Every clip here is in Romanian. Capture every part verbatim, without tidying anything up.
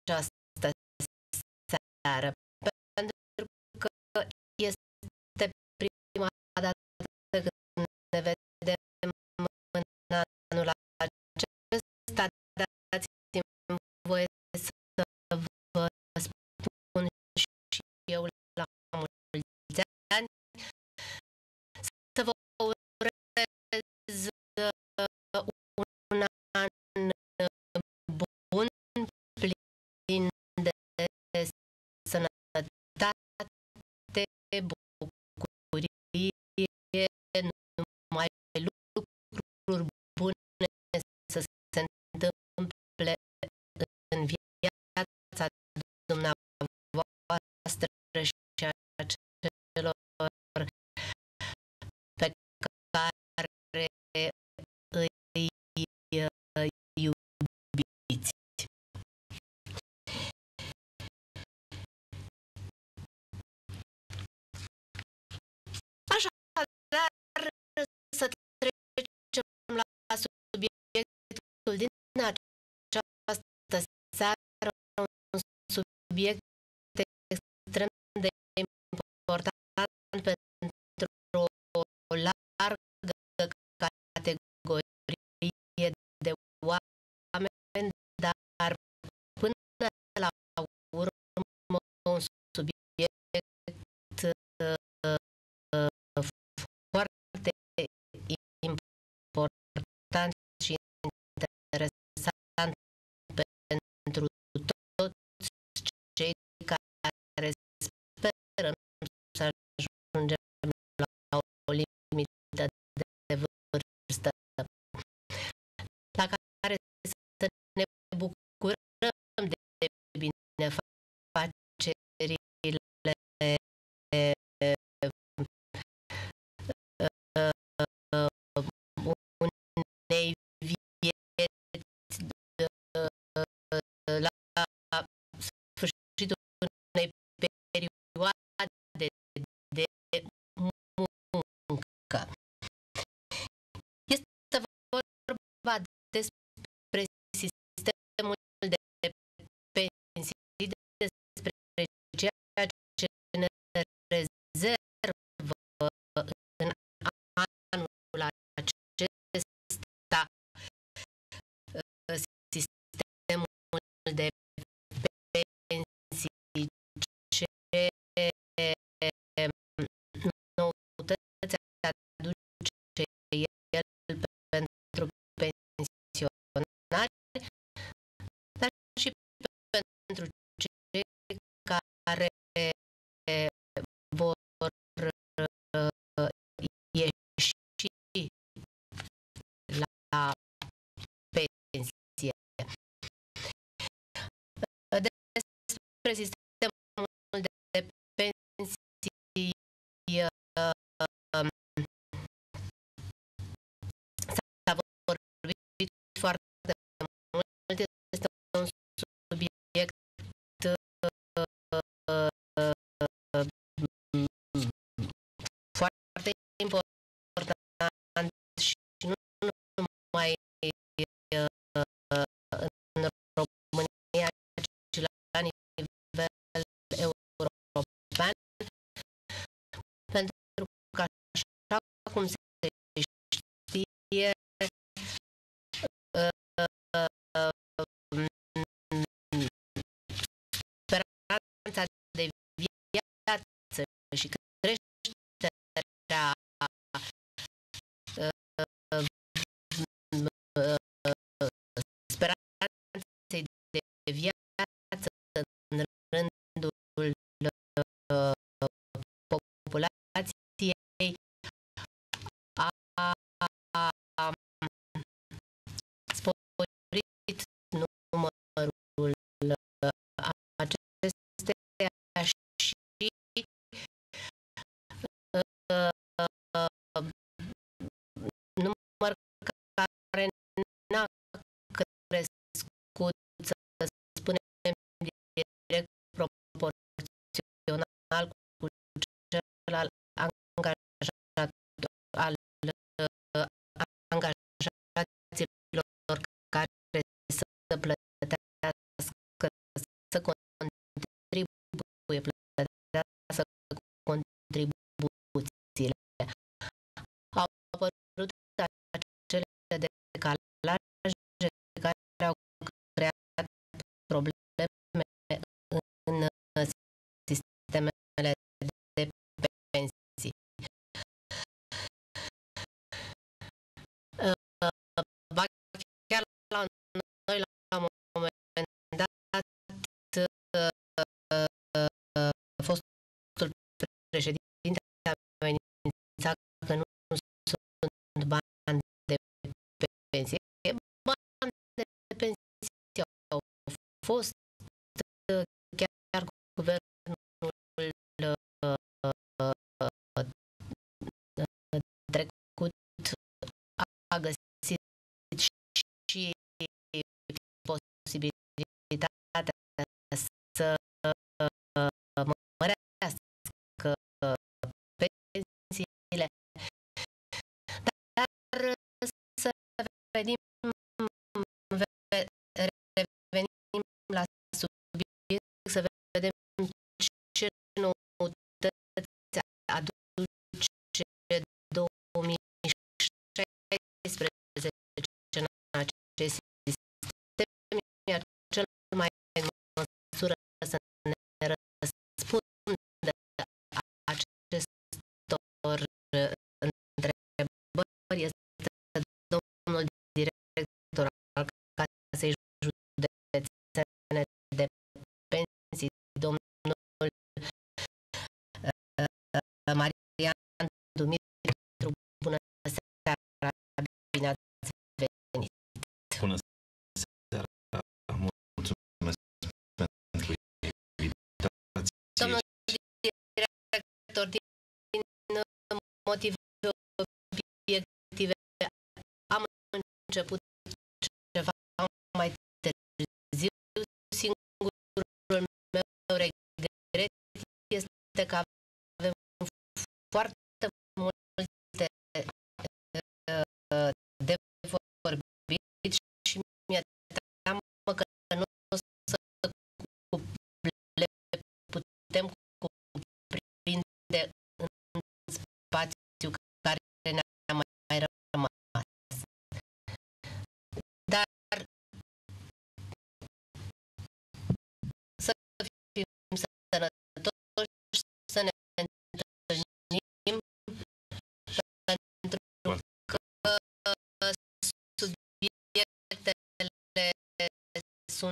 această seară, pentru că este prima dată când ne vedem în anul acesta. Dați-mi voie să vă spun și eu la mulți ani, să vă urez un an bun, plin de sănătate, bucurie, numai lucruri bune să se întâmple în viața dumneavoastră și a celor pe care îi iubiți. Așadar, să trecem la subiectul din această seară, un subiect extrem de important pentru o largă categorie de oameni, dar până la urmă un subiect foarte important și interesant pentru toți cei care sperăm să ajungem la o limită de vârstă la care să ne bucurăm de binefacerile unei vieți la sfârșitul unei perioade de muncă. Este vorba despre sistemul de pensii, despre ceea ce ne rezervă în anul acesta sistemul de pensii, ce noutăți aduce el pentru pensionari, dar și pentru cei care vor ieși la pensie. Despre sistemul de pensii s-a vorbit foarte mult, este un subiect foarte important și nu numai în România, ci la nivel european, pentru că, așa cum se știe, speranța de viață și creșterea fost uh, chiar guvernul uh, trecut a găsit și posibilitatea să mărească pensiile, dar să revenim, revenim la subiect, să vedem ce noutăți aduce două mii șaisprezece în acest sistem, iar cel mai în măsură să ne răspundă acestor întrebări este domnul director al Casei Județene de Pensii, domnul Marian Dumitru. Bună seara, bine ați venit! Bună seara, mulțumesc pentru invitație. Domnul director, din motive obiective, am început ceva mai târziu. Singurul meu regret este că avem foarte multe de vorbit și mi-e teamă că nu o să le putem cuprinde în spațiu care ne-a mai rămas. Dar să fim sănătoși, să ne întâlnim, pentru că subiectele sunt,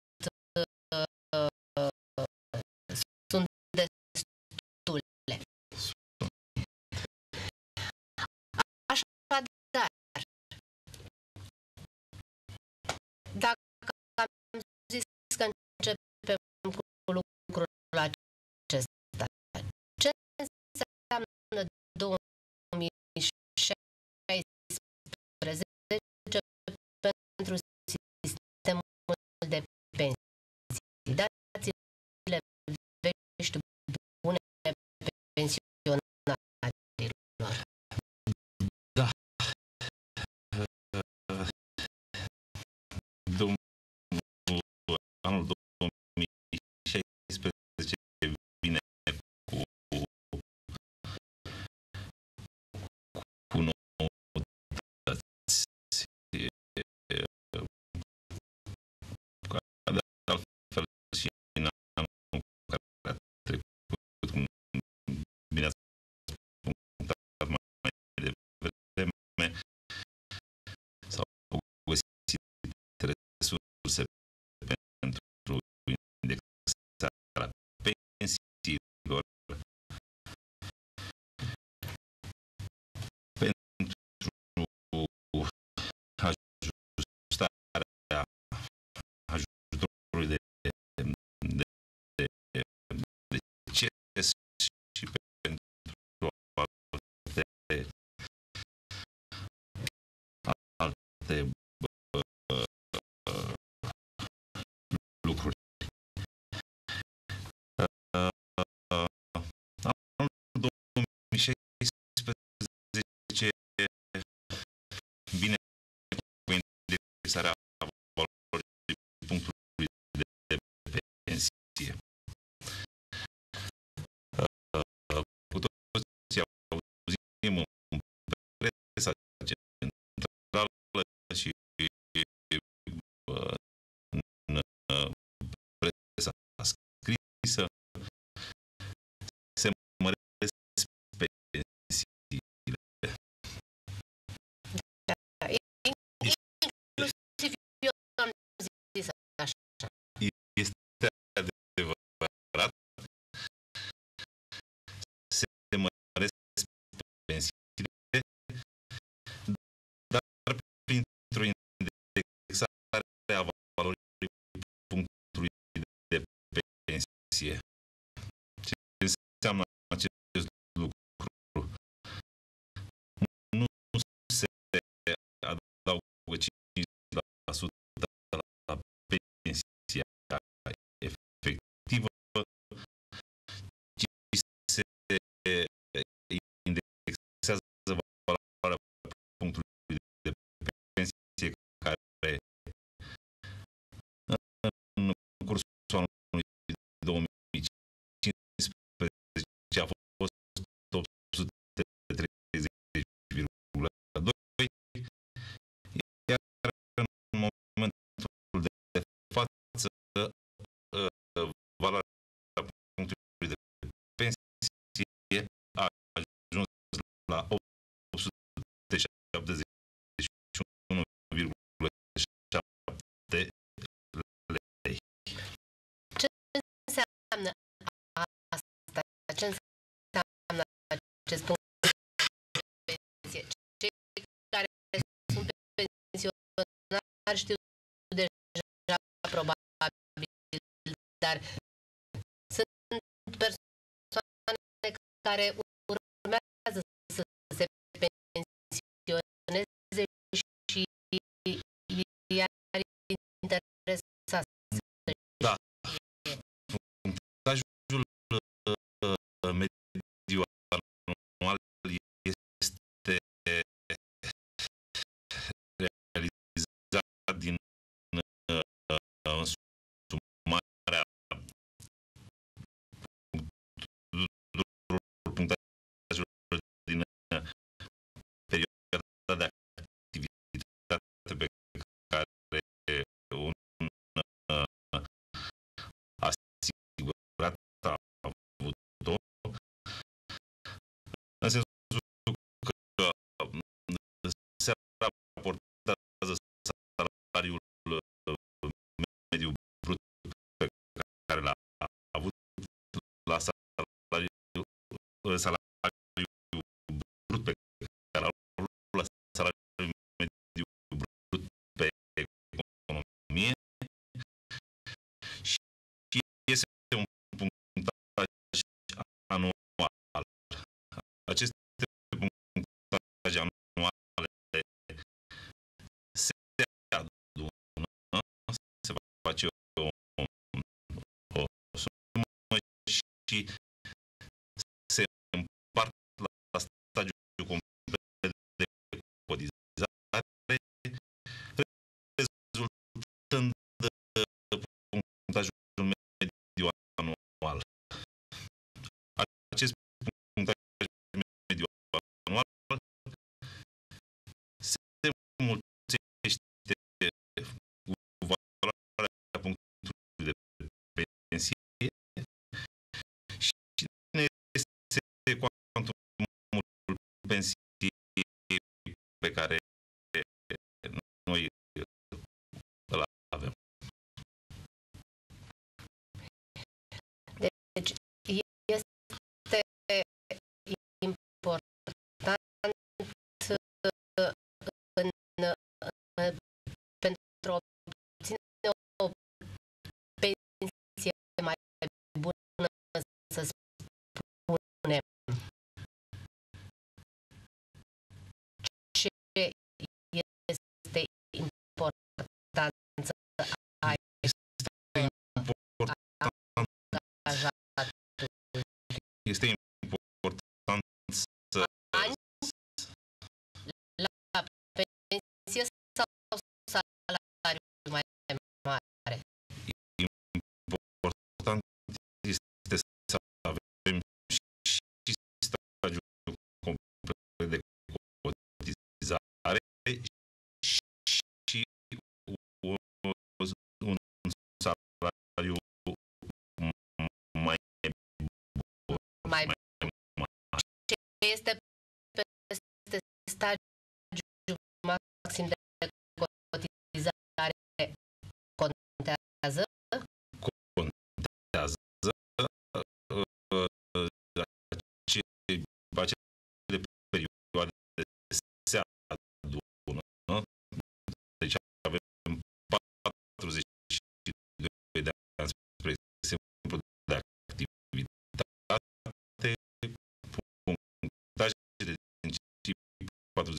sunt destule. Așadar, dacă am zis că începem cu lucrul acesta, ce înseamnă două mii șaisprezece pentru sistemul de pensii? Dați-le vești bune pensionarilor. Da. Domnul, anul două mii șaisprezece vine cu, cu noutăți. De altfel și în anul care a trecut, cum bine ați punctat mai devreme, s-au găsit resurse pentru indexarea pensiilor, pentru ajustarea ajutorului de, de, de deces și pentru alte, alte uh, lucruri. Uh, anul două mii șaisprezece vine cu indexarea valorii punctului de pensie. Uh, cu toții auzim în presa centrală și uh, în uh, presa scrisă se măresc pensiile. Inclusiv punctului de pensie care în cursul anului două mii cincisprezece a fost opt sute treizeci virgulă doi, iar în momentul de față valoarea punctului de pensie a ajuns la opt sute șaptezeci și unu virgulă șapte lei. Ce înseamnă asta? Ce înseamnă acest punct de pensie? Cei care sunt pensionari știu deja probabil, dar sunt persoane care urmează să se pensioneze și i-ar interesa să Da. Punctajul mediu anual este realizat din însumarea punctajelor din perioada de activitate pe care un asigurat a avut-o, în sensul că se raportează salariul mediu brut pe care l-a avut la salariul, salariul brut pe care l-a avut la salariul mediu brut pe economie și iese un punctaj anual. Aceste punctaje anuale se adună, se face o, o sumă și se împart la stadiul complet de cotizare, rezultând punctajul mediu anual. Acest punctaj mediu anual se mulțește cu valoarea punctului de pensie și ne este cuantumul pensiei pe care noi îl avem. Deci este important în, pentru a obține o pensie mai bună, să spunem. Ce este important să ai angajatul? Este important să Ani la pensie sau salariul mai mare? important este să avem și stadiul complet de cotizare și un salariu mai Mai ce este peste stadiul maxim de cotizare contează? contează. Acele perioade se adună. Deci avem patruzeci și doi de ani, spre exemplu, de activitate, punctajele din cei patruzeci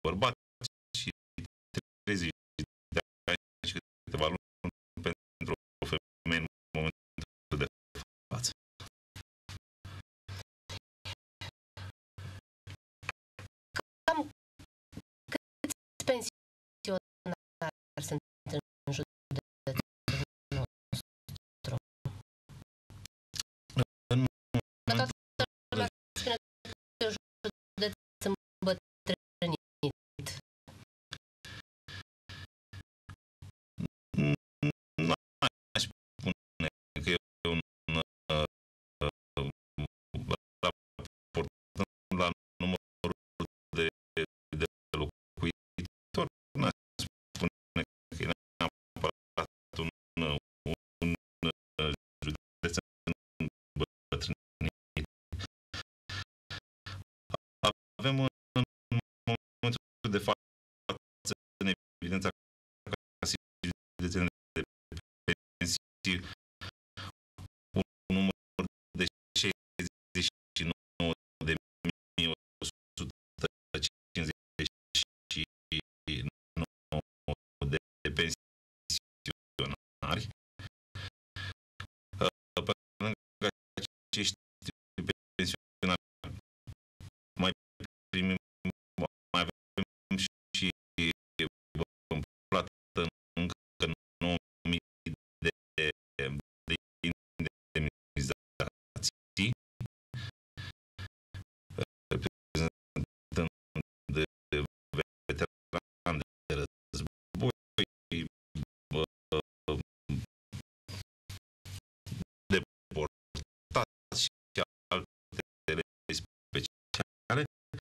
bărbați și treizeci de ani și câteva luni pentru o femeie în momentul de față. Cam câți pensionari sunt în județul nostru? În Toată lumea spune că e un județ îmbătrânit. Nu aș spune că e un raportând la numărul de, de locuitori, nu aș spune că e neapărat un, un județ îmbătrânit. Avem în momentul de față în evidența casei județene de pensii un număr de șaizeci și nouă de mii o sută cincizeci și nouă de pensionari. Pe lângă acești pensionari mai primim, mai avem și plată încă nouă mii de, de indemnizații, reprezentând de veterani de război, deportați și altele speciale.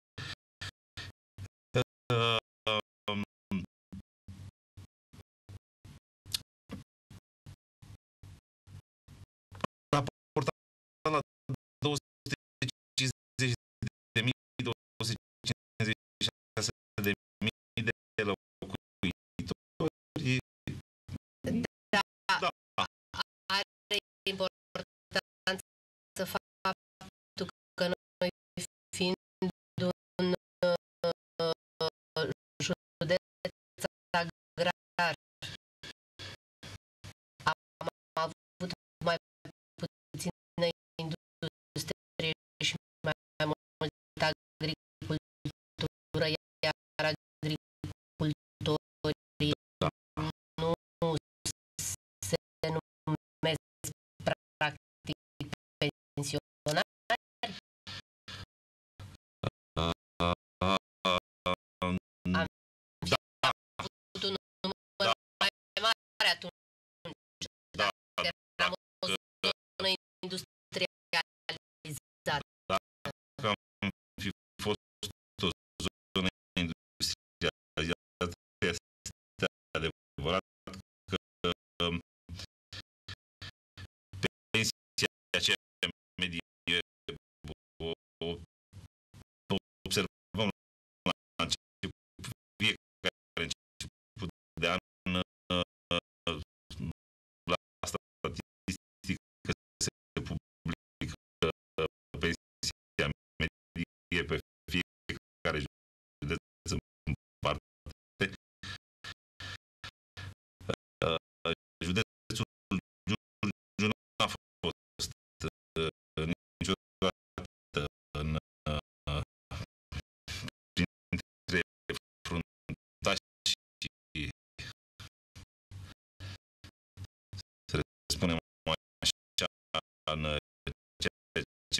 Raportat la două sute cincizeci de mii, două sute cincizeci și șase de mii de locuitori. Da, Da. are importanță faptul că noi, fiind un uh, județ agrar, am avut mai puțină industrie și mai, mai multă agricultură, iar agricultorii Da. nu se numesc practic pensionari. Am Da. avut un număr mai mare atunci. Da. Eram o zonă industrializată. Dacă am fi fost o zonă industrializată, este adevărat că pensia aceea medie o observăm la început, fiecare început de an la statistică se publică pensia medie pe fiecare județ în parte. Județul Giurgiu nu a fost niciodată în printre fruntași și, să spunem așa, în ceea ce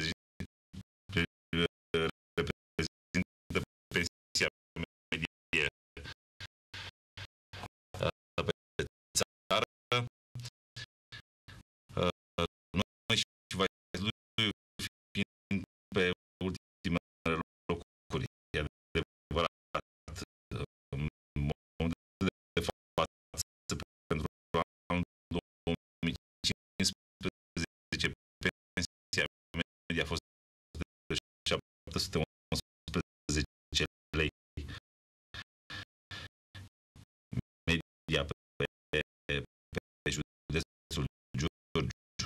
reprezintă pensia medie pe țară. Noi și Vaslui fiind pe ultimele locuri, e adevărat, în momentul de față, pentru anul două mii cincisprezece, pensia medie a fost de șapte sute unsprezece lei. Media pe, pe, pe județul Giurgiu.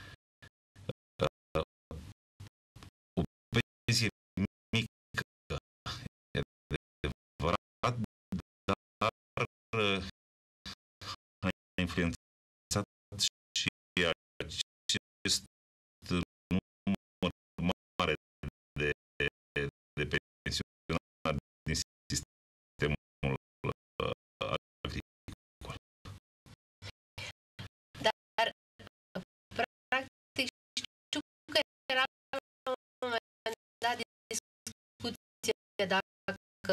O pensie mică influențat și acest număr mare de, de pensionari din sistemul agricol. Dar, practic, știu că era la un moment dat discuție dacă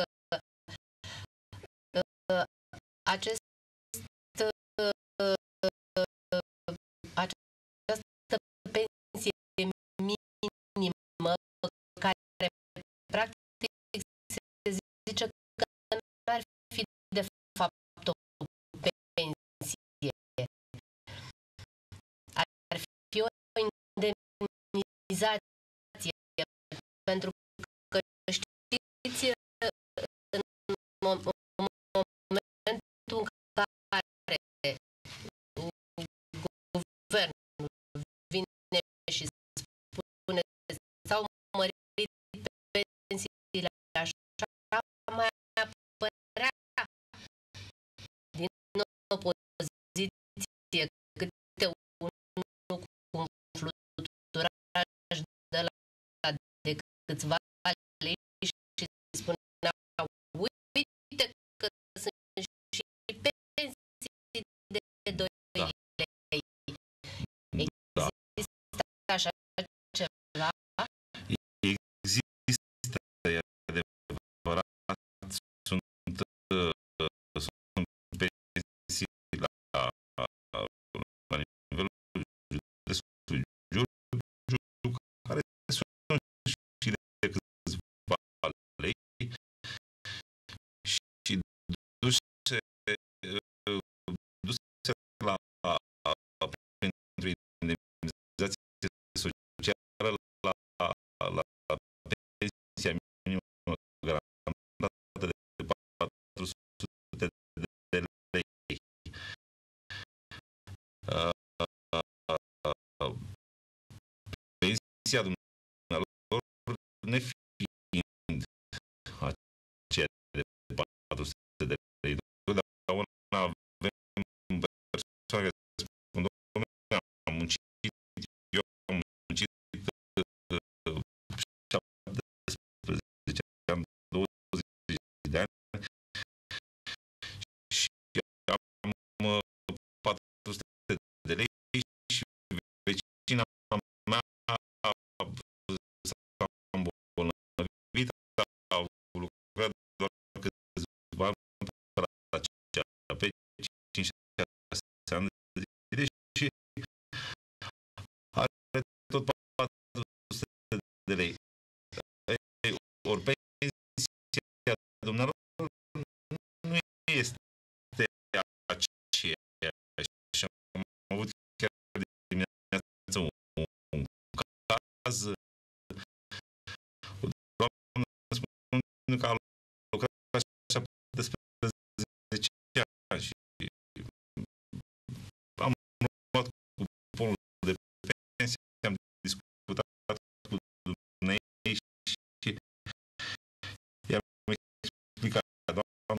uh, acest uh, această pensie minimă care practic se zice că nu ar fi de fapt o pensie. Ar fi o indemnizație pentru că știți în momentul în care guvernul vine și spune s-au mărit pensiile așa, mai apărea din opoziție câte unul cu un fluturaj de la de câțiva lei și spunea uite că sunt și pensii de doi lei. Există așa ceva? Există, e adevărat, sunt, sunt pensii la, la nivelul județului Giurgiu care sunt și de câțiva lei și duse, duse la, pentru indemnizație socială la, la, la pensia minimă garantată de patru sute de lei. Uh, uh, pensia dumnealor nefiind aceea de patru sute de lei, totdeauna avem persoane care spun, domnule, am muncit, eu am muncit șaptesprezece ani, douăzeci de ani și am patru sute de lei și vecina mea s-a îmbolnăvit, a lucrat doar câțiva ani pentru aceea, pe cinci șase ani de zile și are tot patru sute de lei. Ori pensia dumnealor nu este aceeași. Am avut chiar dimineața un, un caz, o doamnă spune că a lucrat șaptesprezece ani și am luat cuponul de pensie, am discutat cu dumneavoastră și i-am explicat, doamnă,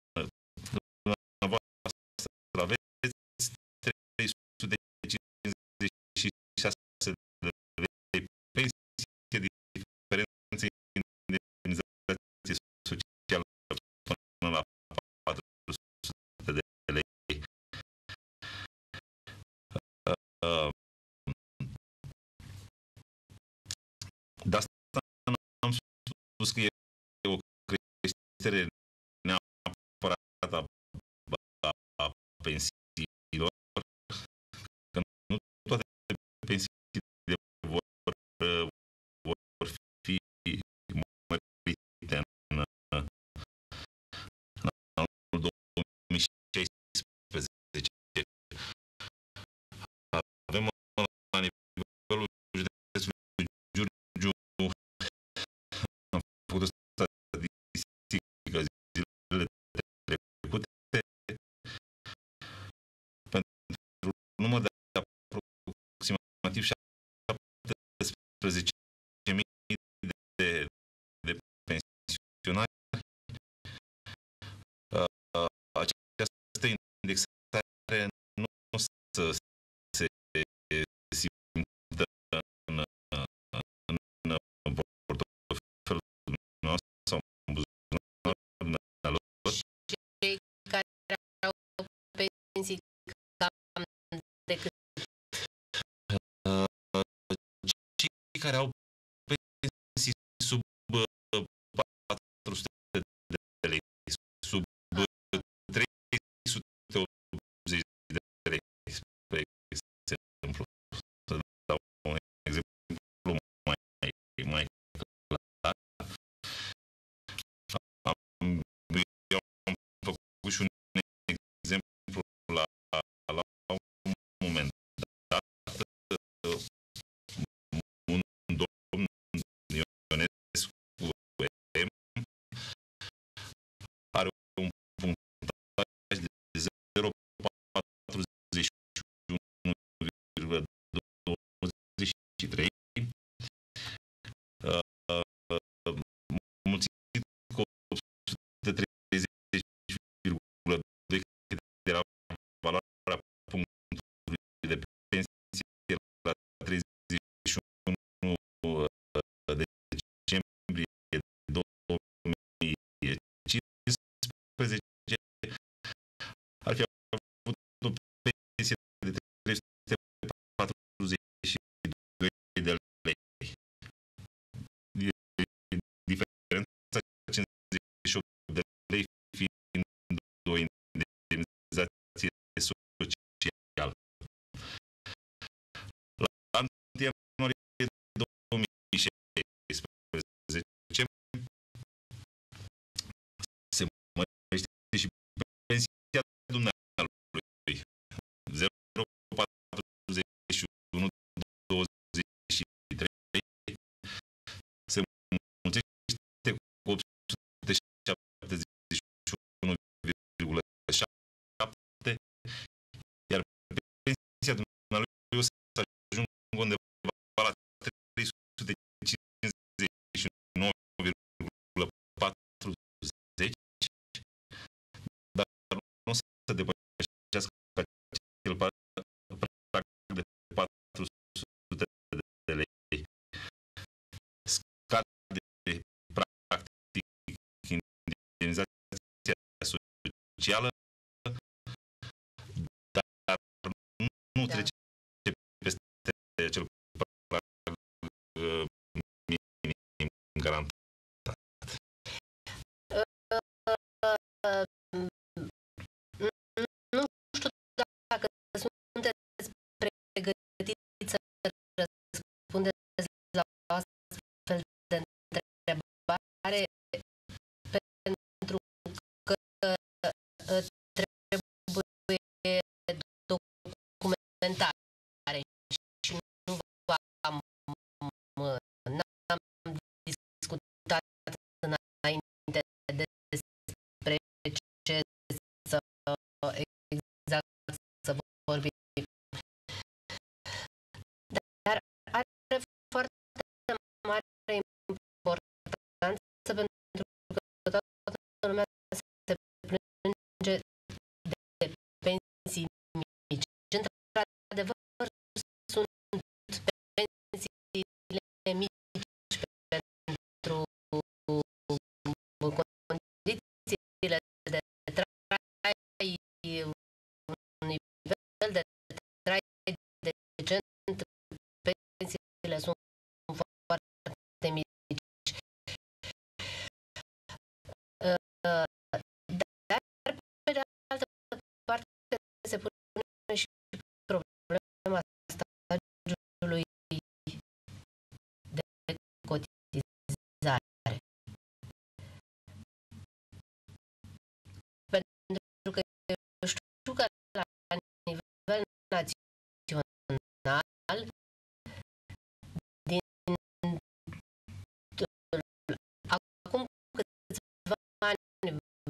dumneavoastră aveți trei sute cincizeci și șase de lei pensie, diferență indemnizație socială până la patru sute de lei. De asta am spus că e o creștere neapărat a, a pensiilor, că nu toate pensiile vor, vor fi mărite în, în anul două mii șaisprezece. Avem la nivelul județului Giurgiu, am făcut o statistică zilele trecute, pentru număr de aproximativ șaptesprezece mii de, de pensionari, această indexare pensii cam de cât? Cei care au pensii sub patru sute de lei, sub trei sute optzeci de lei, spre exemplu. Să dau un exemplu mai, mai clar. Am, eu am făcut și un exemplu la, la un moment dat. Un domn Ionescu M are un punctaj de zero virgulă patruzeci și unu virgulă douăzeci și trei, mulțimit cu opt sute treizeci virgulă doi, cât era valoarea punctului de pensie la treizeci și unu decembrie două mii cincisprezece, ar fi avut o pensie de trei sute patruzeci și doi de lei. Diferența cincizeci și opt de lei fiind o indemnizație socială. La întâi ianuarie două mii șaisprezece se mărește și pensia dumnealui zero virgulă patruzeci și unu douăzeci și trei, se mulțește cu opt sute șaptezeci și unu virgulă șapte, iar pensia dumnealui o să ajungă undeva la trei sute cincizeci și nouă virgulă patruzeci, dar nu o să depășească acel prag de patru sute de lei. Scade practic indemnizația socială, dar nu Da. trece peste acel prag minim garantat. Nu știu dacă sunteți pregătiți să răspundeți la o astfel de întrebare, pentru că trebuie documentare și nu am n-am discutat înainte despre ce să exact să vorbim. Dar are foarte mare importanță pentru că toată lumea se plânge de pensii mici. Într-adevăr, sunt pensiile mici pentru condițiile de trai, un nivel de trai decent, pensiile sunt foarte mici. Dar, pe de altă parte, se pune și problema stagiului de cotizare. Pentru că eu știu că la nivel național, din acum câțiva ani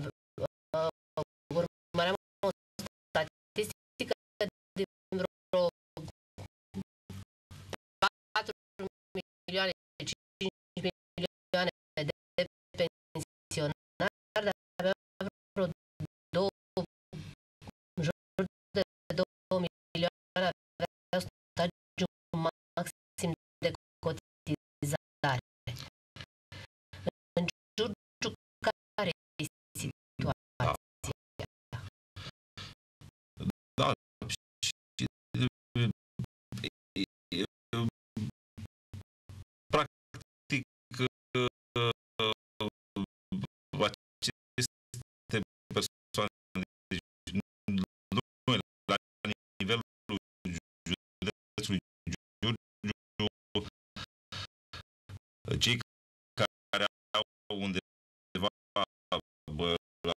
cei care au undeva bă, la,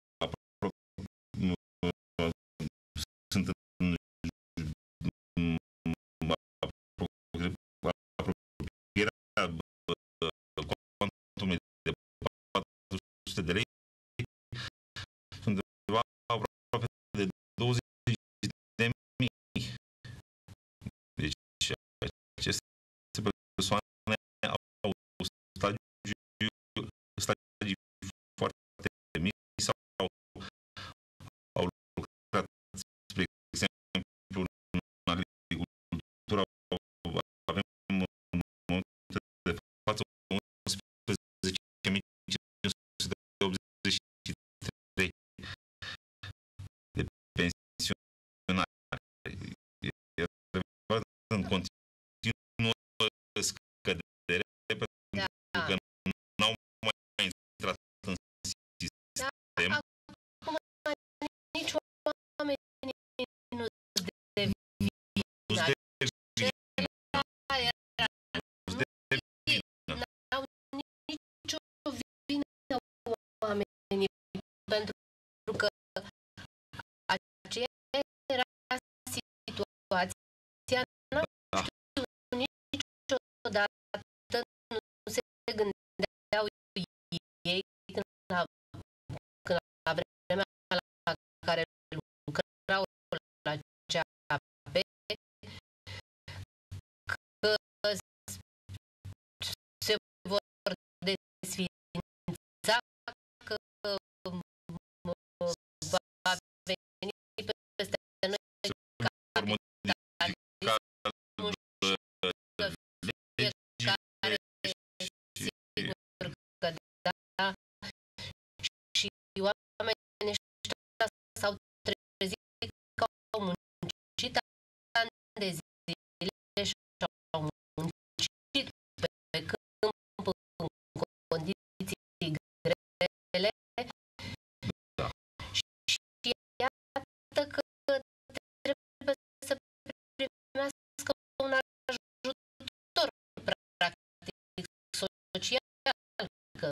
sunt în apropierea cuantumului de patru sute de lei, sunt undeva aproape de douăzeci de mii. Deci aceste persoane au stagii, stagii foarte mici sau au lucrat, spre exemplu, în agricultură. Avem în momentul de față unsprezece mii cinci sute optzeci și trei de pensionari. E adevărat în continuă scădere, pentru că n-au mai intrat în sistem. Acum nici oamenii nu devin. N-au nicio vină oamenii, pentru că aceea era situația. N-au știut niciodată, nu se gândeau ei când la, când la vremea la care lucrau la C A P, că se vor desființa, că va veni peste noi capitalismul și că fiecare sigur că da, și oamenii ăștia s-au trezit că au muncit ani de zile și au muncit pe câmp în condiții grele și iată că trebuie să primească un ajutor practic social, că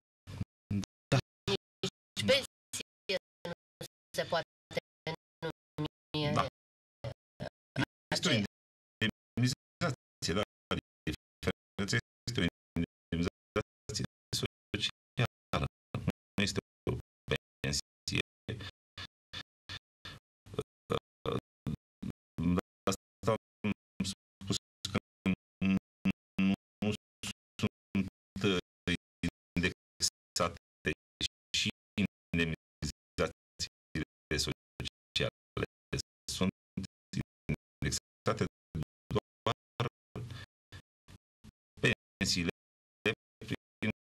nici pensie nu se poate numi. Da. Este o indemnizație, da, diferența este o indemnizație socială, nu este o pensie. De asta am spus că nu sunt indexate și indemnizațiile sociale. Sunt indexate doar pensiile prin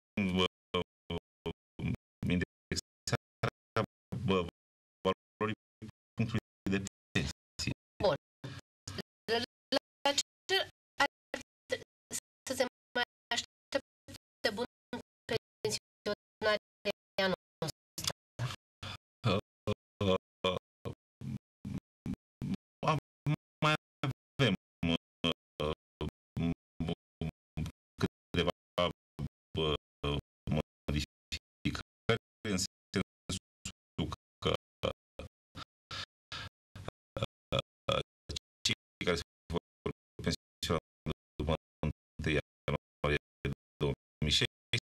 indexarea valorii punctului de pensie. Bun. La ce să se mai aștepte bun pensionarii anul ăsta? Mai avem câteva modificări în sensul că cei care se vor pensiona după întâi ianuarie două mii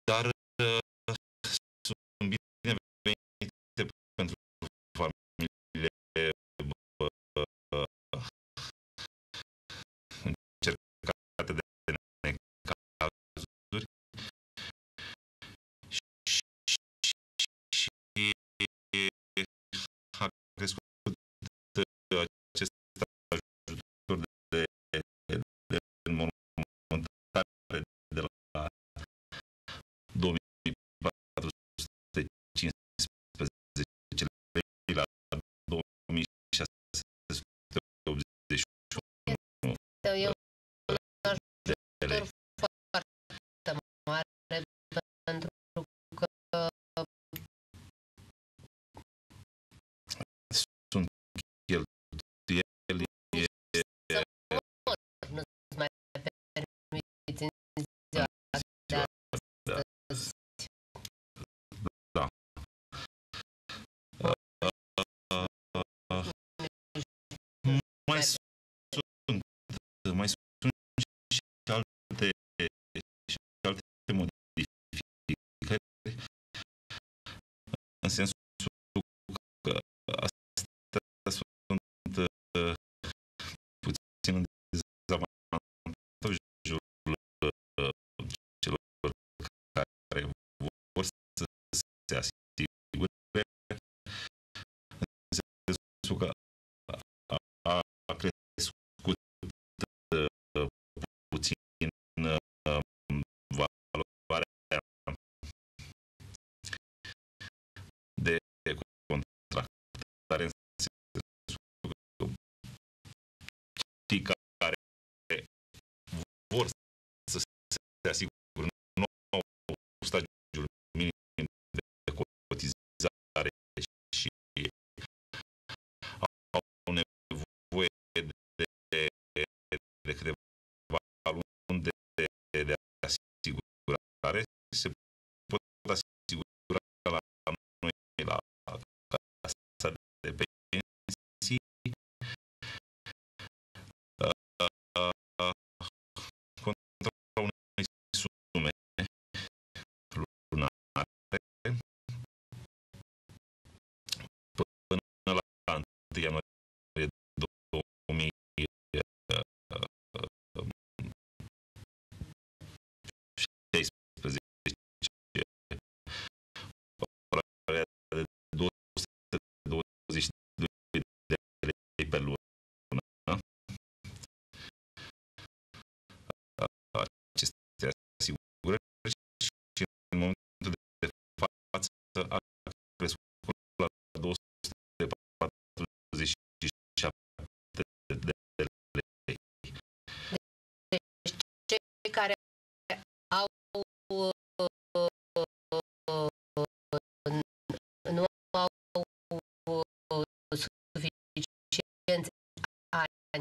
dar sunt binevenite pentru familiile încercate de necazuri și a crescut acest ajutor de, de, de înmormântare de la două mii patru sute cincisprezece lei la două mii șase sute optzeci și unu E un de lei. ajutor foarte mare pentru că Sunt cheltuieli să mor, nu-ți mai permiți în ziua de da, astăzi. da. Mai sunt, mai sunt și alte, și alte modificări, în sensul că astea sunt uh, puțin în dezavantajul uh, celor care vor să se asigure, în sensul că a, a crescut uh, puțin uh, valoarea de contractare, în sensul că cei care vor să se asigure nu au stagiul minim de cotizare și au nevoie de, de, de câteva luni de, de, de asigurare, se pot asigura la noi la casa de pensii contra unei sume lunare până la întâi ianuarie două mii șaisprezece, valoarea de două sute douăzeci și doi de lei pe lună. Aceste asigurări și în momentul de față a crescut la două sute patruzeci și șapte de lei. Deci cei care au nu au suficienți ani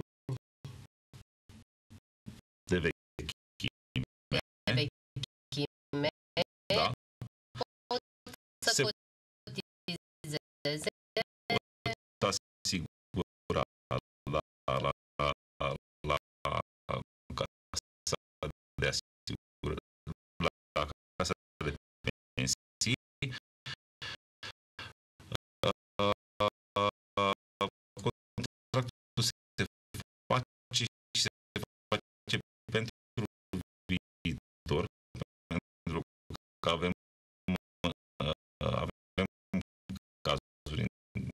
De vechime, de vechime, da, pot să se cotizeze pot asigura la, la, la, la casa de asigurări, la casa de pensii, contractul se face și se face pentru viitor, pentru că avem, avem cazuri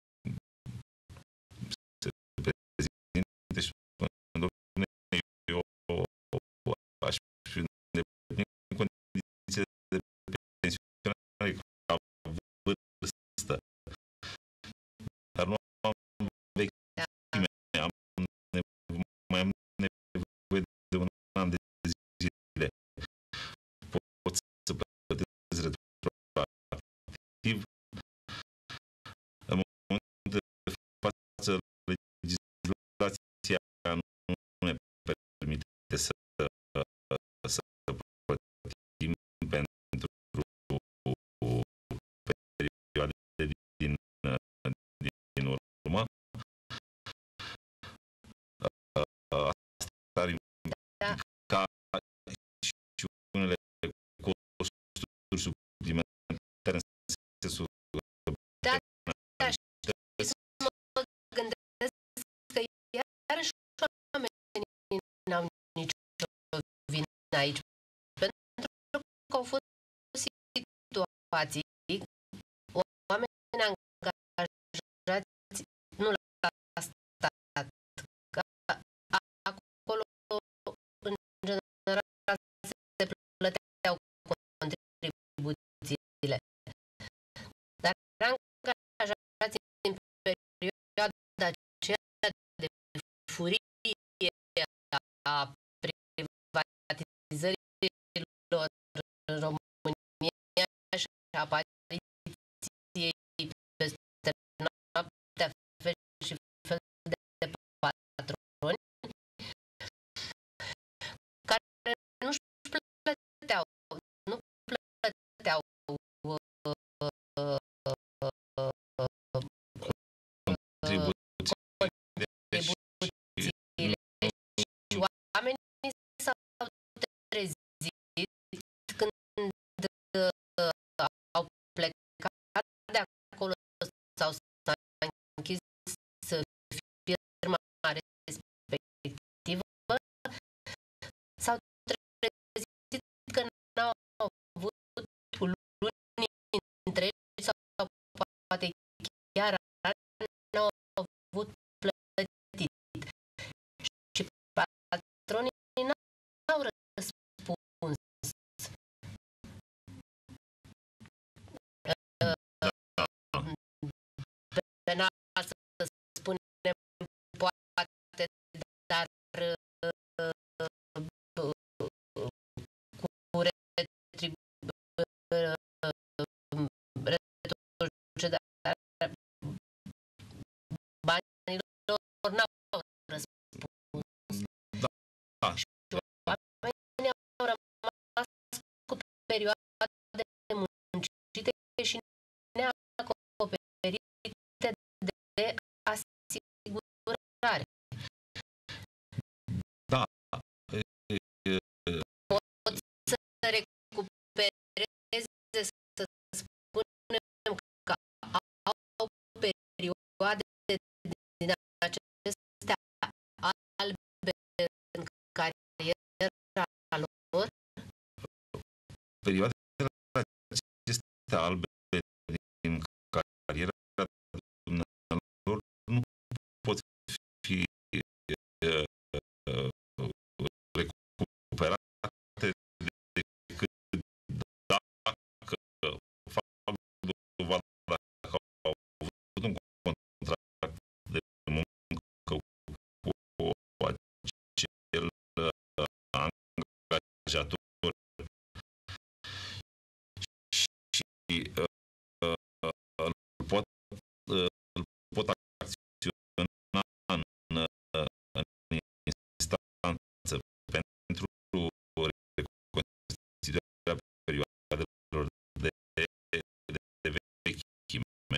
se prezinte și spun, dom'le, eu aș fi îndeplinit condițiile de pensionare ca vârstă, dar nu am vechime, am nevo- mai am nevoie de un an de zile. Pot să plătesc retroactiv. În momentul de față, legislația nu ne permite să, să plătim pentru perioade din, din urmă. Asta ar Da. implica și unele costuri accesul Da, da, și să mă gândesc că iarăși oamenii n-au nicio vină aici, pentru că au fost situații, oameni angajați, nu la stat, că acolo, în general, se plăteau contribuțiile. Dar angajați în perioada aceea de furie a privatizărilor în România și a apariției peste noaptea fel și fel de patroni care nu-și plăteau, nu plăteau contribuțiile și oamenii s-au trezit când au plecat de acolo sau s-a închis firma respectivă, s-au trezit că n-au avut luni întregi sau poate chiar n-au avut plătit. Și patronii n-au răspuns. Penal să spunem poate, dar cu retrocedarea banilor n-au răspuns. Da. Și oamenii au rămas cu perioade muncite și neacoperite de asigurare. Da. Pot să recupereze, să spunem că au perioade din acestea albe în cariera lor. Perioadele acestea albe din cariera lor nu pot fi recuperate decât dacă fac dovadă că au avut un contract de muncă cu acel angajator și îl pot, îl pot acționa în, în instanță pentru reconstituirea perioadelor de, de, de vechime.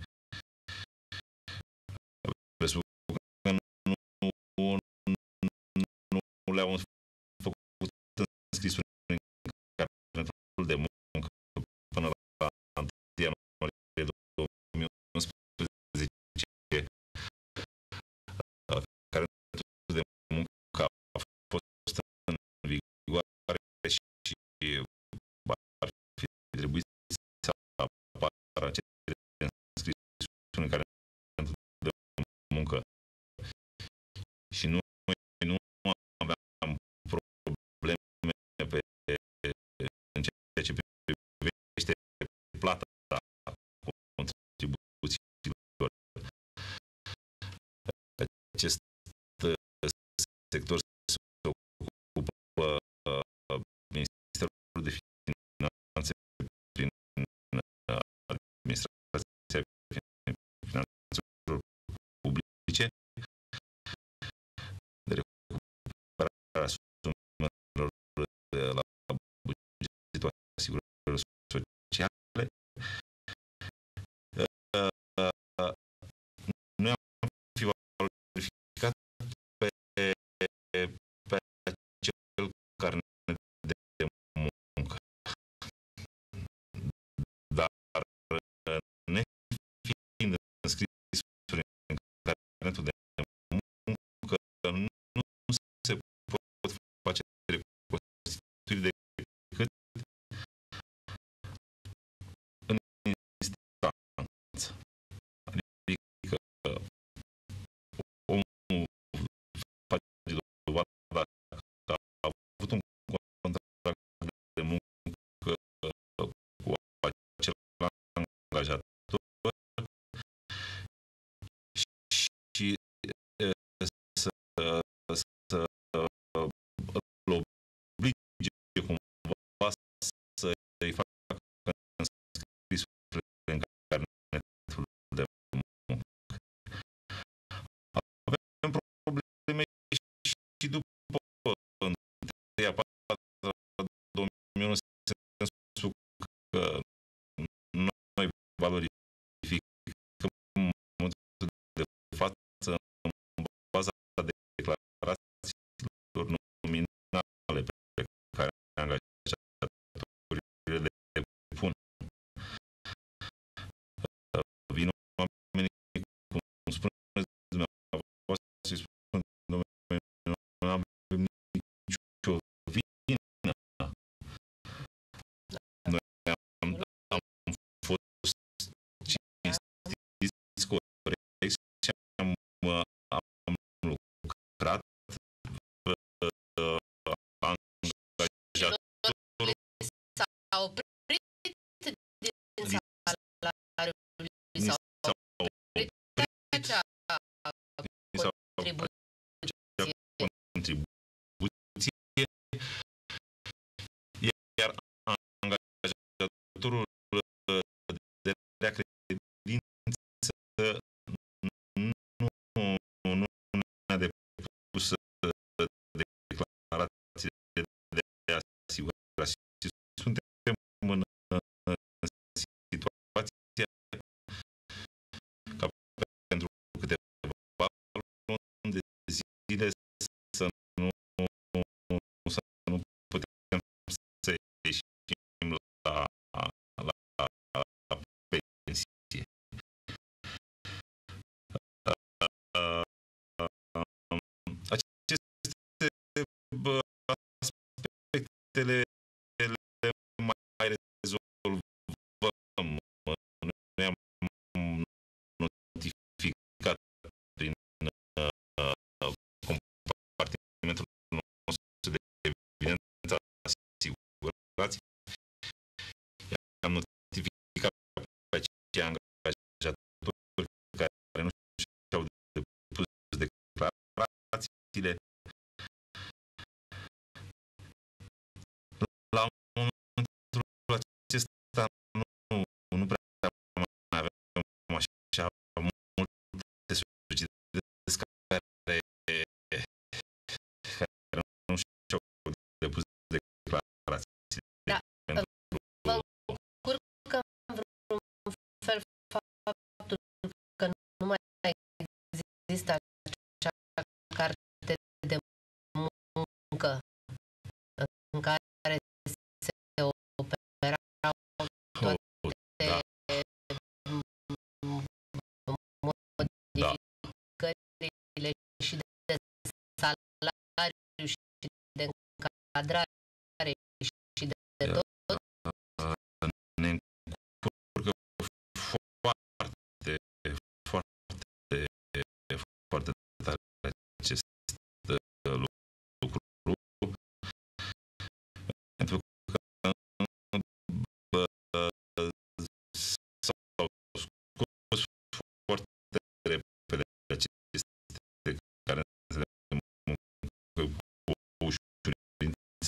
Presupun că nu, nu, nu le-au făcut înscrisuri în carnetul de muncă până la întâi ianuarie două mii unsprezece. Carnetul de muncă a fost în vigoare și ar fi trebuit să apară acele înscrisuri în carnetul de muncă. Și nu, noi nu aveam probleme pe, în ceea ce privește plata contribuțiilor. Acest sector se ocupă Ministerul de Finanțe prin Administrația Finanțelor Publice de recuperarea sumelor la bugetul asigurărilor sociale. Noi am fi valorificat pe indicatorul de rea credință nu, nu ne-a depus declarație de asigurare. Suntem în, în situație ca pentru câteva luni de zile să nu, să nu putem să ieșim la, la, la pensie. Aceste aspectele le mai rezolvăm. Noi am notificat prin compartimentul nostru de evidență asigurații. Am notificat pe acei angajatori care nu și-au depus declarațiile. La momentul acesta nu, nu prea mai avem așa multe solicitări care, care nu și-au depus declarații. Da. Vă încurcă în vreun fel faptul că nu mai există acea carte de muncă în care se operau toate Da. modificările și de salariu și de încadrare și de tot. Ne încurcă foarte, foarte, foarte tare acest lucru, pentru că s-au scos foarte repede aceste care de muncă cu ușurință,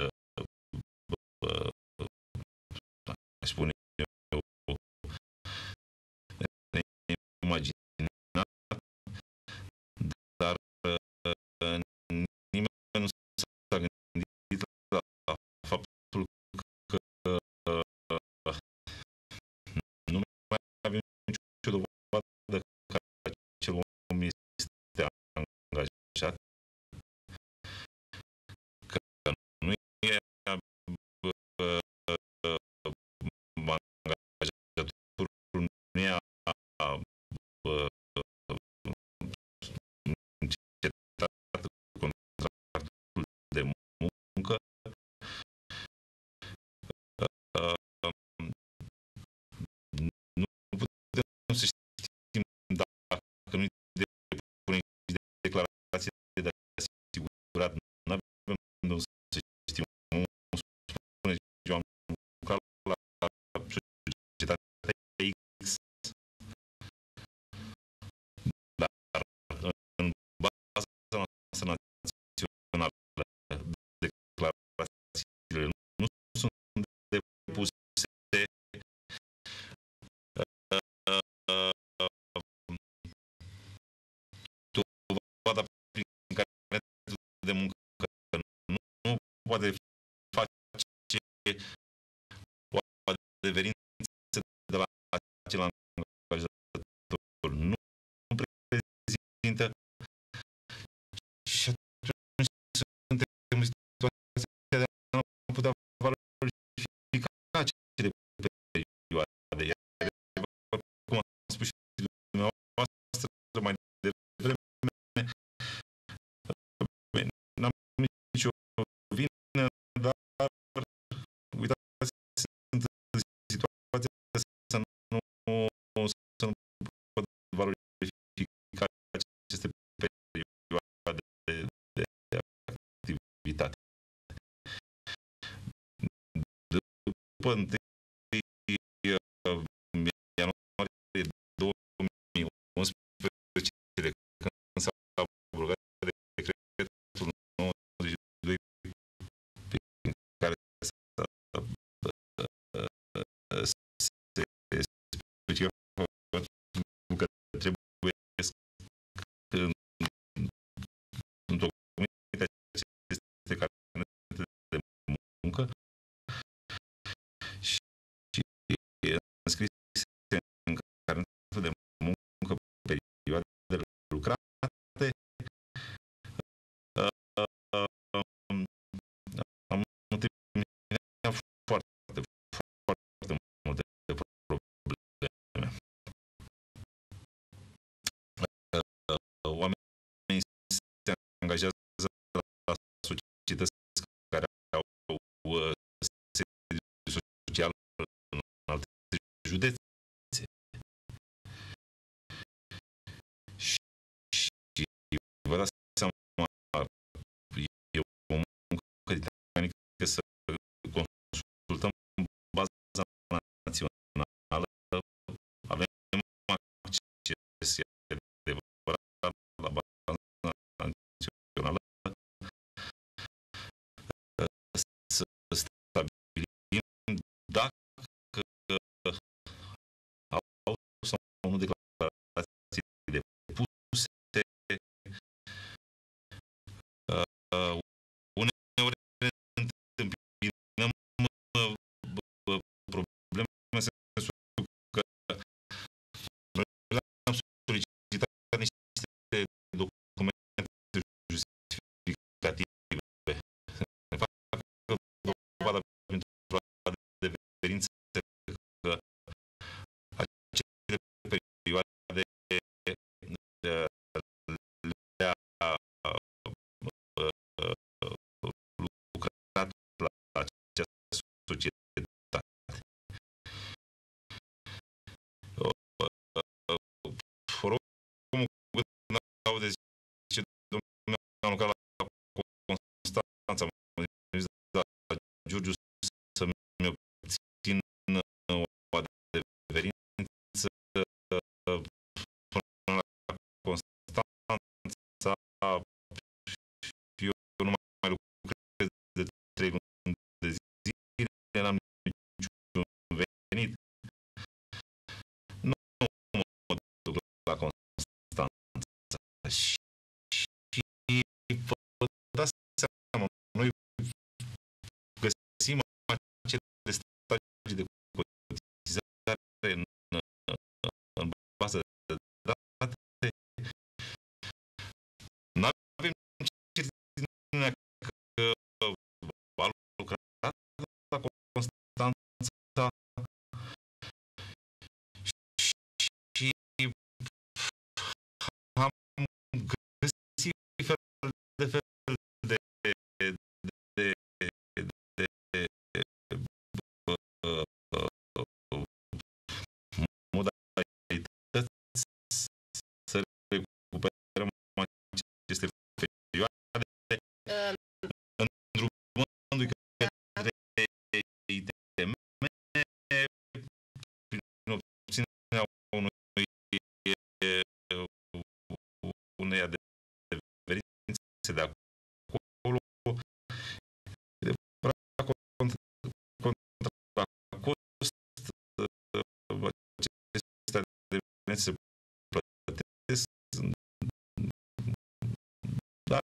aș spune eu, neimaginat, dar nimeni nu s-a gândit la faptul că nu mai avem nicio dovadă că acel om este angajat, că nu e angajatorul, nu e încetat contractul de muncă. Nu putem să știm dacă nu-i depunem declarație de asigurat. Nu avem de unde să știm. Omul spune, eu am lucrat la societatea X, dar în baza noastră națională declarațiile nu sunt depuse dovada prin carnetul de muncă nu poate face o adeverință de la acel angajator. Nu prezintă și atunci suntem în situația de a nu putea valorifica acele perioade. Iar, cum am spus și dumneavoastră mai devreme, n-am nicio vină, dar uitați, sunt în situația să nu, să nu pot valorifica aceste perioade de, de activitate. După întâi ianuarie două mii unsprezece, când s-a abrogat decretul nouăzeci și doi, prin care s-a că trebuie într-o comunitate aceste carnete de muncă și înscrise în carnetul de muncă perioadele lucrate, am întâlnit foarte, foarte multe probleme. Oamenii se angajează la societăți care au sediu social în alte județe. Și vă dați seama, e o muncă titanică să consultăm baza națională, avem acces, e adevărat, la baza națională, să stabilim dacă au sau nu declarații depuse. Uneori întâmpinăm probleme în sensul că noi le-am solicitat niște documente justificative. Ne fac dovada printr-o adeverință că acele perioade le-a lucrat la această societate. Forumul când aude zice, domnule, am lucrat la Constanța, am zis la Giurgiu să-mi obțin o adeverință până la Constanța, eu nu mai lucrez de trei luni de zile, n-am niciun venit. Nu mă duc la Constanța. Și vă dați seama, noi găsim acele stagii de cotizare în, în bază de date. Nu avem certitudinea că a lucrat la Constanța și am găsit fel de fel de de modalități să recuperăm aceste perioade, îndrumându-i către I T M prin obținerea unui unei adeverințe de acolo, de contra cost, aceste adeverințe se plătesc, dar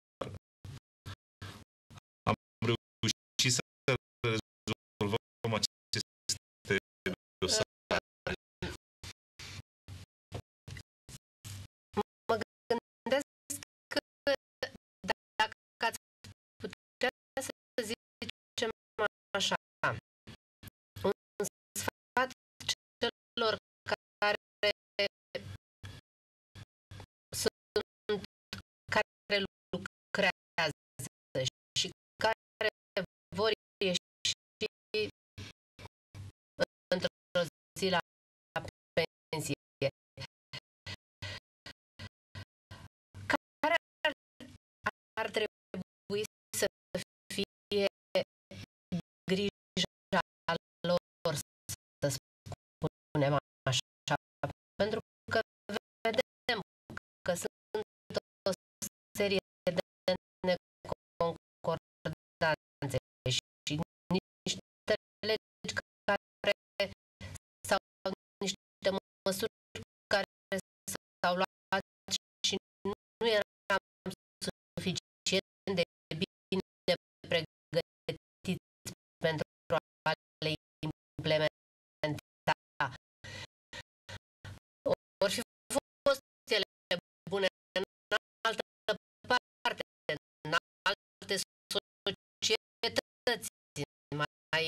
am reușit să rezolvăm aceste dosare. Mă gândesc că dacă ați putea să zicem așa, un sfat celor care sunt, care lucrează și care vor ieși într-o zi la pensie, care ar, ar trebui să fie grija lor, să spunem așa, pentru că vedem că sunt o serie de neconcordanțe și niște legi care sau niște măsuri care s-au luat și nu eram suficient de bine pregătiți pentru a le implementa. Or fi fost ele bune în altă parte, în alte societăți mai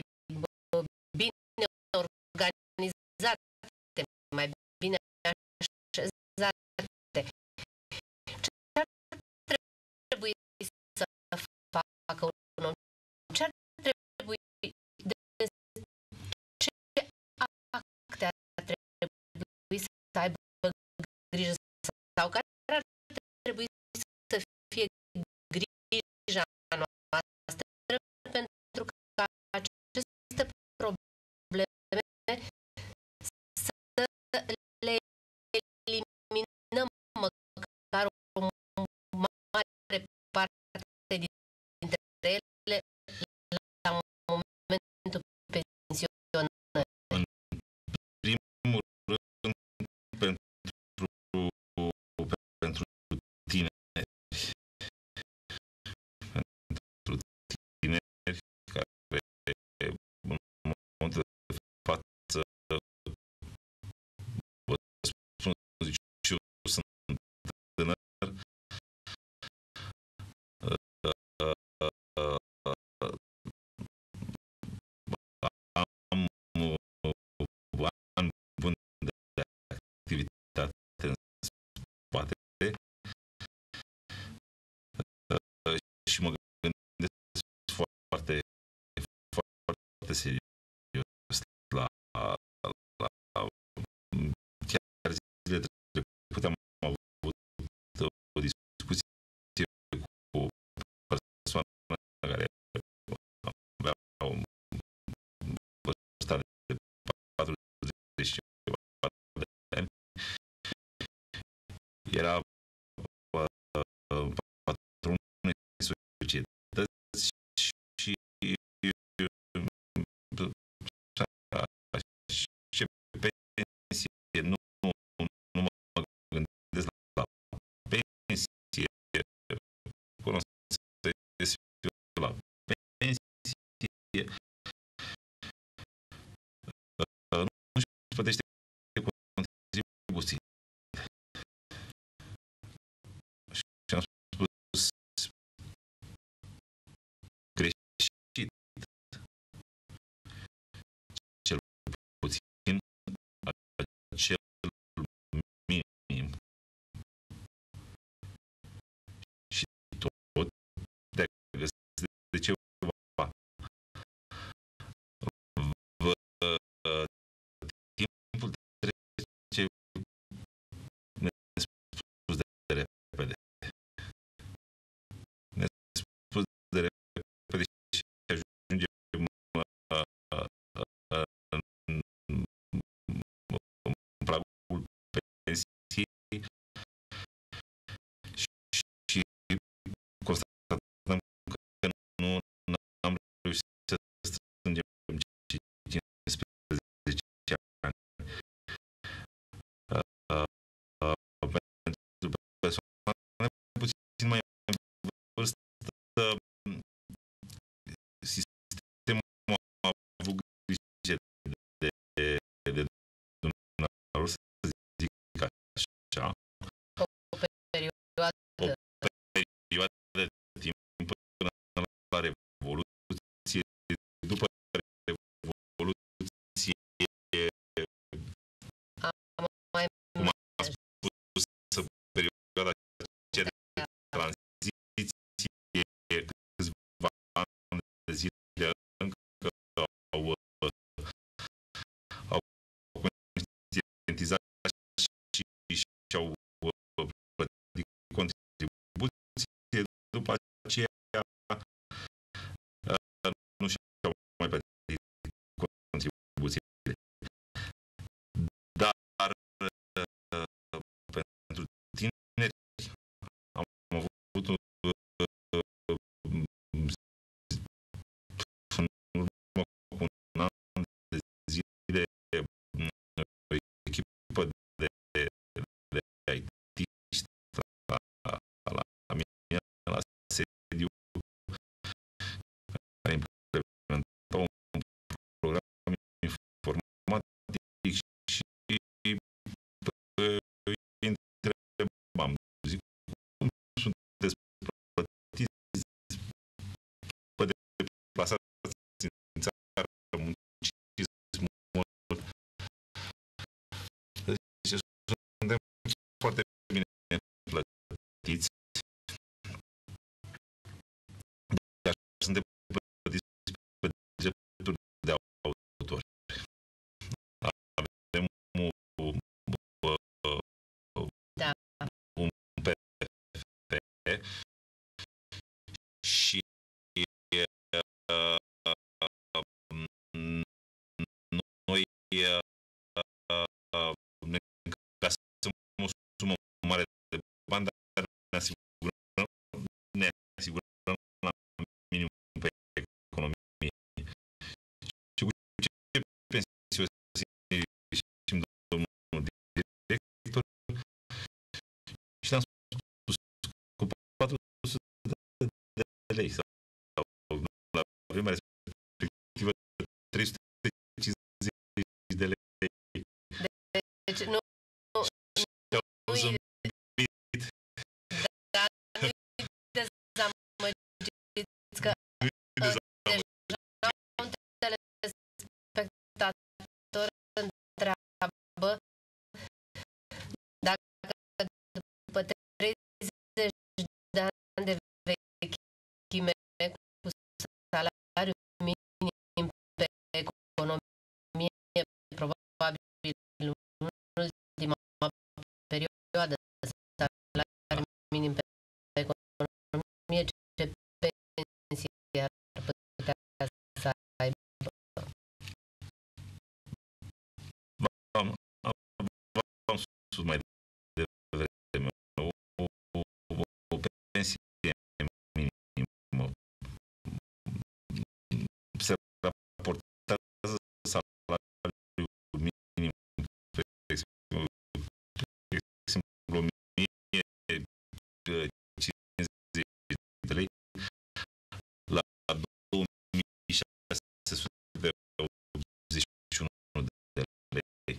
bine organizate, mai bine așezate. Ce ar trebui să facă un om? Ce ar trebui, de ce acte ar trebui să aibă grijă sau care ar trebui să fie grija noastră pentru ca aceste probleme să le eliminăm măcar o mare parte dintre ele la momentul pensionării. În primul rând, pentru, pentru tineri, pentru tineri care în momentul de față, vă spun, zice, și eu sunt tânăr, am ani buni de activitate în spate și mă gândesc foarte, foarte serios la, la, la chiar zilele trecute am avut o discuție cu o persoană care avea o vârstă de patruzeci și ceva de ani. Era patronul unei societăți și ce pensie, nu, nu mă gândesc la pensie, cunosc la pensie, nu își plătește contribuții. Și am spus greșit. Cel puțin acel minim. Și tot dacă găsiți de ceva. Vă, timpul trece nespus de repede. Nespus de repede și ajungem în pragul pensiei și constatăm că nu am reușit să strângem cincisprezece ani. Pentru persoane puțin mai în vârstă, sistemul a avut grijă de, de, de dumneavoastră, să zic așa, O perioadă. o perioadă de timp până la Revoluție, după Revoluție, Am mai cum am spus, perioada aceea de tranziție, câțiva ani de zile încă au, au conștientizat și și-au plătit contribuție, după aceea nu și-au mai plătit contribuțiile. Dar pentru tineri am avut un, în urmă cu un an de zile o foarte bine plătiți, dar suntem plătiți pe drepturi de autor. Avem un, Da. un P F și uh, noi uh, ne încasăm o sumă mare de bani, dar ne asigurăm, ne asigurăm la minimum pe economie. Și cu ce pensie o să ieșim, domnul director? Și am spus cu patru sute de lei sau la vremea respectivă trei sute cincizeci de lei. Deci nu, nu, nu e, dar nu-i dezamăgiți că deja un telespectator întreabă dacă după treizeci de ani de vechime cu salariu minim pe economie, probabil în ultima perioadă de salariu minim pe economie, ce pensie ar putea să aibă? Am, am, am spus mai devreme, o, o, o, o pensie minimă se raportează salariul minim, pe exemplu, o mie cincizeci de lei la două mii șase sute optzeci și unu de lei.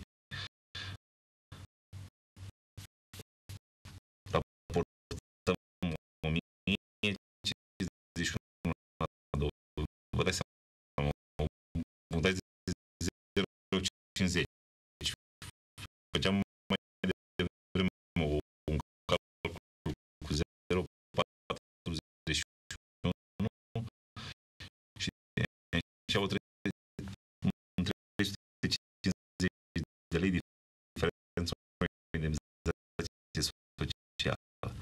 Raportăm o mie cincizeci și unu la două. Vă dați seama, vă dați zero virgulă cincizeci. Făceam mai devreme un calcul cu zero virgulă patruzeci și unu și și au trei sute cincizeci de lei diferență în indemnizație socială.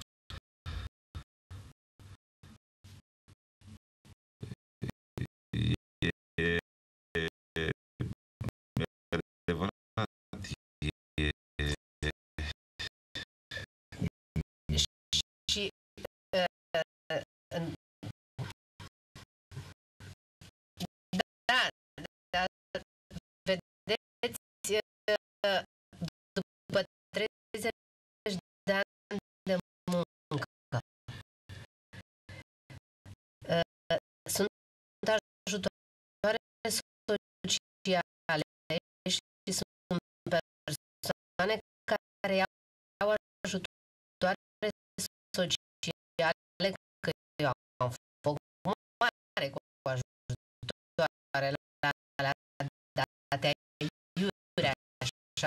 E adevărat, Și uh, în- da, da, vedeți, uh, după treizeci de ani de muncă, uh, sunt ajutoare sociale și sunt persoane care iau ajutoare sociale, că eu am făcut mare cu ajutoare la la date aiurea, așa,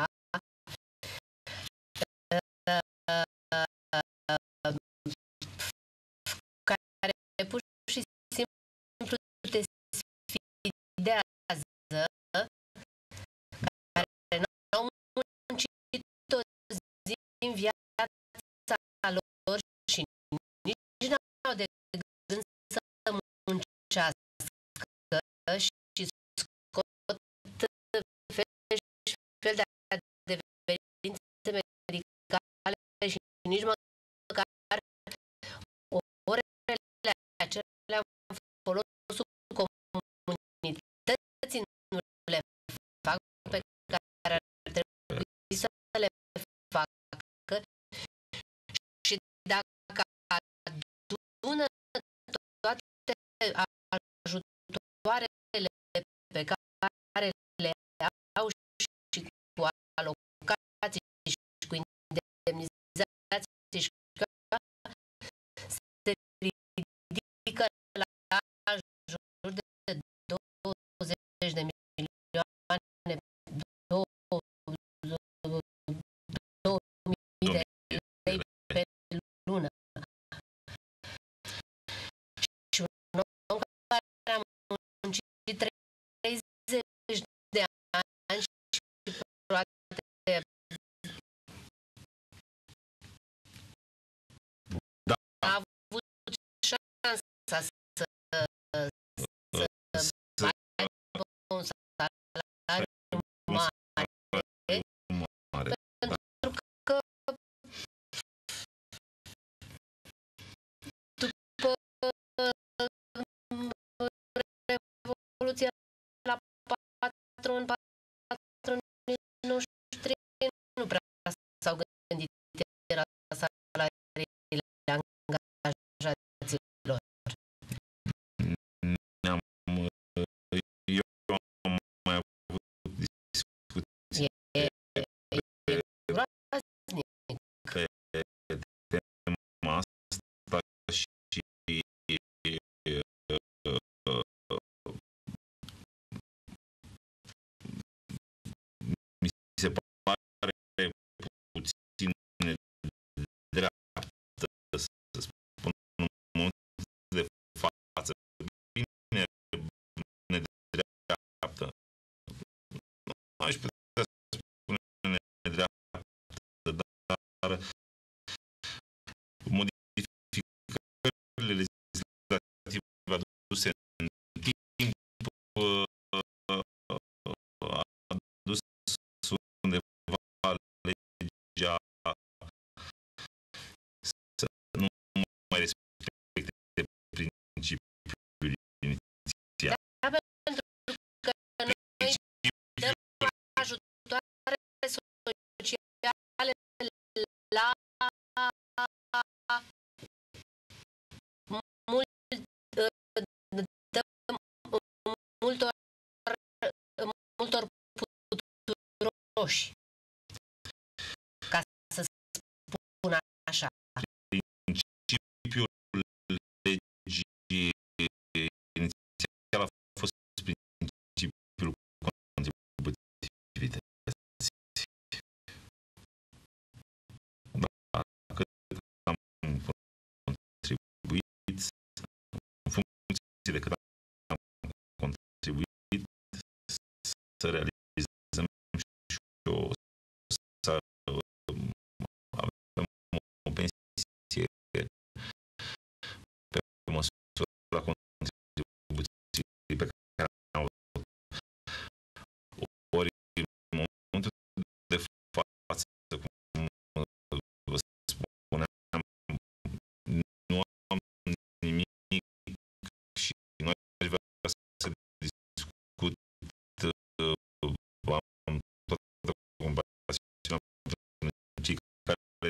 care pur și simplu te sfidează, care n-au muncit o zi în viața lor și nici n-au de gând să muncească și scot fel și fel de adeverințe medicale și nici măcar orele acelea în folosul comunității nu le fac pe care ar trebui să le facă, și dacă adună toate ajutoarele pe care le au și cu alocații și cu indemnizații și că se ridică la jur de douăzeci de milioane, două mii patron, patronii noștri nu prea s-au gândit la salariile angajaților. Ne-am, eu am mai avut discuții E, e, e groaznic. pe tema asta și mi se pare puțin nedreaptă, să spun, în momentul de față. Bine, nedreaptă. Nu aș putea spune nedreaptă, dar modificările legislative aduse în timp adus undeva legea să nu mai respecte principiul inițial. Da, pentru că noi dăm ajutoare sociale la mult, dăm multor, multor puturoși, ca să spun așa. Principiul legii inițial a fost principiul contributivității. Dacă am contribuit, în funcție de cât am contribuit, să realizăm și o, să avem o pensie pe măsura contribuției pe care am avut. Ori în momentul de față, cum vă spuneam, nu am nimic și nu aș vrea să discut, am toată compasiunea pentru cei care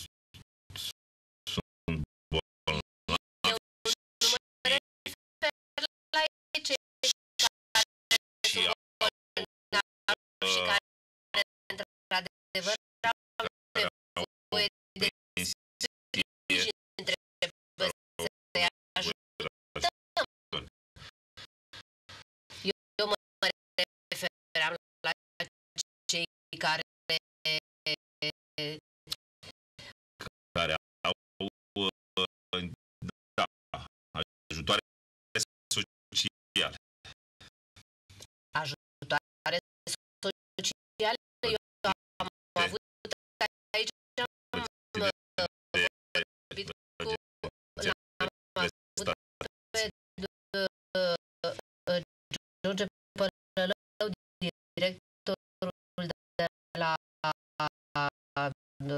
sunt bolnavi. Eu nu mă refer la cei care Și sunt bolnavi și care, într-adevăr, au nevoie de sprijin, trebuie să-i ajutăm. Eu mă referam la cei care care au da, ajutoare sociale. Ajutoare sociale. Eu am avut aici, am vorbit cu, l-am avut pe George Pălălău, directorul de la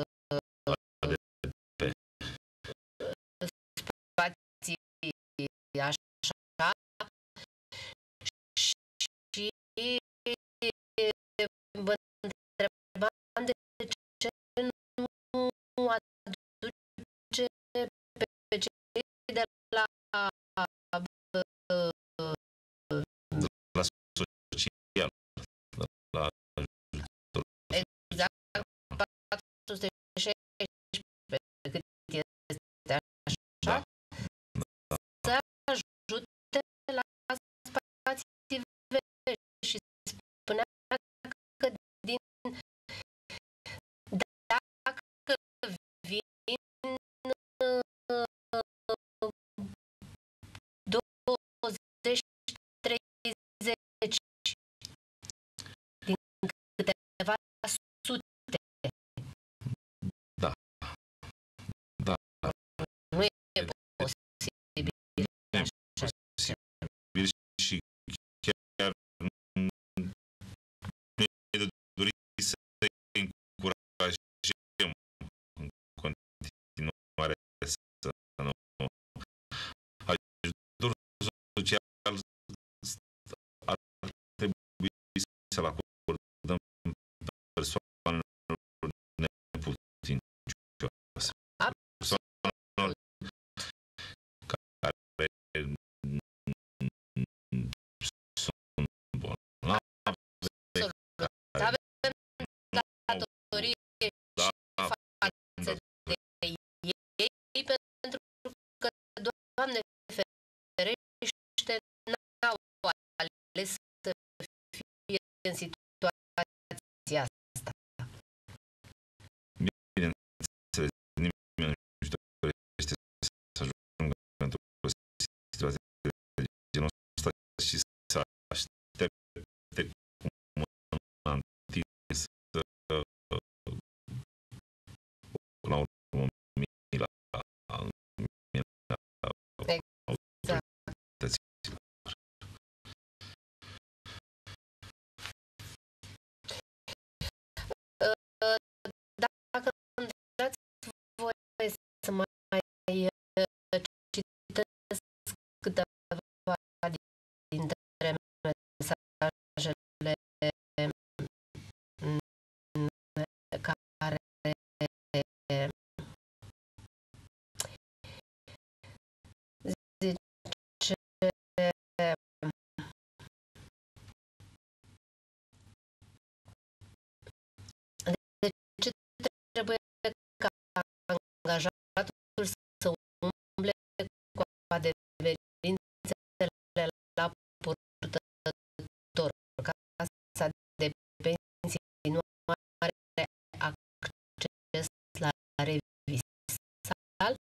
angajatul să umble cu adeverințele la purtător. Casa de pensii nu are acces la revisal?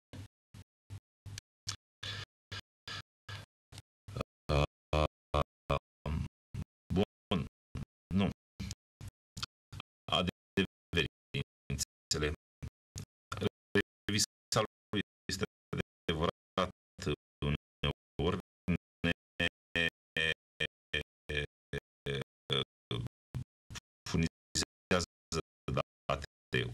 Bun, nu. Adeverințele. Revisalul este adevărat uneori ne furnizează date.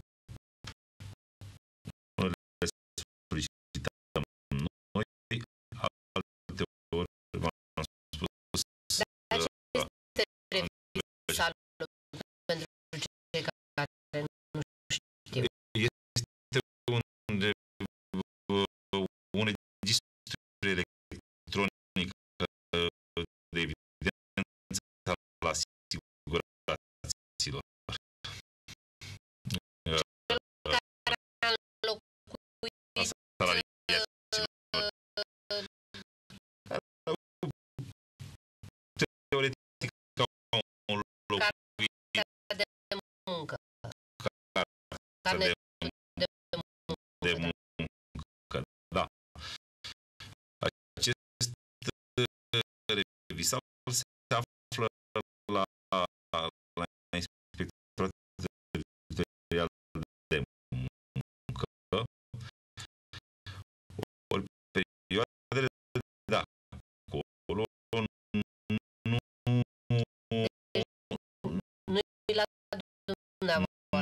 Unele solicităm noi, alte ori v-am spus. Dar ce este revisalul pentru cei care nu știu? Este un, un registru electronic de evidență al asiguraților. Teoretic, ca un locuit de muncă. Cartea de, de muncă. Da. Acest revisal se află la, la Inspectoratul Teritorial de Muncă. Ori perioadele, da, acolo nu nu-i la dumneavoastră.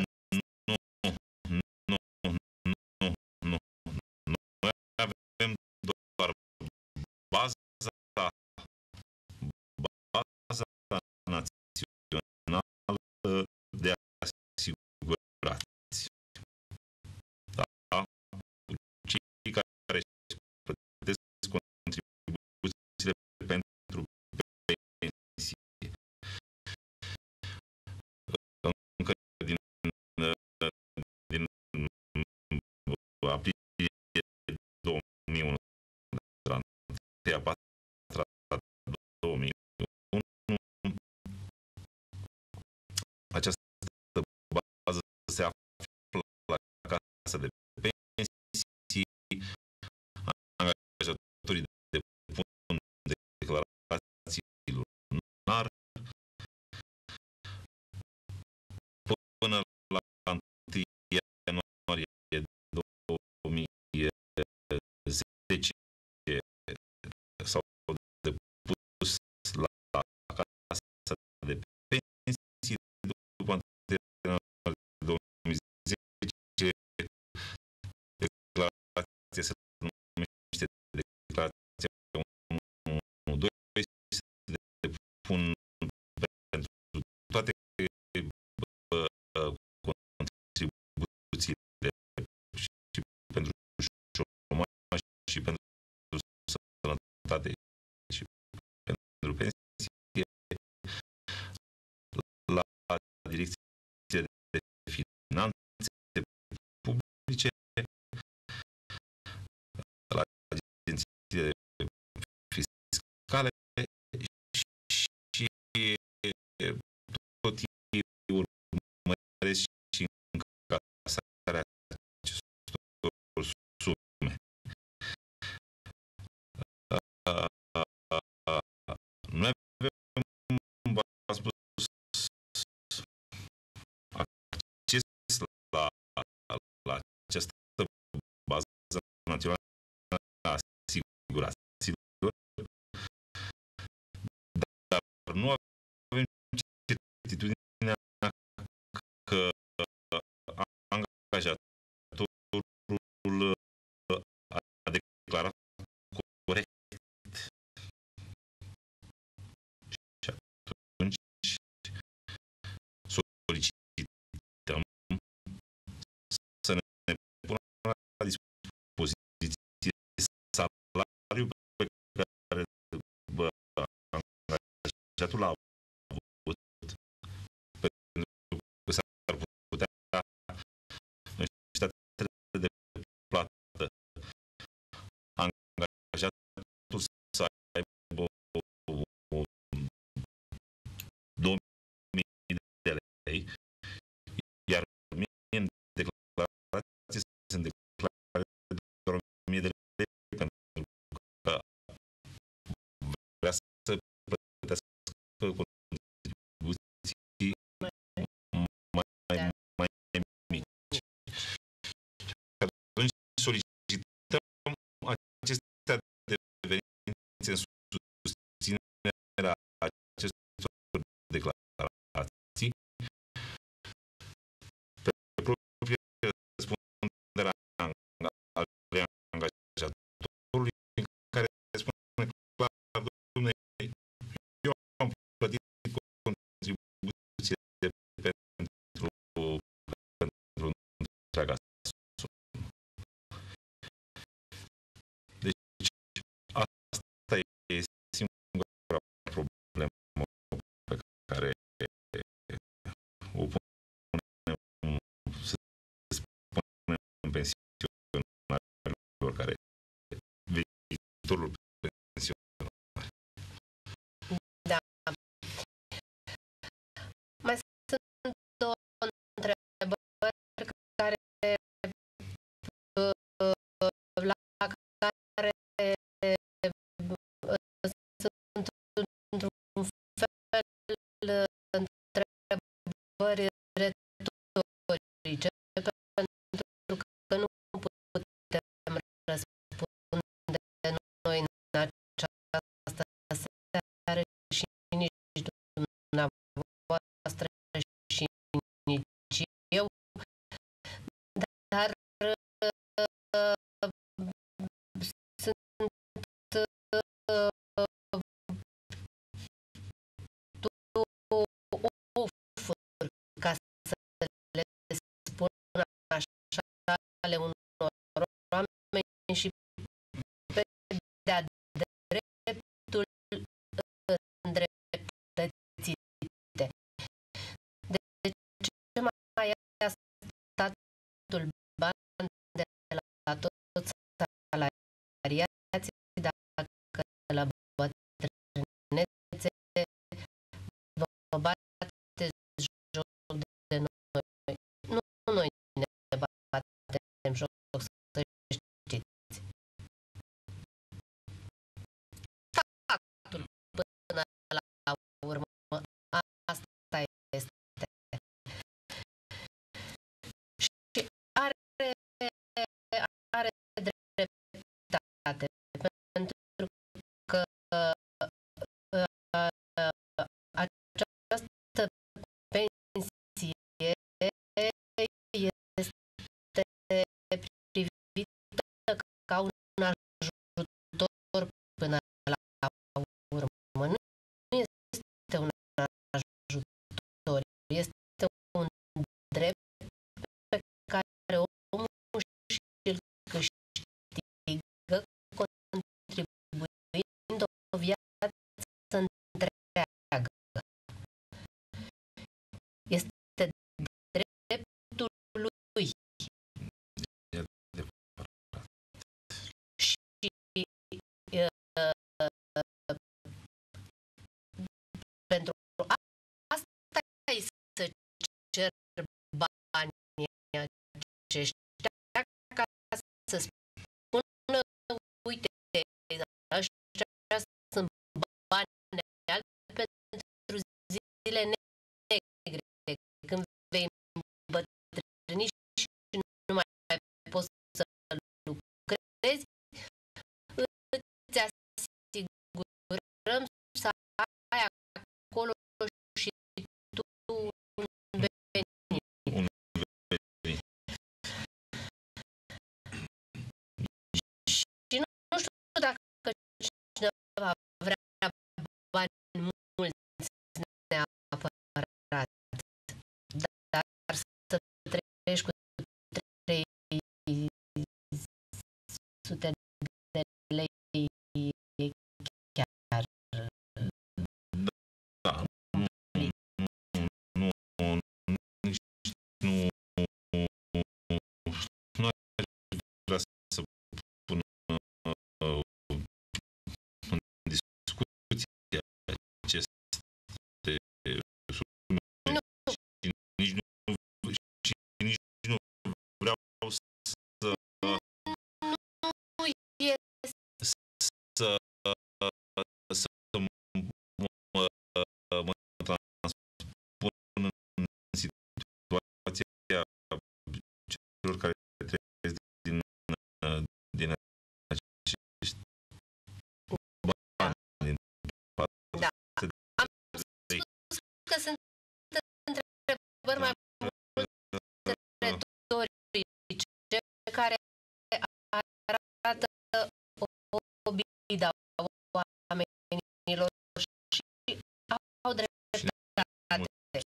Noi avem doar baza, baza națională de asigurați. Da? Cei care își plătesc contribuțiile pentru pensie. Încă din, din aprilie două mii unu, de la întâi a patra două mii unu, această bază se află la Casa de Pensii. Angajatorii depun declarații lunar până la întâi ianuarie două mii zece s-au depus la Casa de Pensii. După întâi ianuarie două mii zece, declarația se numește declarația unu doi, se depun pentru toate contribuțiile și pentru șomaj și pentru sănătate și pentru pensie la Direcția de Finanțe Publice, la agențiile fiscale și tot ei urmăresc și încasarea acestor sume. Noi avem, v-am spus, acces la, la această bază națională a asiguraților, dar nu avem certitudinea că angajatorul a declarat corect. Și atunci solicităm să ne pună la dispoziție salariul pe care angajatul l-a avut, pentru că s-ar putea contribuții mai, mai, mai mici. Atunci solicităm aceste adeverințe în susținerea acestor declarații pe proprie răspundere a angajatorului, în care spune clar, dom'le, eu am plătit contribuție pentru, pentru întreaga sumă. Deci, asta e singura problemă pe care o punem, să spunem, pensionarilor care viitorul pensionar. Da. Mai sunt două întrebări care la care sunt într-un fel întrebări retorice, pentru că nu putem răspunde noi în această seară și nici dumneavoastră și nici eu, dar sunt ufuri, ca să le spun așa, ale unor oameni și pe de-a dreptul îndreptățite. De ce mai ia statul bani de la toți salariații dacă la bătrânețe vă bateți joc de noi? Nu noi ne batem joc, să știți. Faptul până la urmă, asta este. Și are, are dreptate, pentru că această pensie este privită ca un ajutor până la urmă. Nu este un ajutor, este un drept pe care omul și-l câștigă contribuind o viață întreagă. Este dreptul lui. Și uh, pentru asta e să cer banii aceștia, ca să spună, uite, ăștia sunt bani albi pentru zile negre, când vei îmbătrâni și nu mai poți să lucrezi, îți asigurăm să ai acolo și tu un venit. Un venit. Și nu, nu știu dacă cineva vrea bani mulți neapărat, dar să trăiești cu trei sute de lei chiar. Da, nu, nu, nu, nici nu, nu aș vrea să pun uh, în discuție aceste sume și nici nu, și nici nu vreau să Nu este să să mă că sunt întrebări mai mult retorice care arată obida oamenilor și au dreptate.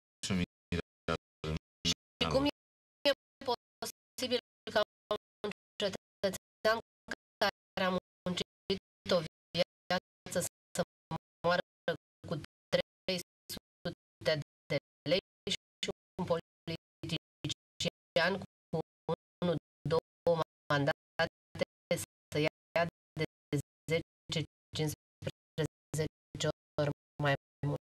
Și cum e posibil ca un cetățean care a muncit o viață să moară cu trei sute de lei și un politician cu unu, două mandate să ia de zece, cincisprezece ori mai mult?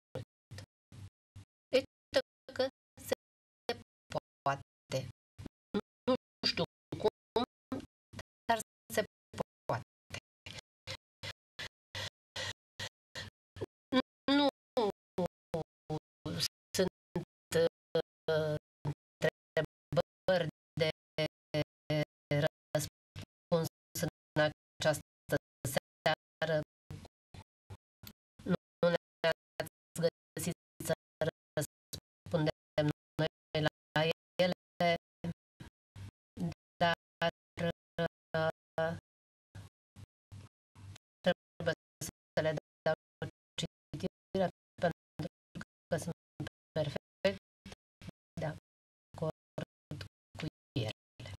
Uite că se poate. Nu știu cum, dar se poate. Nu sunt întrebări de răspuns în această seară. Nu ne-ați găsit să răspundem noi la ele, dar trebuie să le dau citire pentru că sunt perfect de acord cu ele.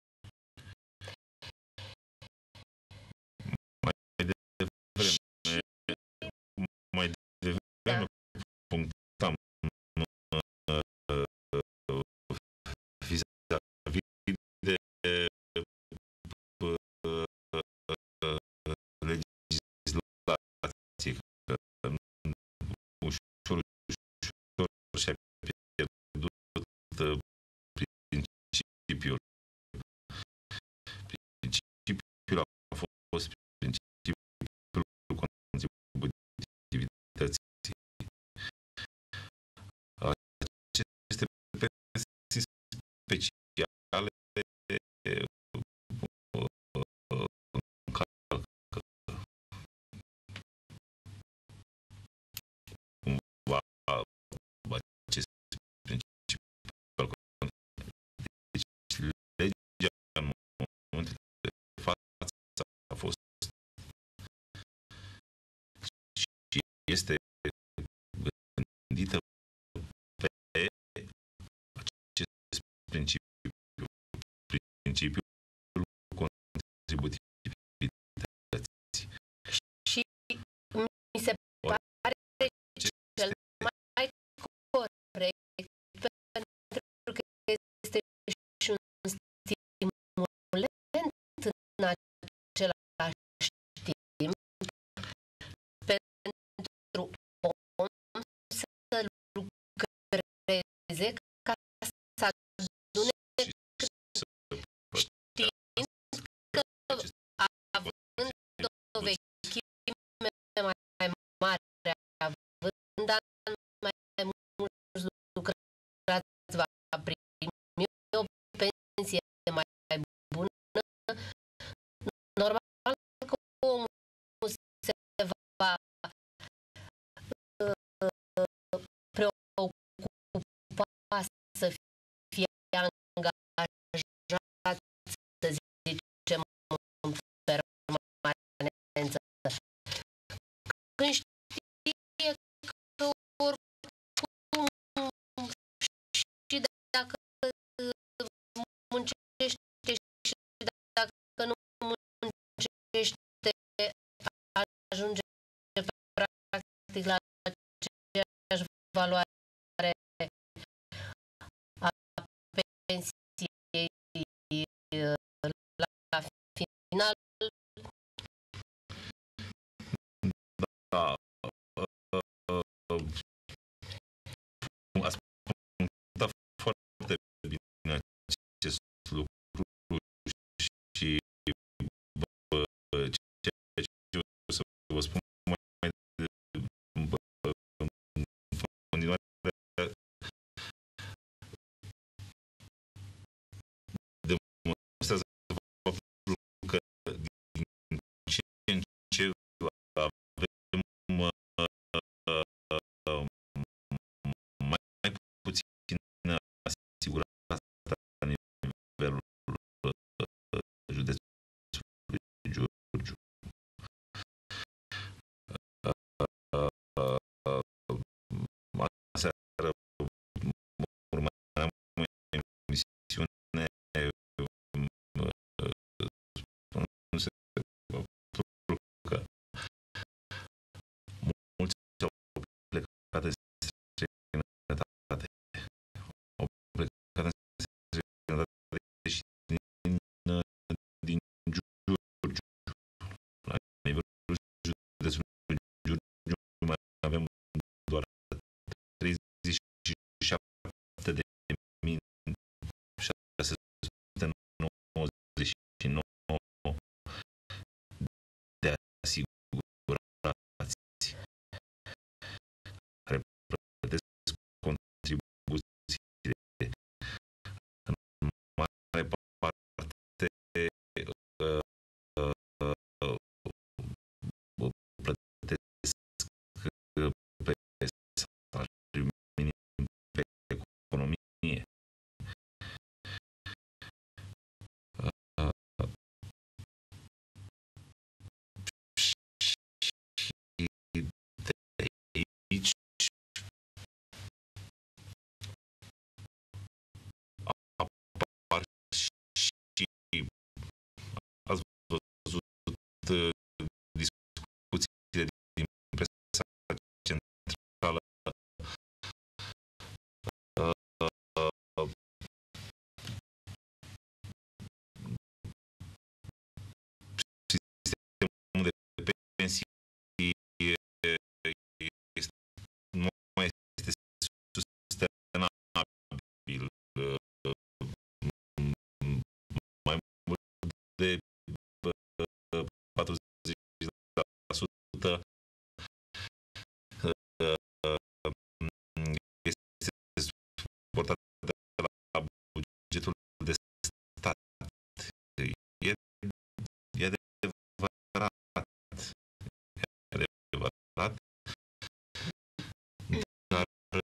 Mai devreme, mai devreme punctam vis-a-vis de legislație, că ușor, ușor și-a pierdut principiul. Principiul a fost principiul contributivității. Aceste pensii speciale încalcă cumva acest principiu al contributivității. Deci, legea în momentul de față a fost și este gândită pe acest principiu, principiul contributivității. Și mi se pare cel mai corect pentru că este și un stimulant în același timp pentru om să lucreze ca să adune știind că având o vechime mai mare, având ani mai mulți lucrați, va primi o pensie mai bună, normal că omul se va preocupa să fie angajat, să zicem, în permanență. Când știe că oricum și dacă muncește și dacă nu muncește, ajunge practic la aceeași valoare a pensiei la final. Da. Ați punctat foarte bine acest lucru și ceea ce o să vă spun mai în continuare demonstrează faptul că din ce în ce avem asigurați care plătesc contribuțiile în mare parte plătesc pe salariu minim pe economie. Aici apar și ați văzut discuțiile din presa centrală sistemul de pensii nu mai este sustenabil. Mai mult de patruzeci la sută este suportat de la bugetul de stat. E, e adevărat. E adevărat. Dar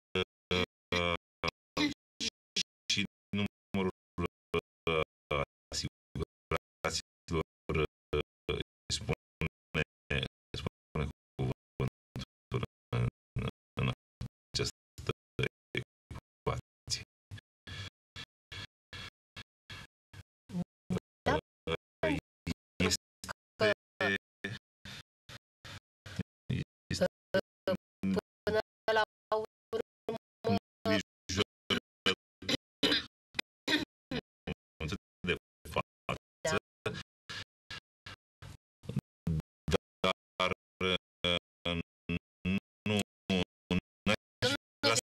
și numărul asiguraților spune, spune cuvântul în această ecuație. Este Până la de față, dar nu n-aș vrea să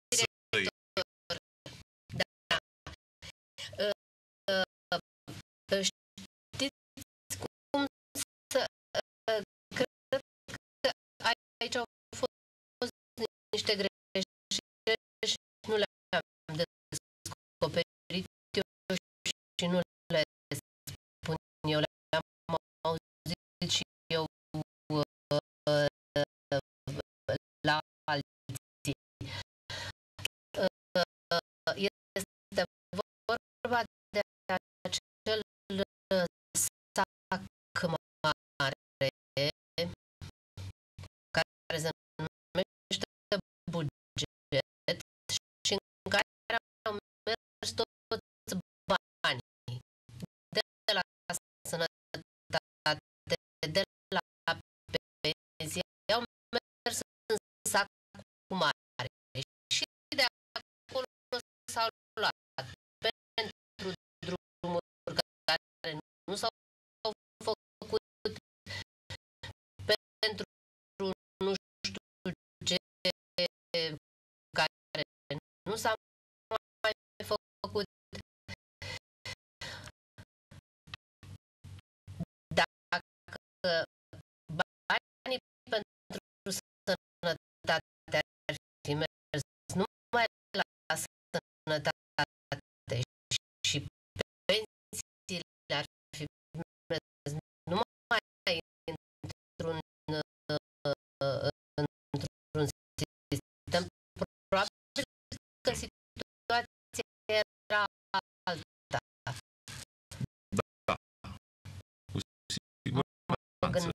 știți cum să... Cred că aici au fost niște greșeli și nu le-am descoperit eu și nu le spun eu, le-am auzit și eu la alții. Este vorba de acel sac mare care se numește buget și în care au mers toți banii de la sănătate, de la pensie, au mers în sac mare și de acolo s-au luat pentru drumuri care nu s-au făcut, pentru nu știu ce care nu s-a mai făcut. Dacă banii pentru sănătate ar fi mers numai la sănătate și pensiile ar fi mers numai într-un într-un sistem, probabil că situația era alta. Da, cu siguranță.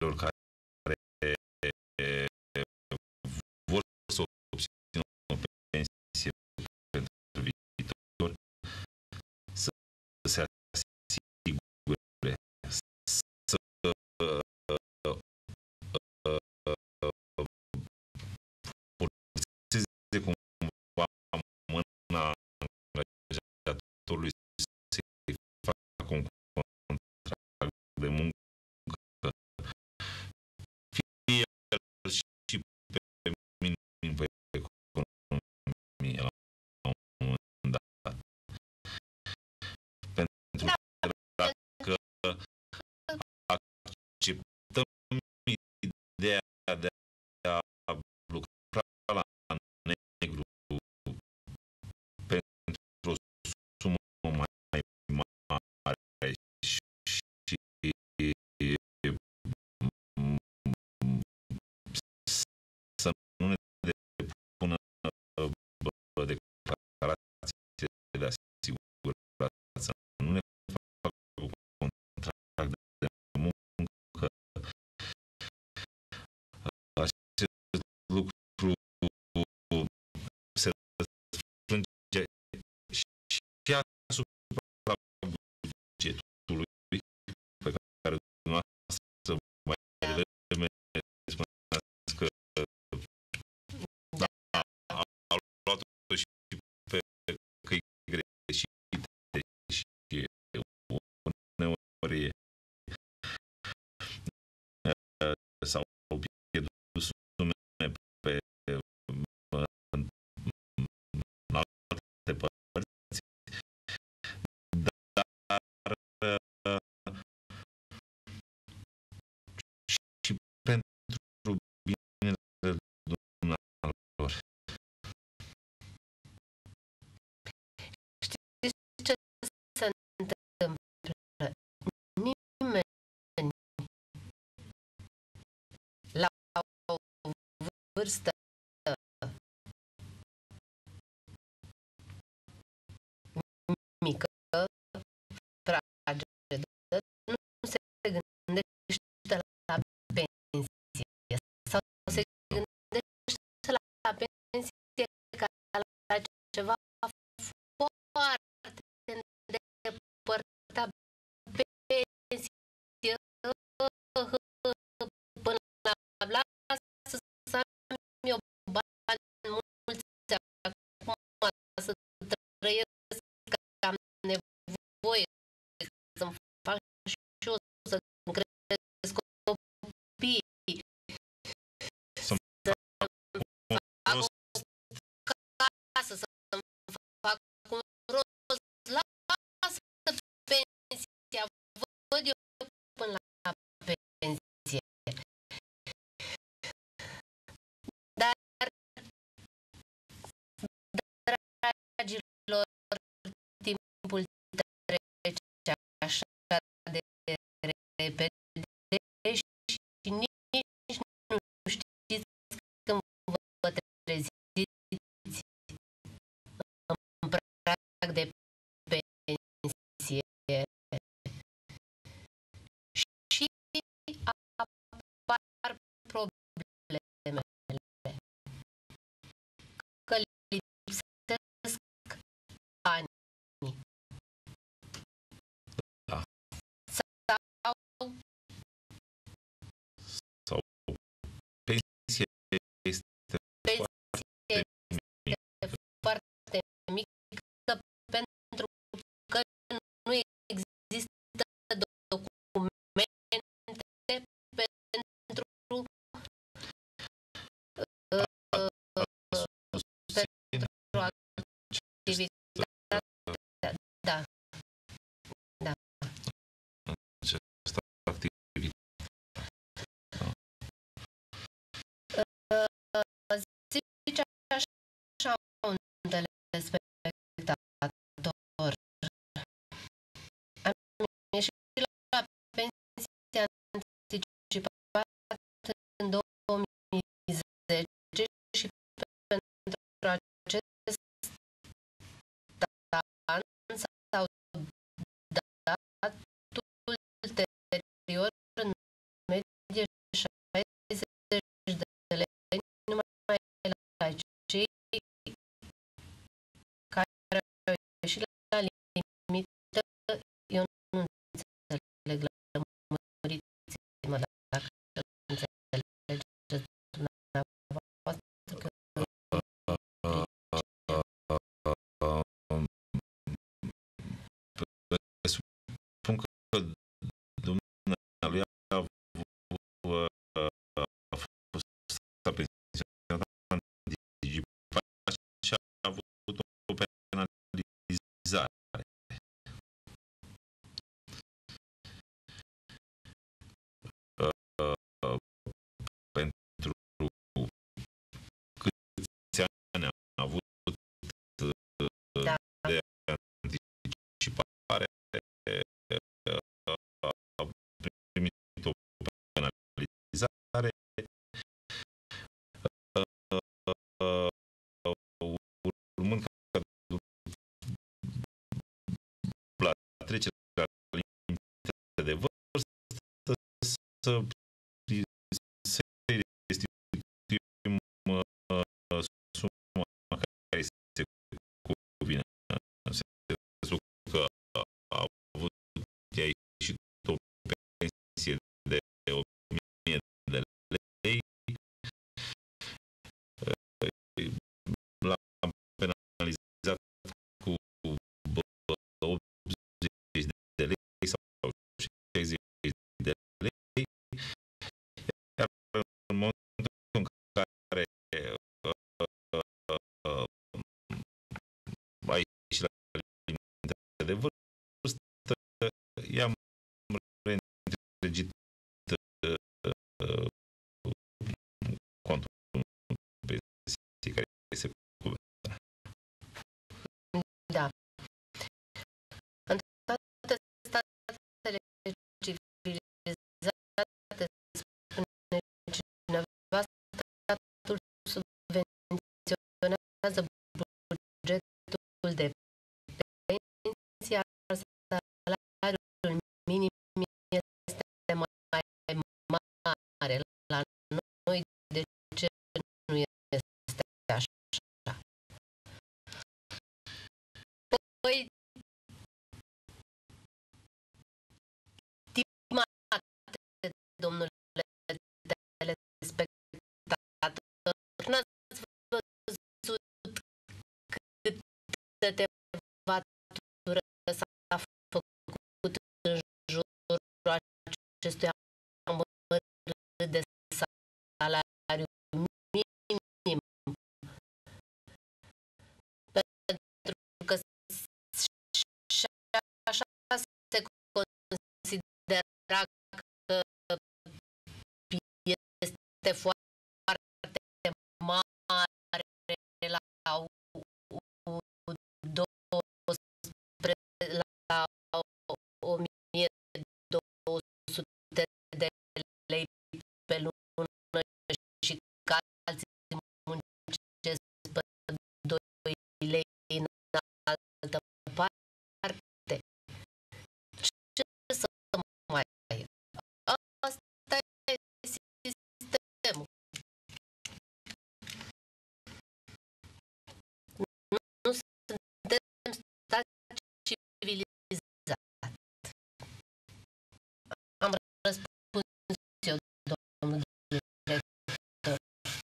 celor care vor să obțină o pensie pentru viitor să se asigure să forțeze cumva mâna angajatorului să-i facă un contract de muncă, fie și pe minim pe economie la un moment dat. Pentru Da. că dacă acceptăm ideea de a lucra la negru pentru o sumă mai mare și să nu ne depună declarație de asigurare, să nu ne facă contract de muncă, acest lucru se răsfrânge și asupra bugetului pe care dumneavoastră mai devreme spuneați că da, a luat-o și pe căi greșite și uneori s-au pierdut sume pe în alte părți, dar și pentru binele dumnealor. Știți ce se întâmplă? Nimeni la o vârstă mică, fragedă, nu se gândește la pensie sau se gândește la pensie ca la ceva foarte îndepărtat. Pensie până la lasă să am eu bani mulți acum să trăiesc, că am nevoie să-mi fac și eu, să-mi cresc copii, Să-mi fac o casă, să-mi fac un rost. Lasă pensia, văd eu până la pensie. Dar, dragilor, timpul trece așa de repede și nici nu știți când vă treziți în prag de pensie și apar problemele, că lipsesc bani Da. sau Sau pensia este pensie este foarte mică care urmând ca la trecerea la limita de vârstă să se restituim suma care se cuvine. În sensul că a avut ea ieșit o pensie de o mie de lei, l-am penalizat cu optzeci de lei sau șaizeci de lei, iar în momentul în care a ieșit la limita de vârstă, i-am reîntregit contul pensiei care se cuvine. Da. În toate statele civilizate, spune cineva, statul subvenționează bugetul de pensie, iar salariul minim este mai mare. La noi, de ce nu este așa? Păi, stimate domnule telespectator, n-ați văzut câte tevatură s-a făcut în jurul acestui amărât de salariu minim. Pentru că și așa se considera că este foarte mare la la o mie două sute de lei pe lună și că alții muncesc pe doi lei în altă parte. Ce să mai e? Asta e sistemul. Nu, nu suntem stat civilizat. Am răspuns eu, domnul director.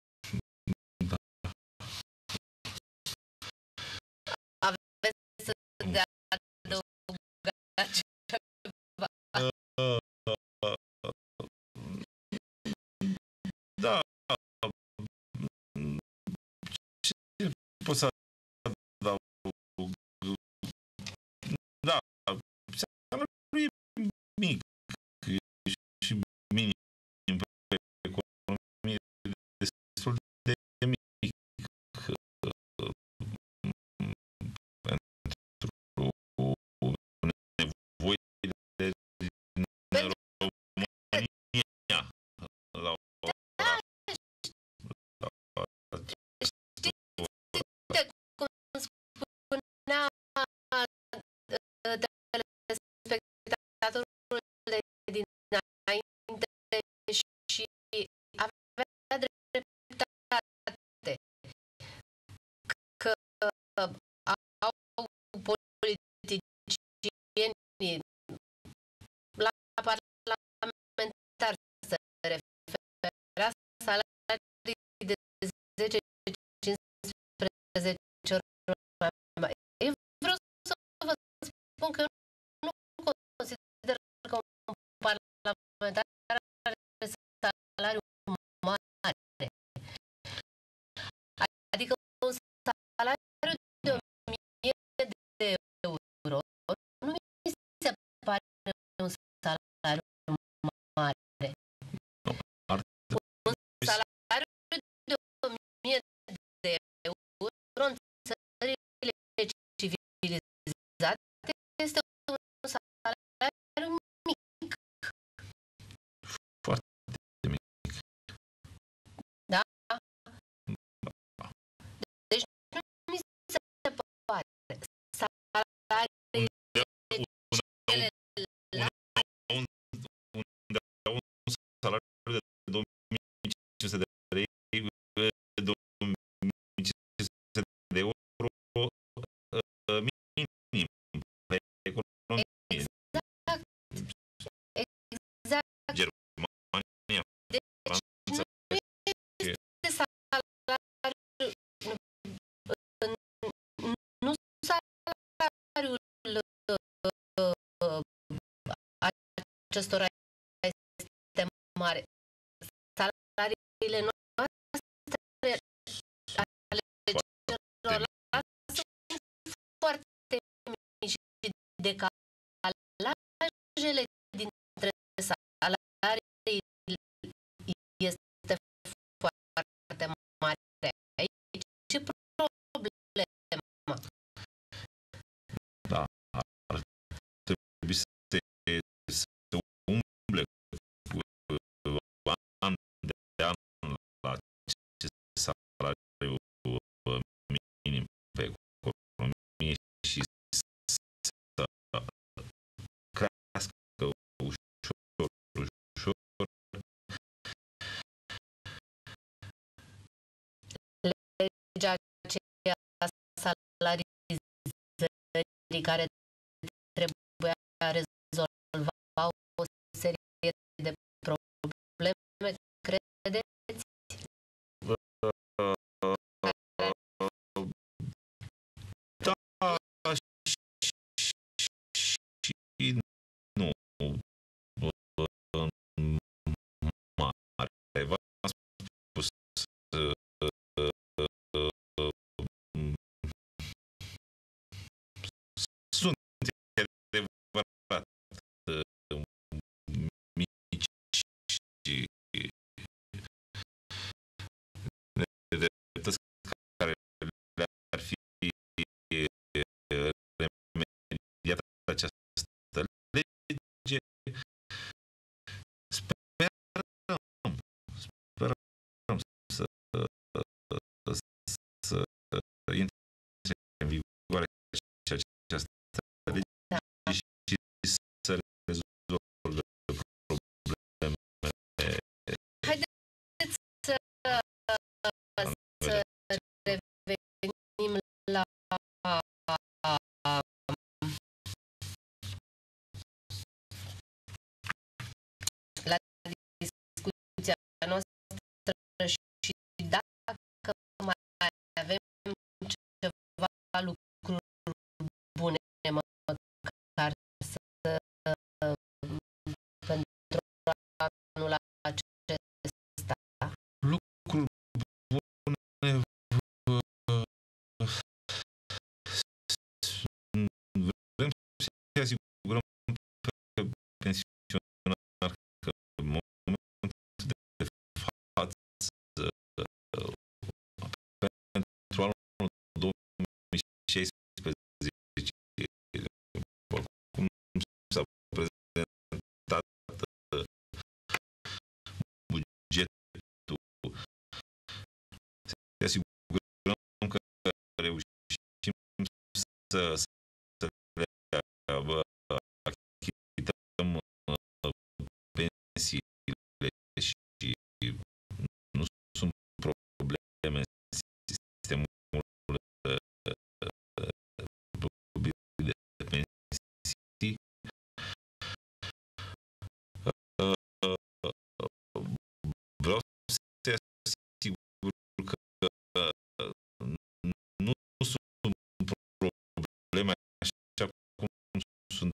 Aveți să de adăugat ceva? Da. Ce pot să adaug? Da. Salariul e mic și minim pe economie, destul de mic pentru nevoile din România la Știți cum spunea telespectatorul de dinainte și avea dreptate că au politicienii la parlamentar se referea salarii de zece cincisprezece ori mai mari. Eu vreau să vă spun că nu consider că un parlamentar are salariu mare. Adică un salariu de o mie de euro nu mi se pare un salariu mare. Un salariu de o mie de euro în acestora este mare. Salariile noastre ale celorlalți sunt foarte mici și decalajele dintre salarii este foarte mare. Aici ce problema? Da, ar trebui să se, să umble an de an la acest salariu minim pe economie și să crească ușor, ușor. Legea aceea a salarizării care trebuia rezolva o serie de probleme, credeți? Da, și nu mare. V-am spus sunt adevărat mici și nedreptăți care le-ar fi remediat această lege. Sperăm, sperăm să, să intre în vigoare această lege și să rezolve problemele. Haideți să, să revenim la la discuția noastră și dacă mai avem ceva lucruri bune măcar să pentru anul acesta. Lucruri bune. Vrem să asigurăm pe pensionar că în momentul de față pentru anul două mii șaisprezece cum s-a prezentat bugetul, să asigurăm că reușim să, să le achităm pensiile și nu sunt probleme în sistemul public de pensii. Vreau să asigur că nu sunt probleme așa cum sunt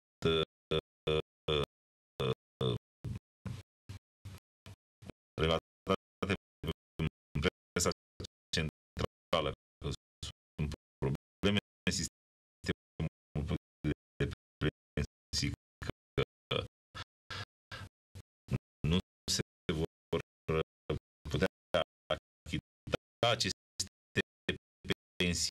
relatate în presa centrală, că sunt probleme în sistemul de pensii, că nu se vor putea achita aceste pensii,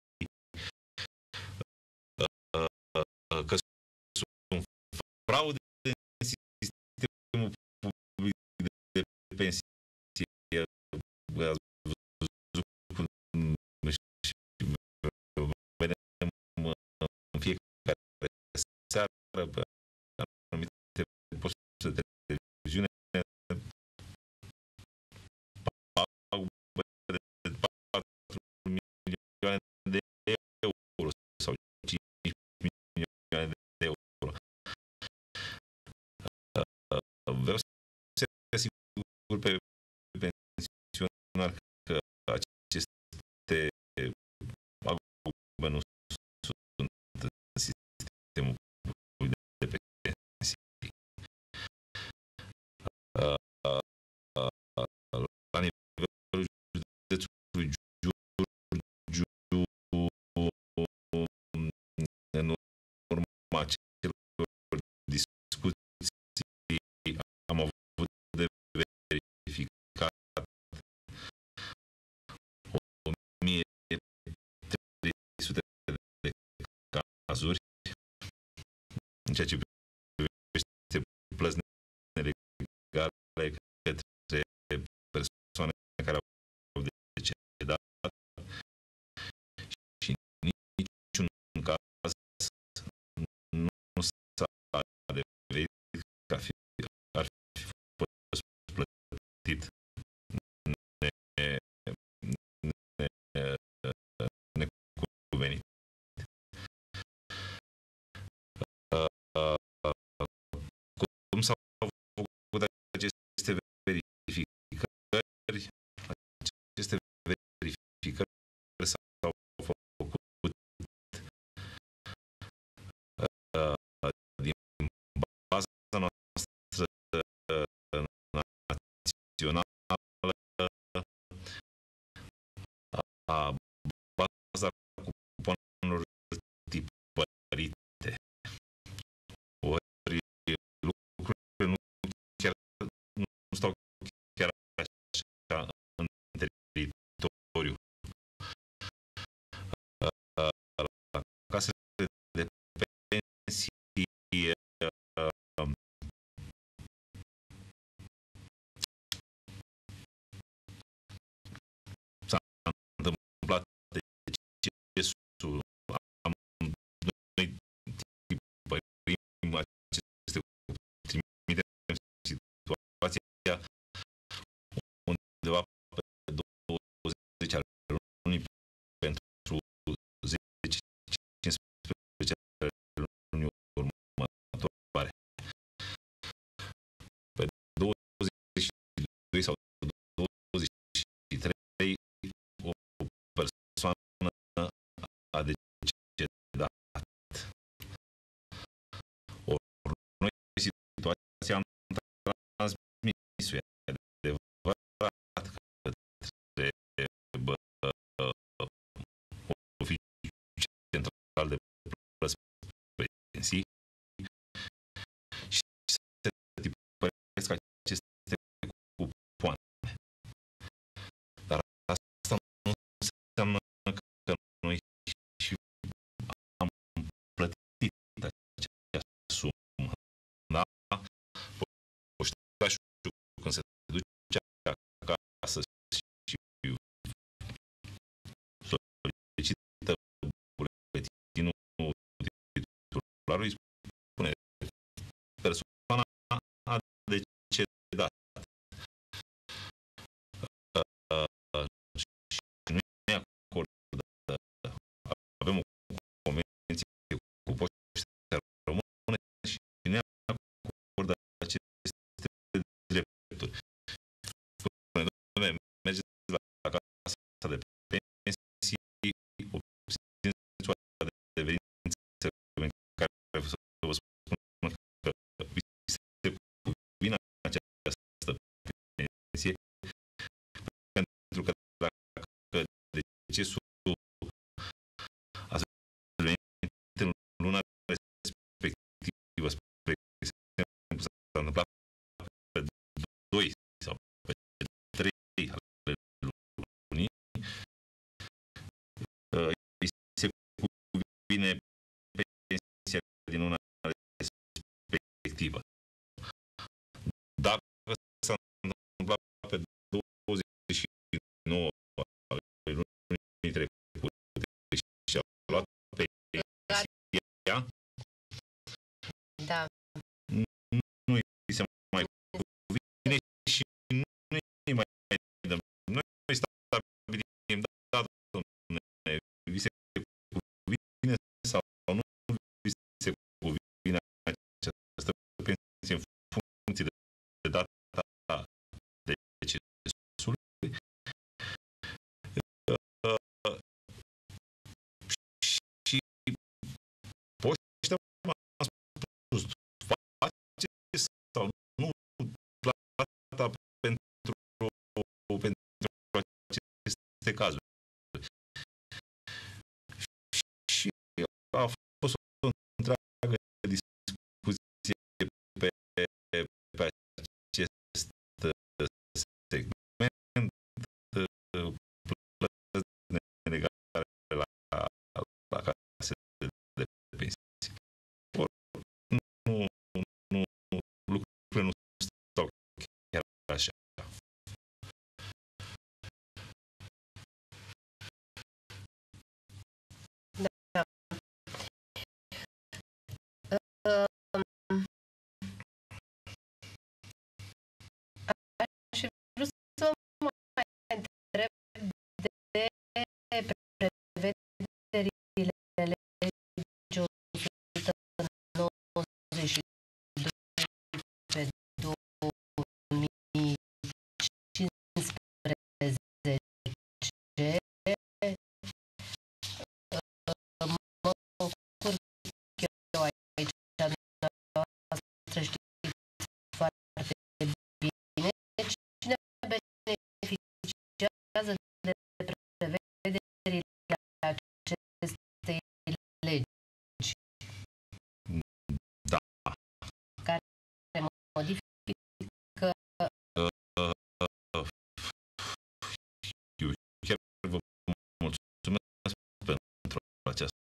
că sunt fraude în sistemul public de pensii. Ați văzut cum și vedem în fiecare seară pe anumite posturi de televiziune pagube de patru milioane de euro sau cinci milioane de euro. Vreau să asigur pe pensionar că aceste pagube nu sunt în sistemul de pensii. uh, uh, la nivelul județului Giurgiu, în urma acelor discuții, am avut de verificat o mie trei sute de cazuri în ceea ce privește plăți nelegale către persoane care au decedat și în niciun caz nu s-a adeverit că ar fi, ar fi fost plătit ne, ne, necuvenit. Cum s-au făcut aceste verificări? Aceste verificări s-au făcut din baza noastră națională, a baza cupoanelor tipărite. Ori lucrurile nu, chiar, nu stau chiar așa în teritoriu. La casele de pensii s-a întâmplat decesul, am noi tipărim aceste, trimitem situația undeva pe douăzeci ale lunii pentru zece cincisprezece ale lunii următoare. Pe douăzeci și doi sau douăzeci și trei o persoană a decedat. Ori noi situația am transmis-o, e adevărat, către Oficiul Central de Plăți Pensii și se tipăresc aceste cupoane. Dar asta nu înseamnă că noi și am plătit acea sumă. Da? Poștașul, când se duce acasă și solicită buletinul titularului, spune persoana a decedat. Și nu e acordă. Avem o convenție cu Poșta Română și ne acordă aceste drepturi. Spune, domnule, mergeți la casa de pensii, obțineți o adeverință în care să vă spun că vi se cuvine această pensie, pentru că dacă decesul a venit în luna respectivă, spre exemplu, s-a întâmplat pe doi sau pe trei ale lunii, îi se cuvine pensia din luna respectivă. Dacă s-a întâmplat pe douăzeci și nouă ale lunii trecute și a luat pensia, da, nu îi se mai cuvine și nu îi mai dăm. Noi stabilim, da, dom'le, vi se cuvine sau a fost o întreagă discuție pe, pe acest segment, plăți negare la, la case de pensii. Or, nu, nu, lucrurile nu stau chiar așa. Da. Uh, aș fi vrut să mă mai întreb de prevederile legii o sută nouăzeci și doi pe două mii cincisprezece. Mă ocurc eu aici, dumneavoastră știți foarte bine cine beneficiază de prevederile acestei legi, Da. care modifică Eu chiar vă mulțumesc pentru această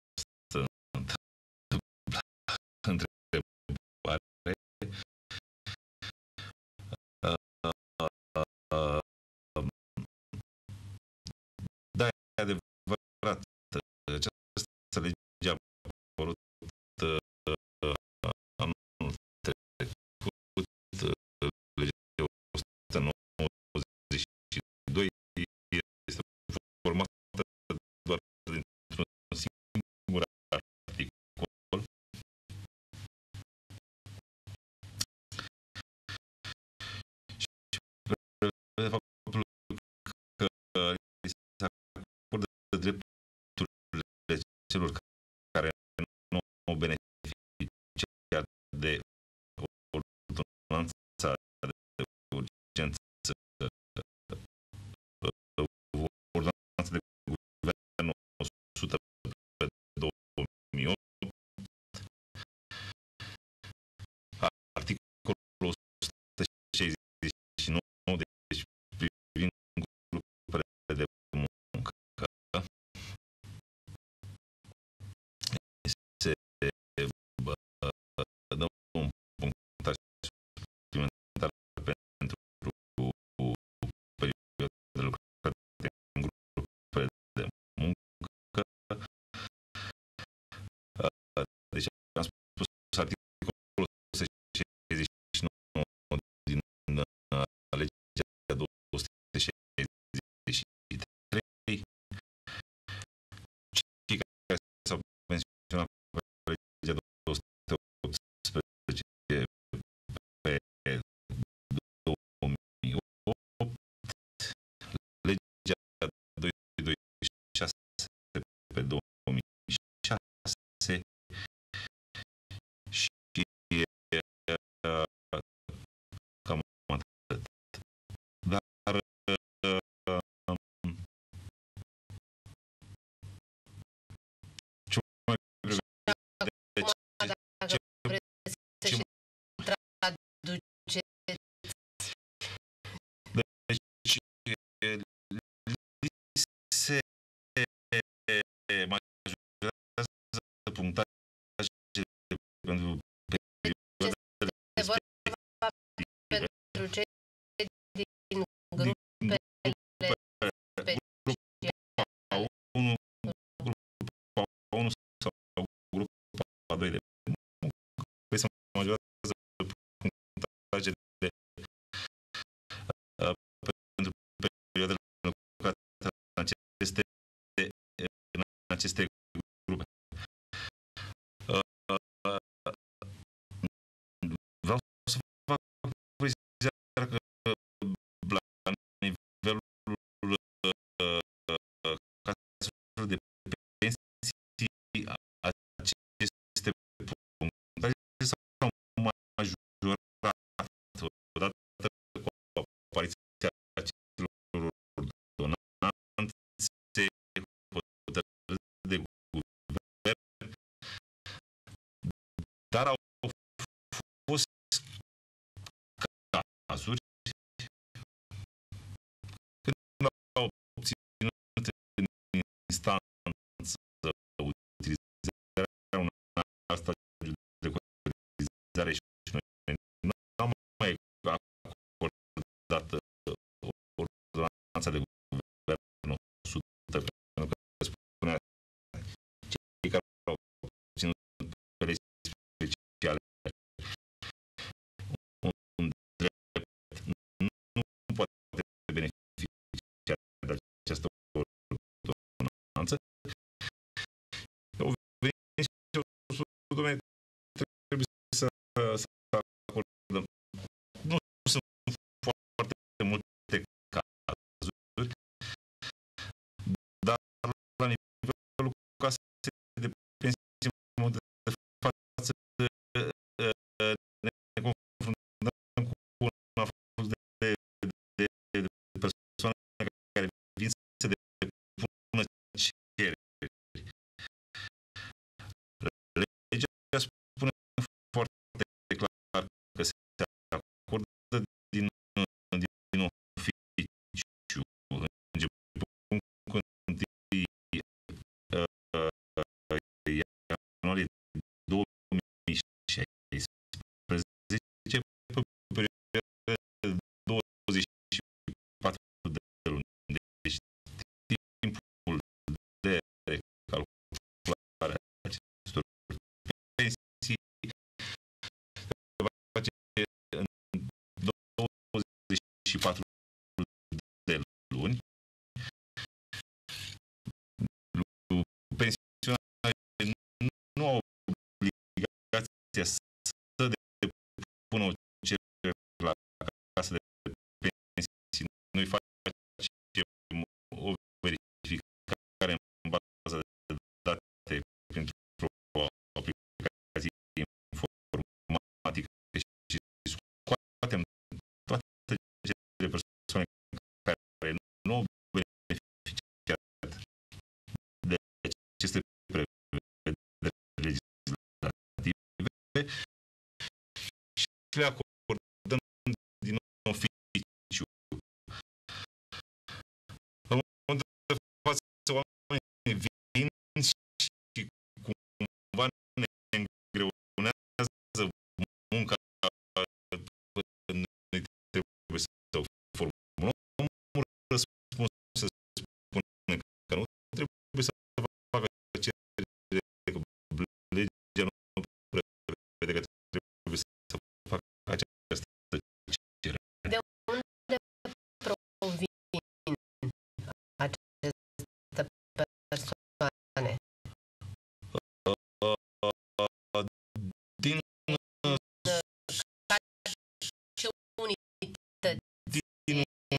întrebare. Da, e adevărat. Această lege a apărut anul trecut, legea o sută nouăzeci și doi, este formată doar dintr-un singur articol. Și faptul că se acordă drepturile celor care nu au beneficiat de ordonanța de urgență, ordonanța de guvern o sută pe două mii opt, articolul o sută șaizeci și nouă, deci privind grupele de muncă, se dă un punctaj suplimentar pentru perioada de lucrare în grupele de muncă. Deci am spus articolul o sută șaizeci și nouă din legea două sute șaizeci și trei. Cei care s-au menționat pe legea două sute optsprezece pe două mii opt, legea doi sute douăzeci și șase pe două mii șase și cam atât. Dar ce mai Acum, dacă vreți să și traduceți, deci se majorează punctajele pentru perioada este vorba pentru cei din grupele A unu, grupa A unu sau grupa A doi de muncă. Păi se majorează punctajele de, uh, pentru perioadele lucrate în aceste, în aceste grupe. Uh, uh, vreau să fac precizarea că la nivelul uh, caselor de pensii, aceste punctaje s-au majorat odată cu apariția acelor ordonanțe, hotărâri de Dar au fost cazuri când au obținut în instanță utilizarea unui alt stagiu de cotizare și noi nu am mai acordat ordonanța de guvern o sută, pentru că spunea cei care au obținut pe legi speciale un drept nu poate beneficia de această ordonanță. Eu veni și eu spun, dom'le, trebuie să, să acordăm. Nu sunt foarte multe cazuri, dar la nivelul casei de pensii în mod de față ne confruntăm cu un aflux de, de, de, de persoane care vin să depună cereri. Legea spune foarte clar că se acordă din, din oficiu, începând cu întâi ianuarie două mii șaisprezece pe perioadă de douăzeci și patru de luni. Deci timpul de calculare a acestor pensii se va face în douăzeci și patru de luni. Pensionarii nu au obligația să depună o cerere la casa de pensii. Noi facem o verificare în baza de date printr-o aplicație informatică și scoatem toate cele persoane care nu au beneficiat de aceste prevederi legislative și le acordăm din oficiu. În momentul de față, oamenii vin și cumva ne îngreunează munca. Noi trebuie să formulăm un răspuns, să spunem că nu trebuie să facă cerere, că legea nu prevede că trebuie să facă această cerere. De unde provin aceste persoane? Din Ce unități? din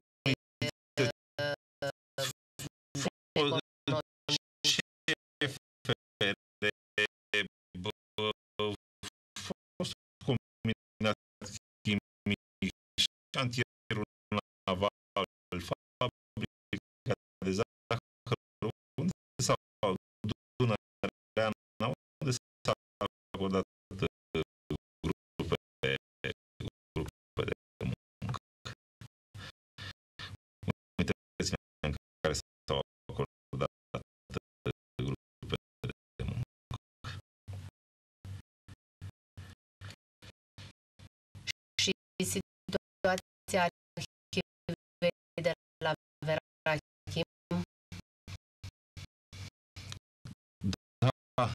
fost combinat chimic, șantierul naval, fabrica de zahăr, unde s-au Dunărea, unde s-a acordat grupe, grupe de muncă. Unitățile în care s-au acordat grupe de muncă. Și situația arhivei de la Verachim? Da,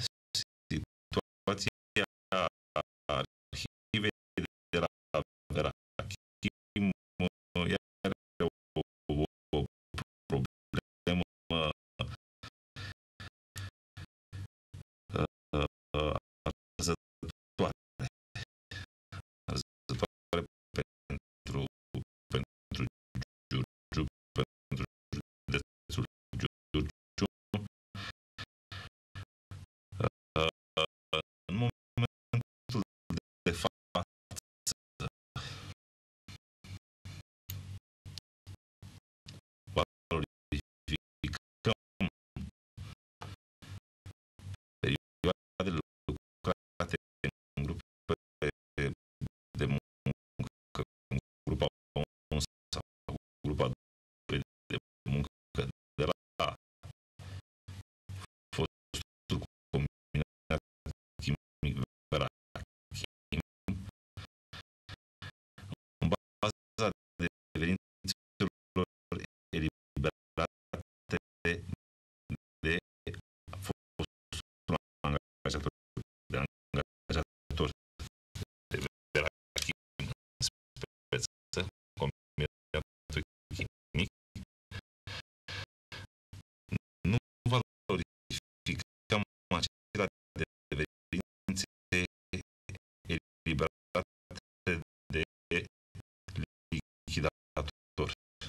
situația arhivei de la Verachim are o, o problemă arzătoare. Arzătoare pentru angajator de angajator de verachim în speță, combinatul chimic, nu valorificăm acela de deverințe eliberate de lichidator.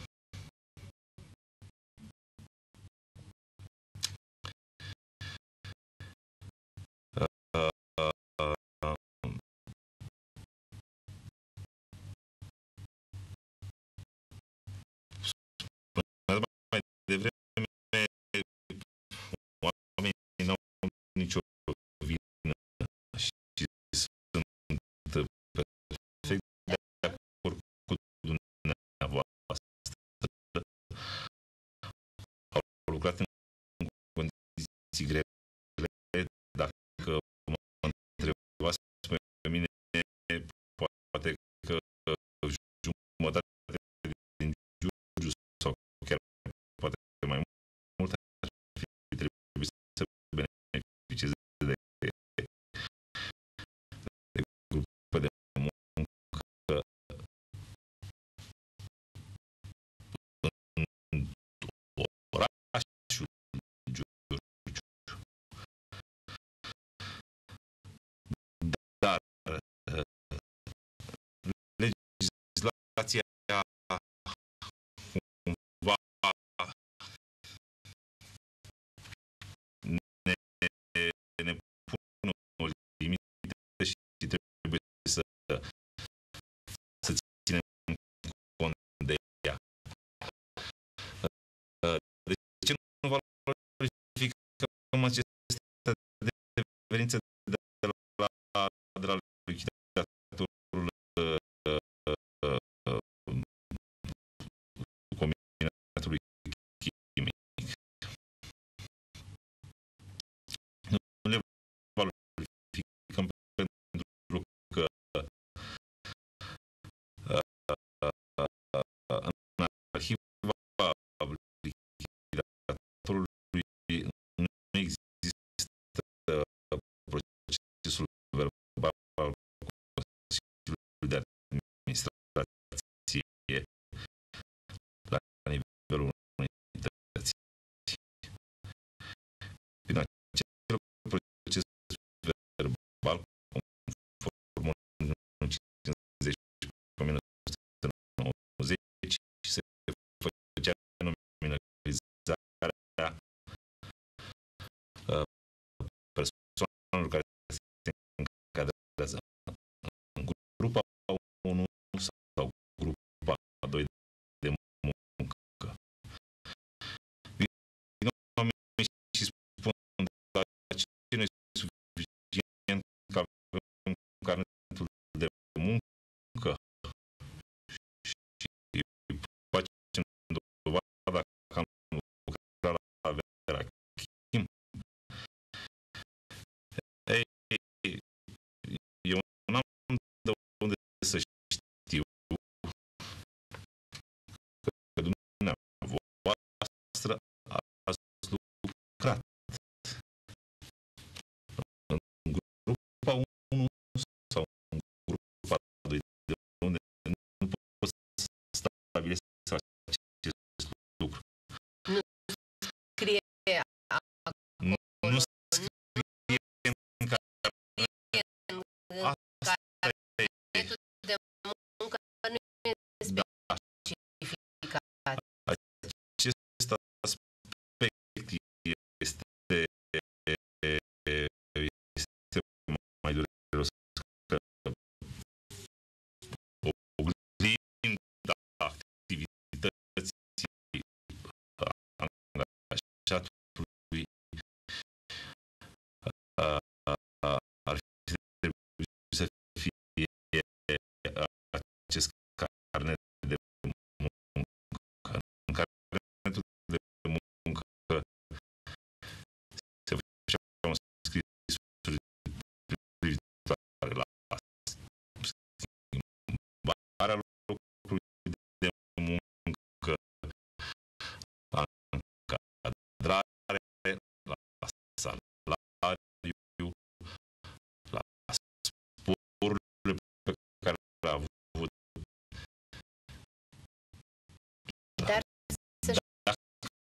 Mai devreme, oamenii n-au nicio vină și sunt perfect de acord cu dumneavoastră. Au lucrat în condiții grele. Dacă mă întrebați pe mine, poate că jumătate din juriu sau chiar poate mai mult ar fi trebuit să beneficieze de, de grupe de muncă în orașul Giurgiu. Dar legislația cumva ne, ne pune o limită și trebuie să, să ținem cont de ea. De ce nu valorificăm aceste deverințe de la, de la lichidatorul combinatului chimic? Nu le valorificăm pentru că în arhiva lichidatorului nu există procesul verbal al Consiliului de Administrație la nivelul unității. Prin acel proces verbal, conform cincizeci pe o mie nouă sute nouăzeci, se făcea nominalizarea persoanelor care se încadrează în grupa unu sau grupa doi de muncă. Vin oamenii și spun, dar ce nu e suficient că avem carnetul de muncă și facem dovada că am lucrat la verachim? Ei, eu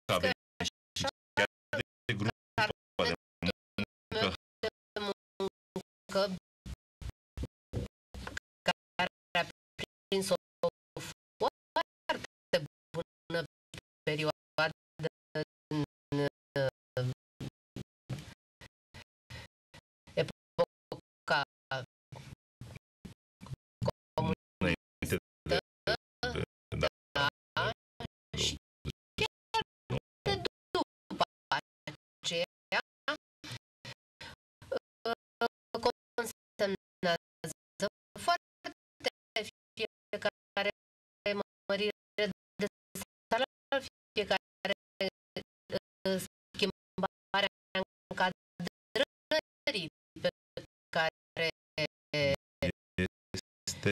a beneficiat de grupa de muncă că care a prins o foarte bună perioadă în epoca comunistă, da, și chiar după aceea consemnează foarte fiecare mărire de salariu, fiecare schimbare în încadrării pe care este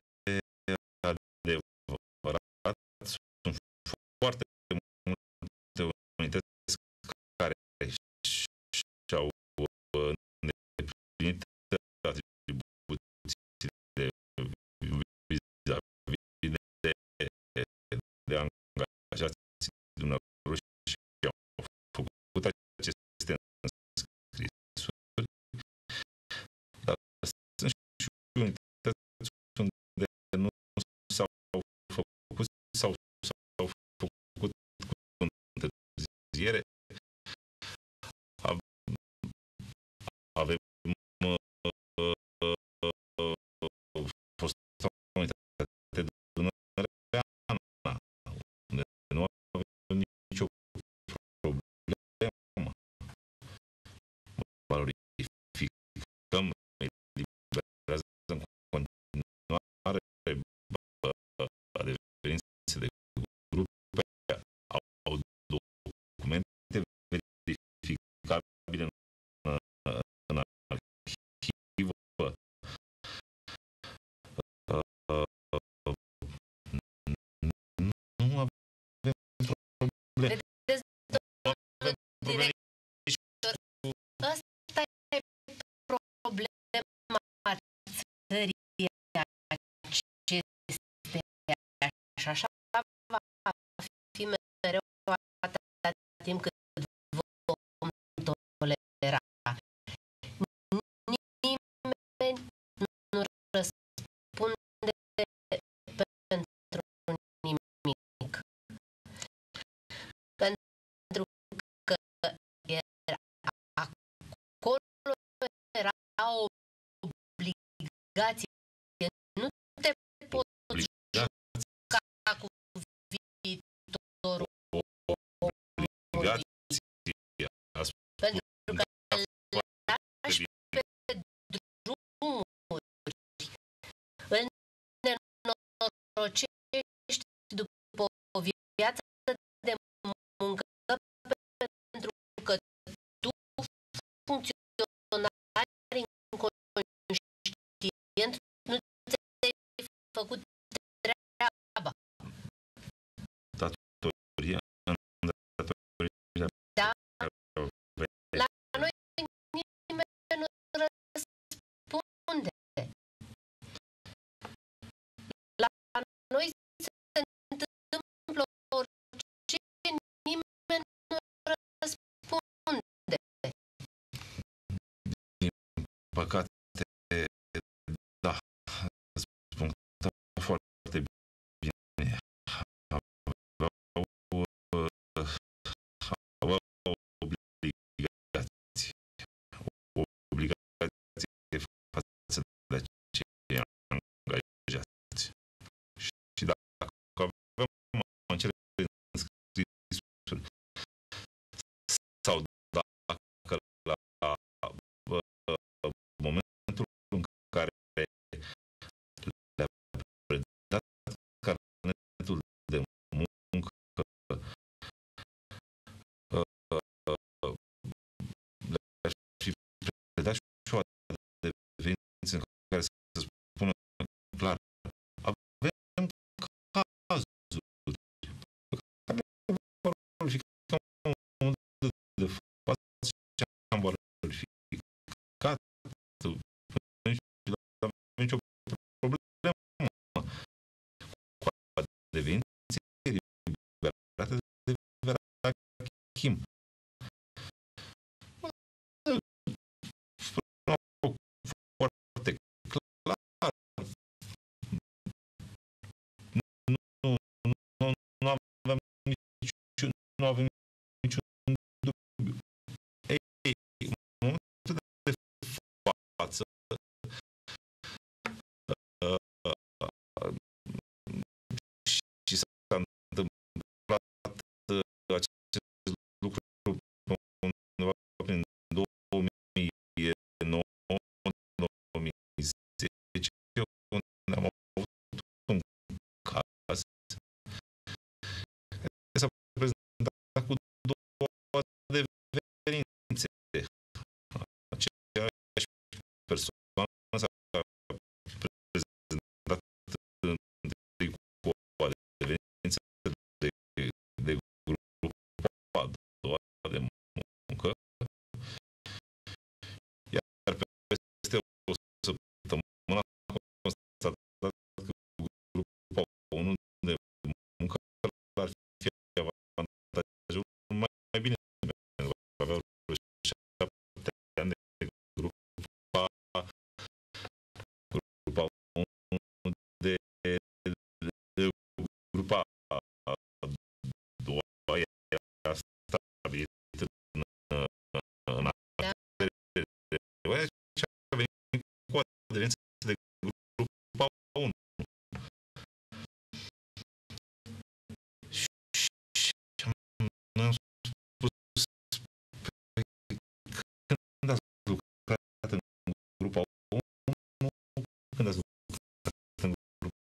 adevărat. Sunt foarte multe unități care și-au îndeplinit atribuțiile vis-a-vis de, de angajații dumneavoastră și au făcut aceste înscrisuri, dar sunt și unități unde nu s-au făcut sau s-au făcut cu întârziere. Avem fosta unitate de Dunăreana, unde nu avem nicio problemă. Valorificăm, eliberează în continuare adeverințe de grupe, au documente verificabile în, în arhivă. Nu avem probleme. vedeți, domnul Probleme director, ăsta e problema țării acesteia și așa va fi mereu atâta timp cât vom tolera. Nimeni nu răspunde pentru nimic. Pentru că era, acolo era o obligație. Nu te poți juca cu viitorul Obligație. pentru că lași pe drumuri, îl nenorocești după o viață de muncă pentru că tu, funcționari inconștient, nu ți-ai făcut treaba. Datoria, datoria. Da? La noi nimeni nu răspunde. La noi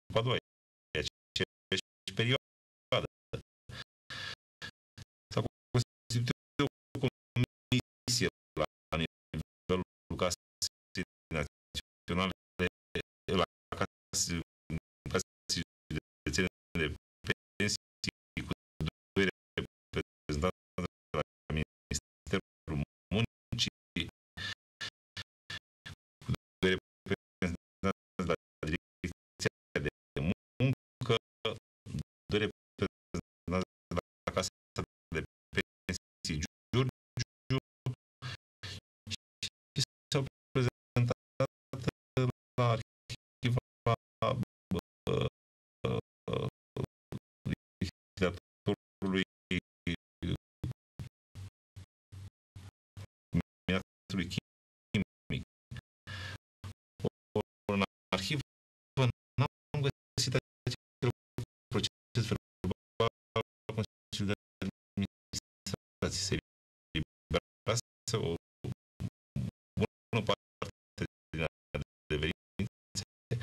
a doua, e aceeași perioadă. S-a constituit o comisie la nivelul Casei Naționale, la Casei Județene de Pensii, cu doi reprezentanți de la Ministerul Muncii, cu doi reprezentanți de la Direcția de Muncă, doi reprezentanți de la Casa de Pensii Giurgiu și s-au prezentat la arhiva lichidatorului Combinatului Chimic. Ori în arhivă n-am găsit acel proces verbal al Consiliului de Administrație. Se eliberase o bună parte din adeverințe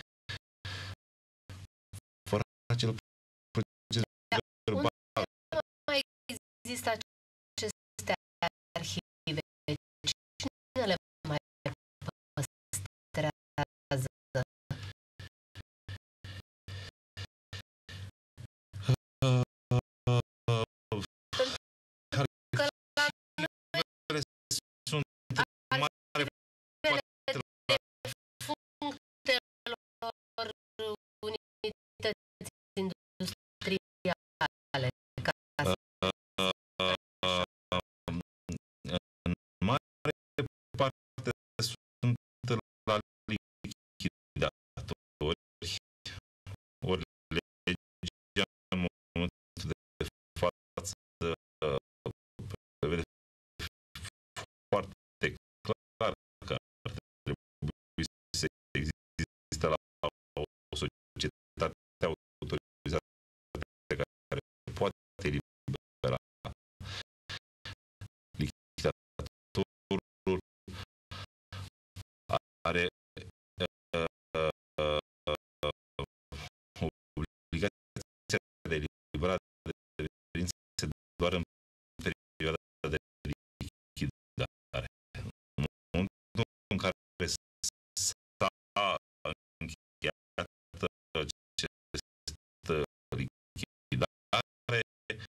fără acel proces verbal. Unde mai există aceste arhive? Cine le mai păstrează? Arhivele sunt în mare parte la Punctelor unități industriale. Ca să în mare parte sunt la lichidatori, ori legea în momentul de față prevede foarte clar că ar trebui să existe la o societate autorizată care poate elibera lichidatorul are obligația de eliberare de referințe doar în perioada de lichidare. În momentul în care s-a încheiat această lichidare,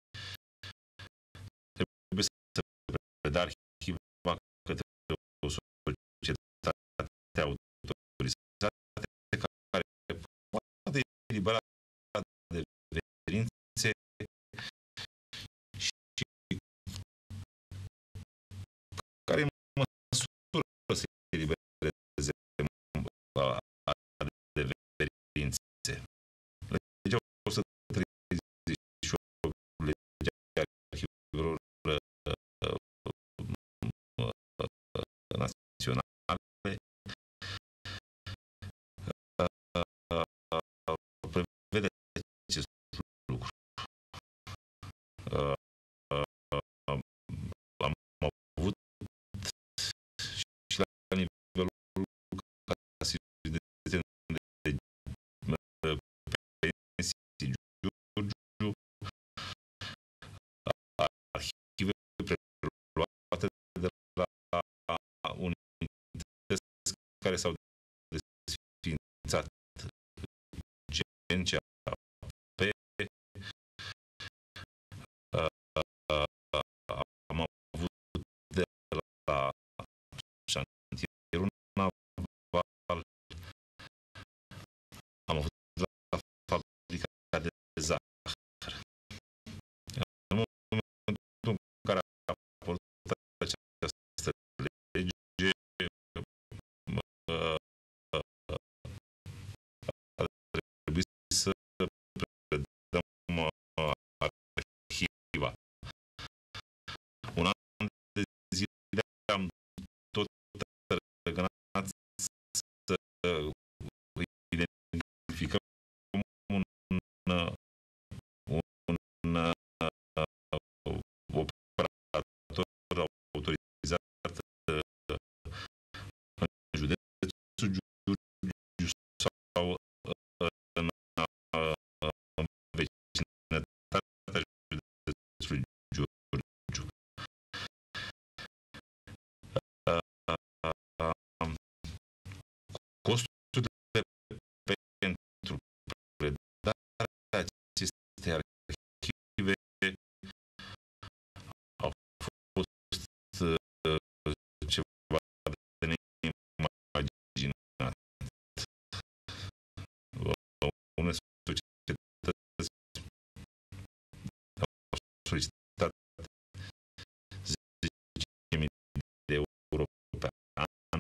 trebuie să predea arhiva către o societate autorizată care poate elibera de referințe și care în măsură să elibereze adeverințe. Legea o sută treizeci și opt, legea arhivelor naționale, prevede acest lucru. Am avut și la nivelul Casei Județene de Pensii Giurgiu arhive preluate de la unități care s-au desființat, gen C A P. Am avut de la șantierul naval, am avut de la fabrica de zahăr. În momentul în care a apărut această lege, a trebuit să predăm arhiva. Un an de zile am tot răgănat să identificăm un, un operator autorizat în județul Giurgiu sau în unei societăți au solicitat zece mii de euro pe an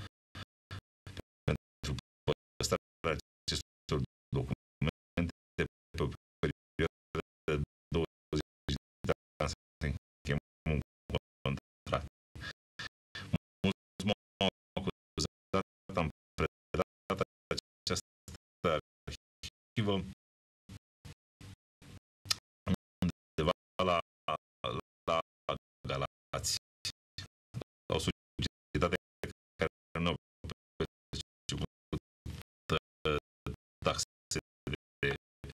pentru păstrarea acestor documente pe o perioadă de douăzeci de ani să încheiem un contract. Mulți m-au acuzat, am predat această arhivă undeva la, la Galați, la o societate care nu a perceput taxe de,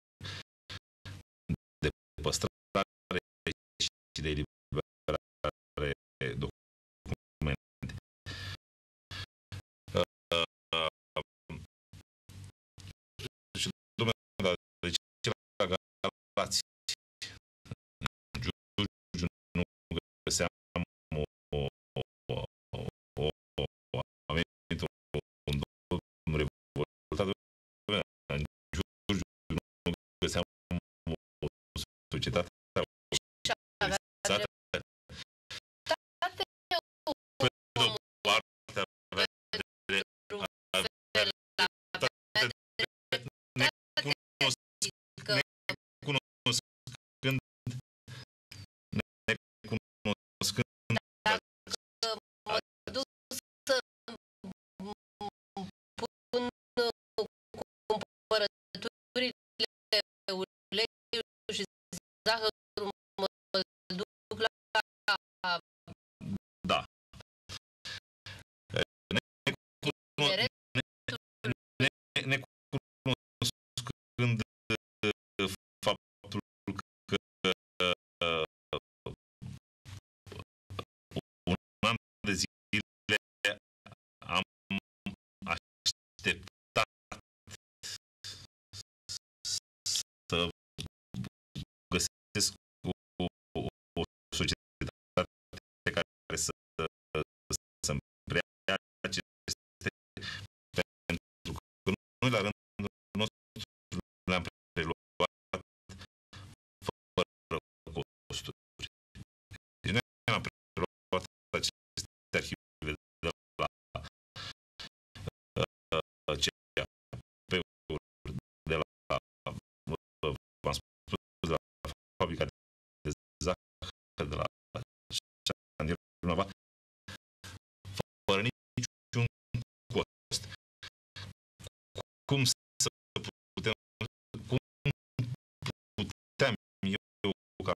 de păstrare și de eliberare documente. Și domnule, dar de ce la Galați în Giurgiu nu găseam o, o, o, o, o a venit un domn revoltat, în Giurgiu nu găseam o societate organizată pe de-o parte avea necunoscând necunoscând cumpărăturile uleiului și zahărul mă duc la da. Necunoscând faptul că un an de zile am așteptat să găsesc o, o, o societate care să, să-mi preia aceste, pentru că noi la rândul nostru le-am preluat fără costuri. Deci noi am preluat aceste arhive de la C A P-uri, de la, v-am spus, de la fabrica de zahăr, de la șantierul naval, fără niciun cost. Cum să putem, cum puteam eu ca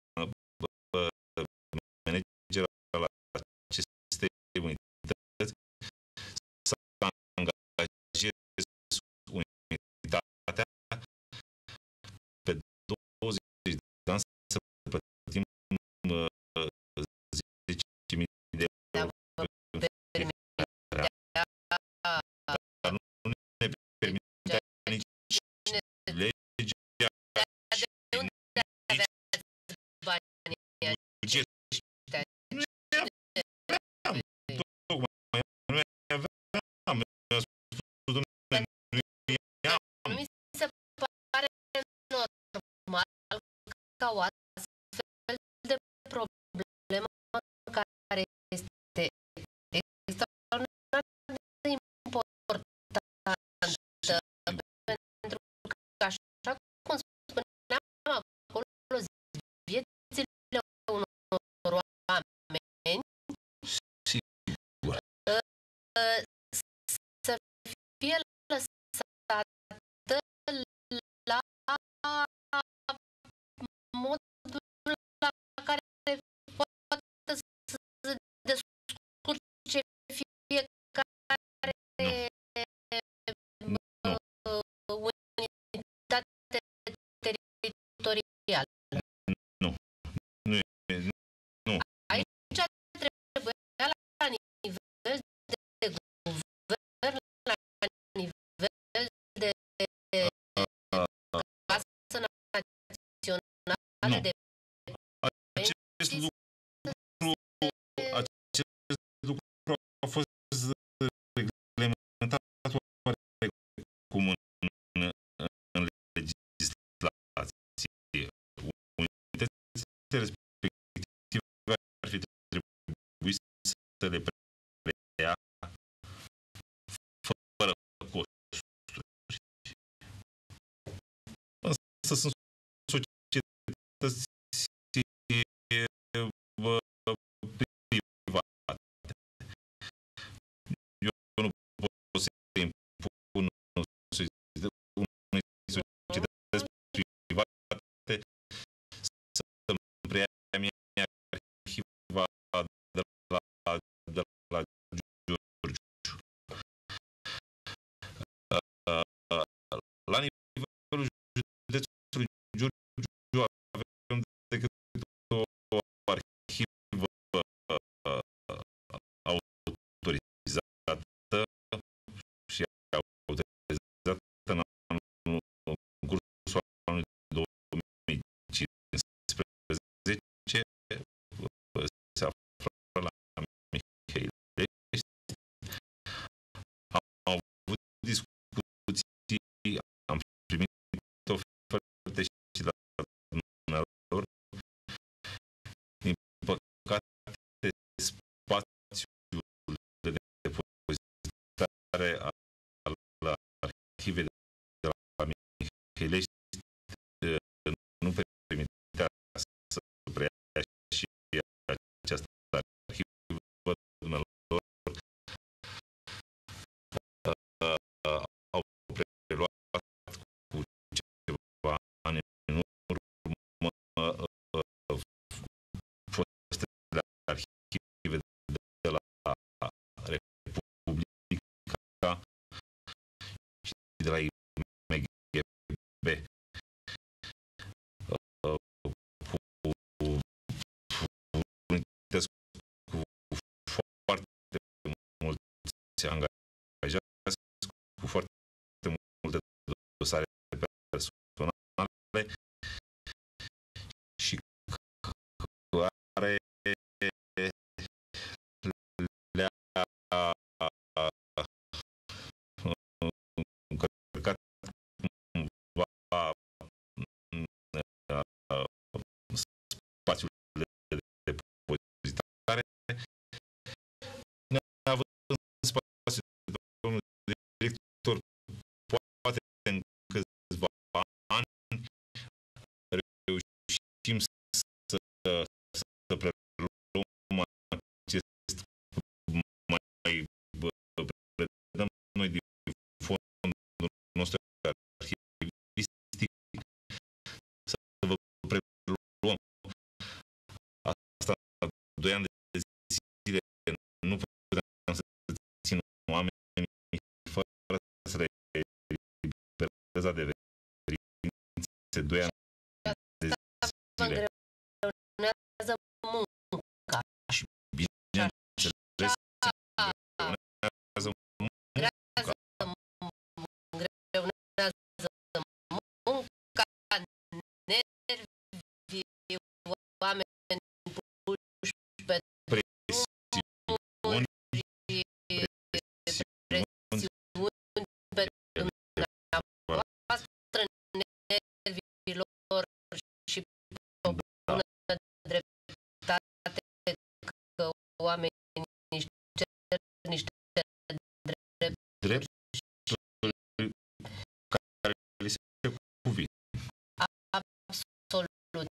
manager al acestei unități să angajez unitatea pe douăzeci de ani să plătim zece mii de euro. Dar nu ne permitea nici legea, nici buget. Nu aveam, tocmai, nu aveam. Mi-a spus, domnule, nu i-am. Mi se pare normal ca o astfel de problemă care este extraordinar de importantă, pentru că, așa cum spuneam acolo, viețile unor oameni Sigur. să fie lăsată la modul la care poate să se descurce fiecare unitate teritorială. Nu. Nu e. Nu. Aici trebuia la nivel de guvern, la nivel de casă națională de Acest lucru, acest lucru a fost reglementat oarecum în, respective ar fi trebuit să le preia fără costuri. Însă sunt societăți private. Eu nu pot să impun unei societăți private să-mi preia mie arhiva de la, de la Giurgiu. La nivelul județului Giurgiu avem decât o arhivă autorizată și autorizată în, anul, în cursul anului două mii cincisprezece, se află la Mihăilești. Am avut discuții, am primit oferte și la dumnealor. Din păcate, spațiul de depozitare al arhivei de la Mihăilești nu permitea să preia și această arhivă. Dumnealor au preluat cu ceva ani în urmă fostele arhive de la Republica și de la I M G B cu unități cu foarte mulți angajați, cu foarte multe dosare personale și care le-a încărcat cumva spațiul de depozitare, neavând spațiu de domnul director, poate în câțiva ani reușim să, să preluăm acest, mai predăm noi din fondul nostru arhivistic, să vă preluăm asta doi ani de zile, nu puteam să țin oamenii fără să le eliberez adeverințe doi ani de zile. Îngreunează munca. Și bineînțeles, îngreunează munca. Îngreunează munca, nervii, oameni puși pe presiuni, presiuni pe dumneavoastră, nervilor și pe o bună dreptate că oamenii își cer niște drepturi drepturi care li se cuvin. Absolut.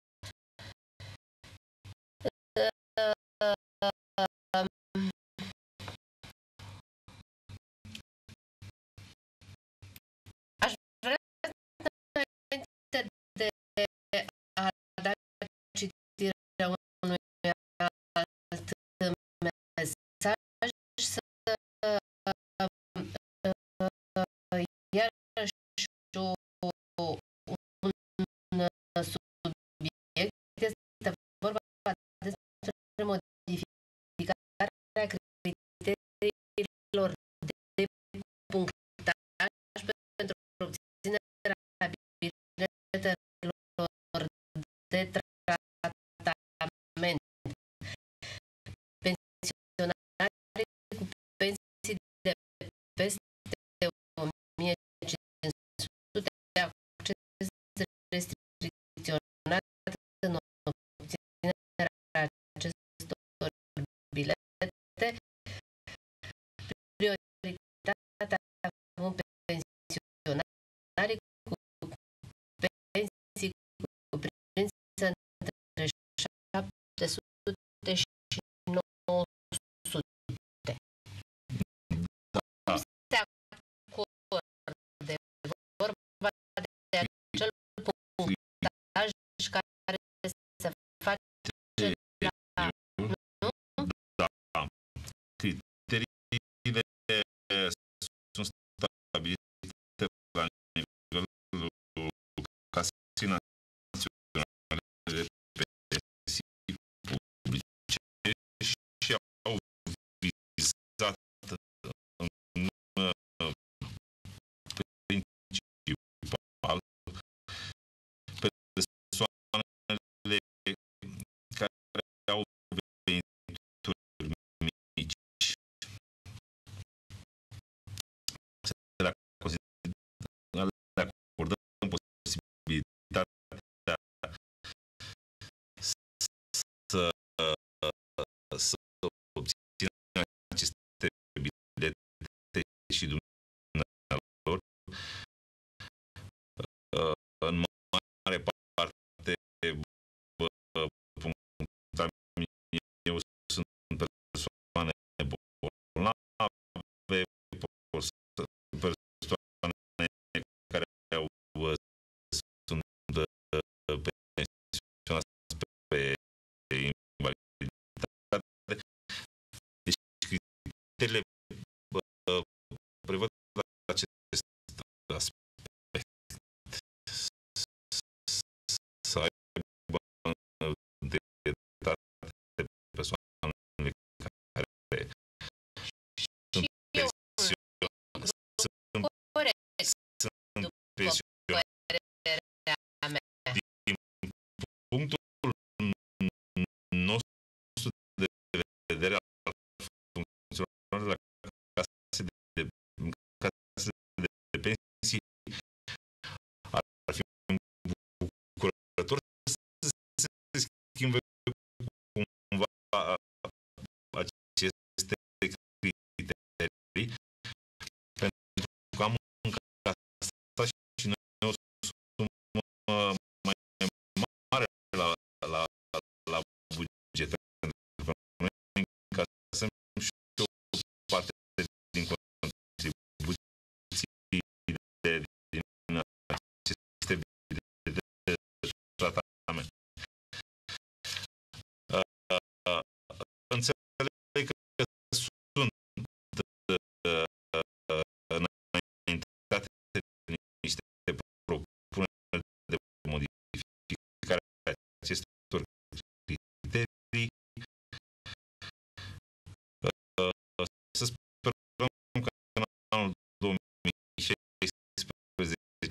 Aș vrea înainte de a da citirea unui alt mesaj să iarăși un subiect, este vorba despre modificarea criteriilor de punctaj pentru obținerea biletelor de tratament. Pensionarii cu pensii de peste o mie cinci sute acces restricționat în șapte sute și nouă sute. Da. Se acorde vorba de acel punctaj care se face la... Nu? Da. Criteriile sunt stabilite la nivelul Casei Naționale de Pensii Publice și au vizat în principal pe persoanele care au venituri mici. Le acordăm posibilitatea să, să obțină aceste bilete și dumnealor. În mare parte, punctul eu sunt persoane bolnave, persoane care au, sunt pensionați pe invaliditate. Deci criteriile prevăd acest aspect. Să aibă întâietate persoanele care sunt pensionați. Sunt pensionați. Din punctul nostru de vedere al funcționarilor la case de, case de pensii, ar fi bucurător să se schimbe cumva aceste criterii, pentru că am încasat și noi o sumă mai mare la, la, la buget, pentru că noi încasăm și o parte din contribuții de, din aceste bilete de tratament. Înțeleg că sunt înaintate niște propuneri de modificare a acestor criterii. Să sperăm că în anul două mii șaisprezece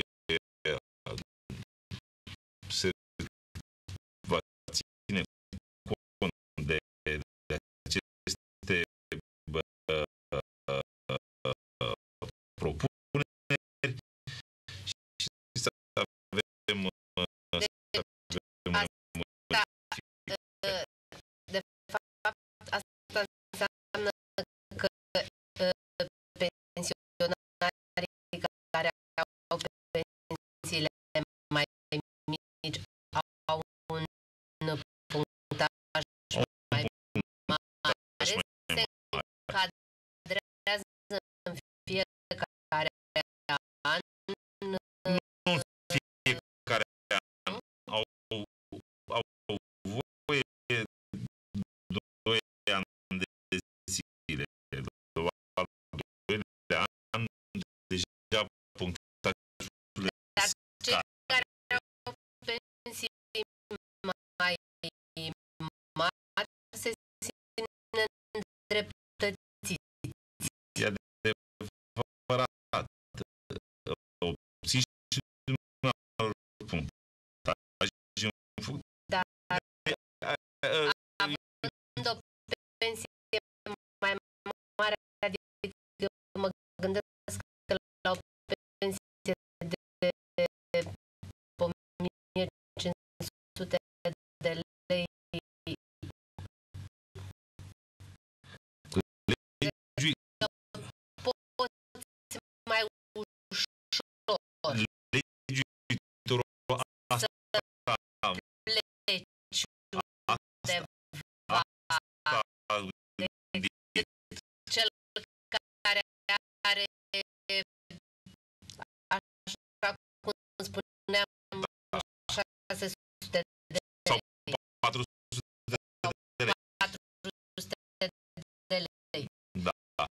se va ține cont de, de aceste uh, uh, propuneri și să avem, uh, De, să avem asta, de fapt, asta înseamnă că uh, pensionarii care au pensiile mai mici au un punctaj mai mare, se încadrează în fiecare an. Nu în fiecare an, au, au voie doi ani de zile. Al doilea an, deja punctajul Dar cei care au pensii mai mari se simt îndreptățiți. e adevărat. Obții și un alt punctaj în funcție. Dar având o pensie mai mare, adică mă gândesc că la o pensie de o mie cinci sute de lei, poți mai ușor Legiuitorul asta pleci care, așa cum spuneam, șase sute de sau patru sute de lei. patru sute de lei. Da.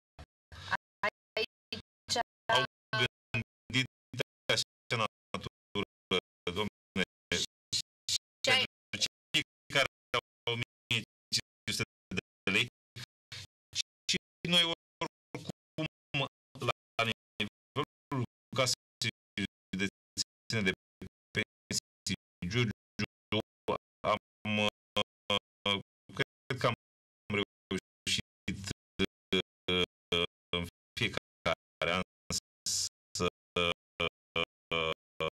Aici Au gândit așa natură, domnule, ce ai- pentru cei care au o mie cinci sute de lei și noi oricum la nivelul casei județene de pensii Giurgiu am, uh, cred că am reușit uh, în fiecare an să uh,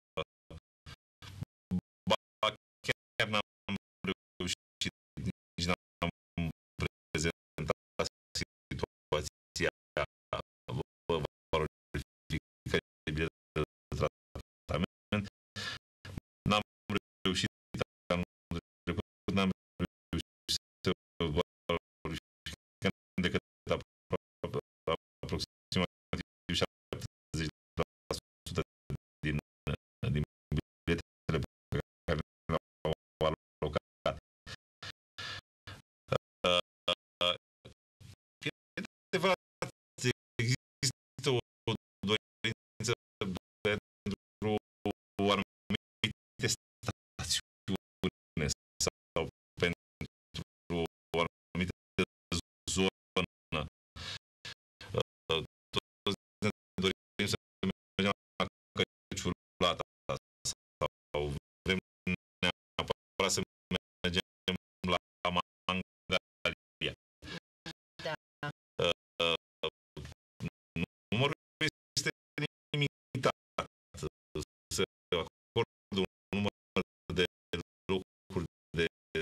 ba chiar n-am reușit, nici n-am prezentat situația valorificării de bilete de tratament. N-am reușit anul trecut, n-am reușit să valorificăm decât aproximativ șaptezeci la sută din, din biletele pe care le-au alocat. E adevărat, există o dorință pentru o anumite stațiune sau pentru o anumită zonă. Toți ne dorim să mergem la Căciulata sau vrem neapărat să mergem la Mangalia. Da. Numărul este limitat. Se acordă un număr de locuri de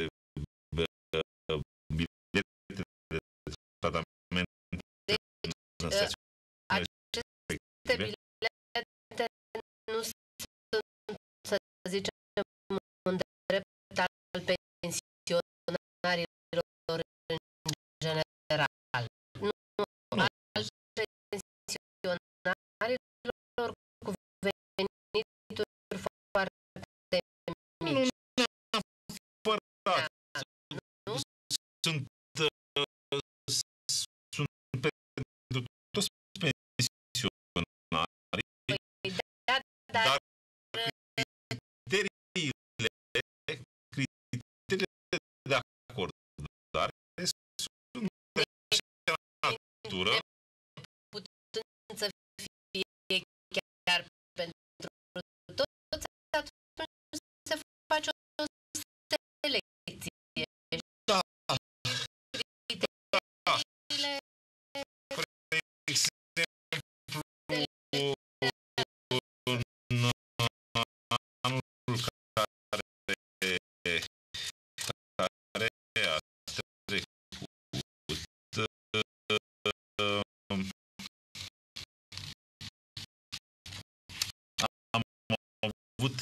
bilete de tratament în stațiunile Aceste bilete nu sunt, să zicem, un drept al pensionarilor în general. Nu, al pensionarilor cu venituri foarte mici. Neapărat. Nu? Sunt, uh, sunt pentru toți pensionarii, Da, dar dar criteriile, criteriile de acordare sunt de așa natură putând să fie chiar pentru toți, atunci se face o selecție. Da. Criteriile în anul care, care a trecut, uh, am avut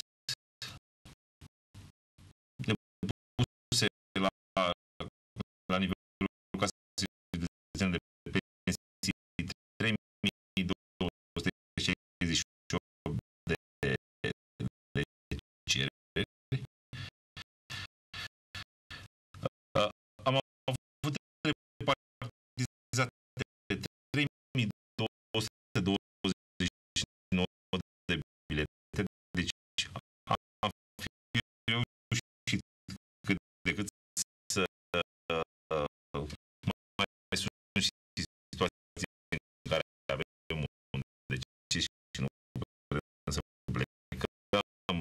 depuse la, la nivelul casei județene de pensii trei mii două sute șaizeci și opt de, de cereri. Uh, am avut repartizate trei mii două sute douăzeci și nouă de bilete, deci am fi reușit cât de cât să uh, mai sunt și situații în care avem un decis și nu putem să plecăm,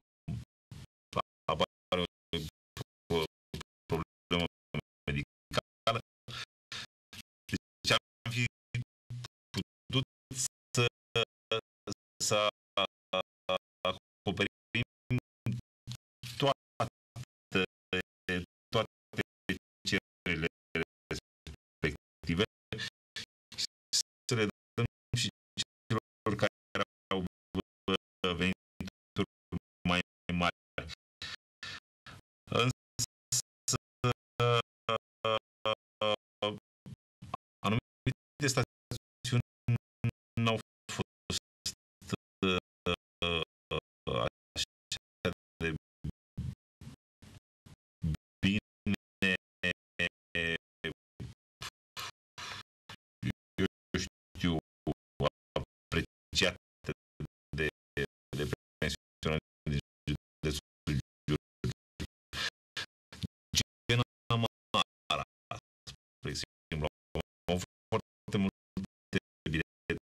apare o problemă medicală. Deci am fi putut să, să acoperim toate, toate cererile respective și să le dăm și celor care au venituri mai mari. Însă anumite stațiuni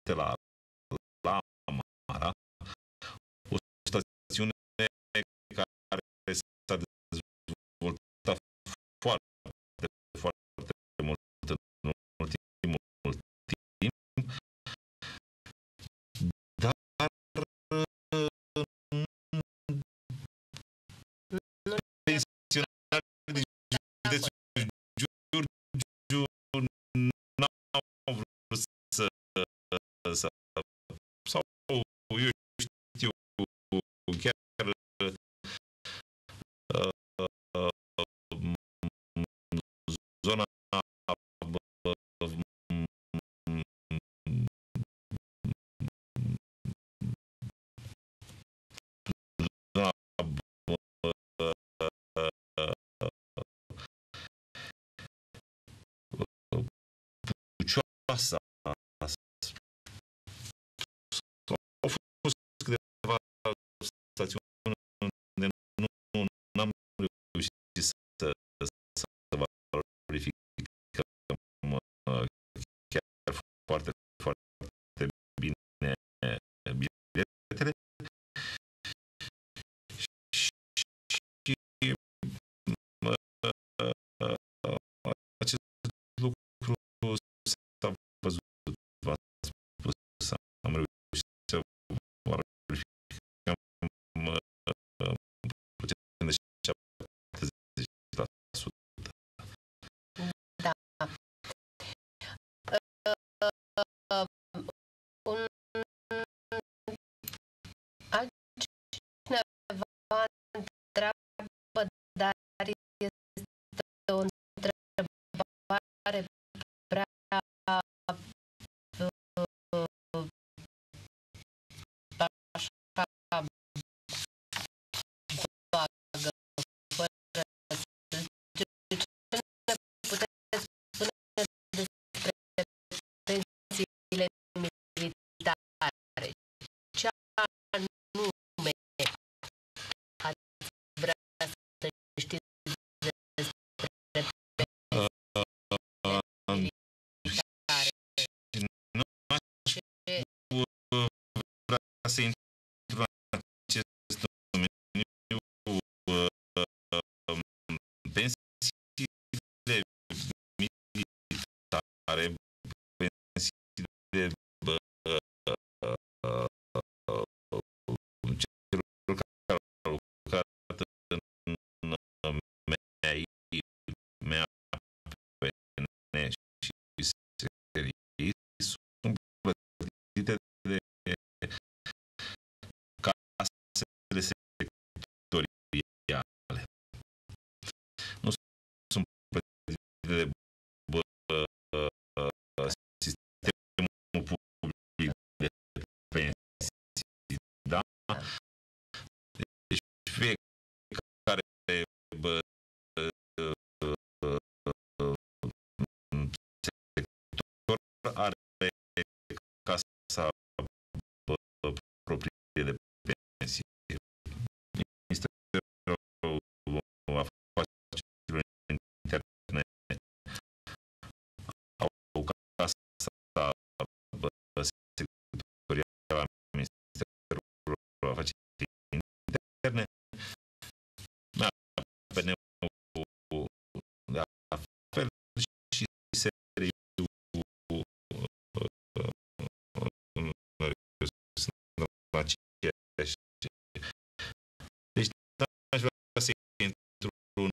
la la Amara, o stațiune care s-a dezvoltat foarte, foarte mult în ultimul timp, dar pensionarii din județul Giurgiu n-au vrut să, să sau eu știu chiar uh, uh, zona zona Pucioasa. Au fost câteva stațiuni unde nu am reușit să, să valorificăm chiar foarte, foarte bine biletele și acest lucru s-a văzut, v-am spus, am reușit să valorificăm procent de șaptezeci la sută. Da. Un altcineva întreabă, dar este o întrebare prea așa vagă, fără să zice, ce ne puteți spune despre pensiile militare? Ce anume ați vrea să știți despre pensiile militare? Nu aș vrea să intru în acest domeniu. Pensiile militare, pensiile celor care au lucrat în M E I, M E A P N și S R I sunt plătite de casele sectoriale. Nu sunt plătite de sistemul public de pensii, da? Deci fiecare sector are casa proprie de pensii. Ministerul Afacerilor Interne au casa sectorială a Ministerului Afacerilor Interne, M E A P N-ul de la fel și S R I-ul la aceeași. Deci n-aș vrea să intru în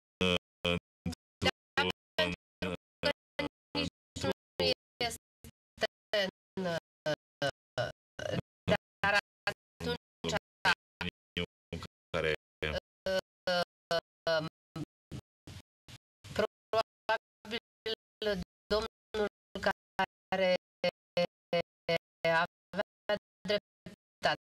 dar atunci care probabil domnul care avea dreptate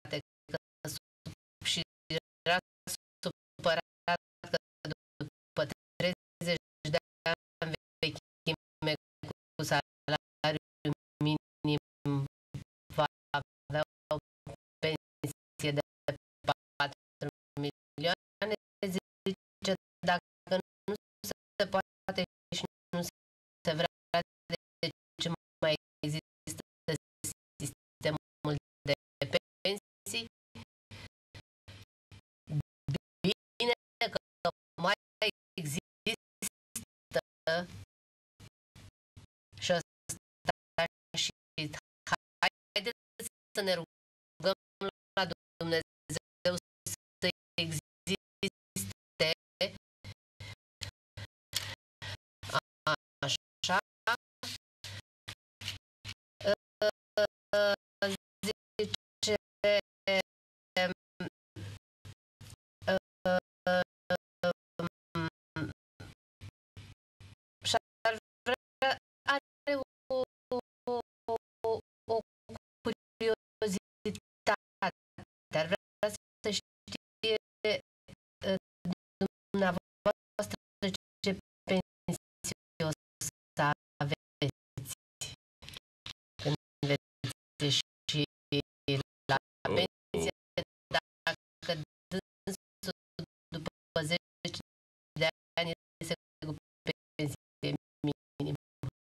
și ăsta și haideți să ne rugăm la Dumnezeu să existe așa. Zice și-ar vrea, are o, o, o curiozitate, ar vrea să știe dumneavoastră ce pensii o să aveți când veți ieși la pensie, dacă dânsul după zece de ani se cu pensie minimă.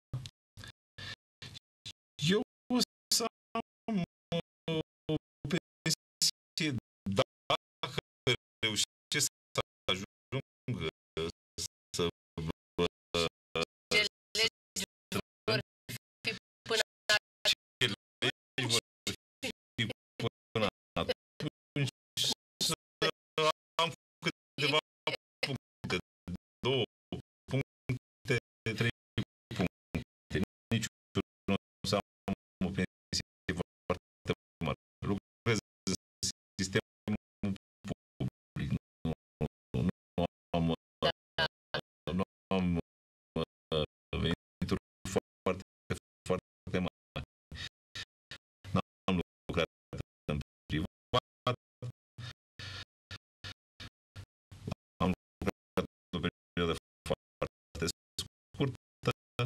Eu o să am o pensie dacă reușesc să ajung să vă... Ce legi vor fi până Ce legi vor fi până atunci să am câteva puncte, două puncte, trei puncte. Niciunul să am o pensie foarte mare. Lucrez în sistemul public. Nu, nu am, nu am venituri foarte, foarte mari. N-am lucrat în privat. Am lucrat o perioadă foarte scurtă,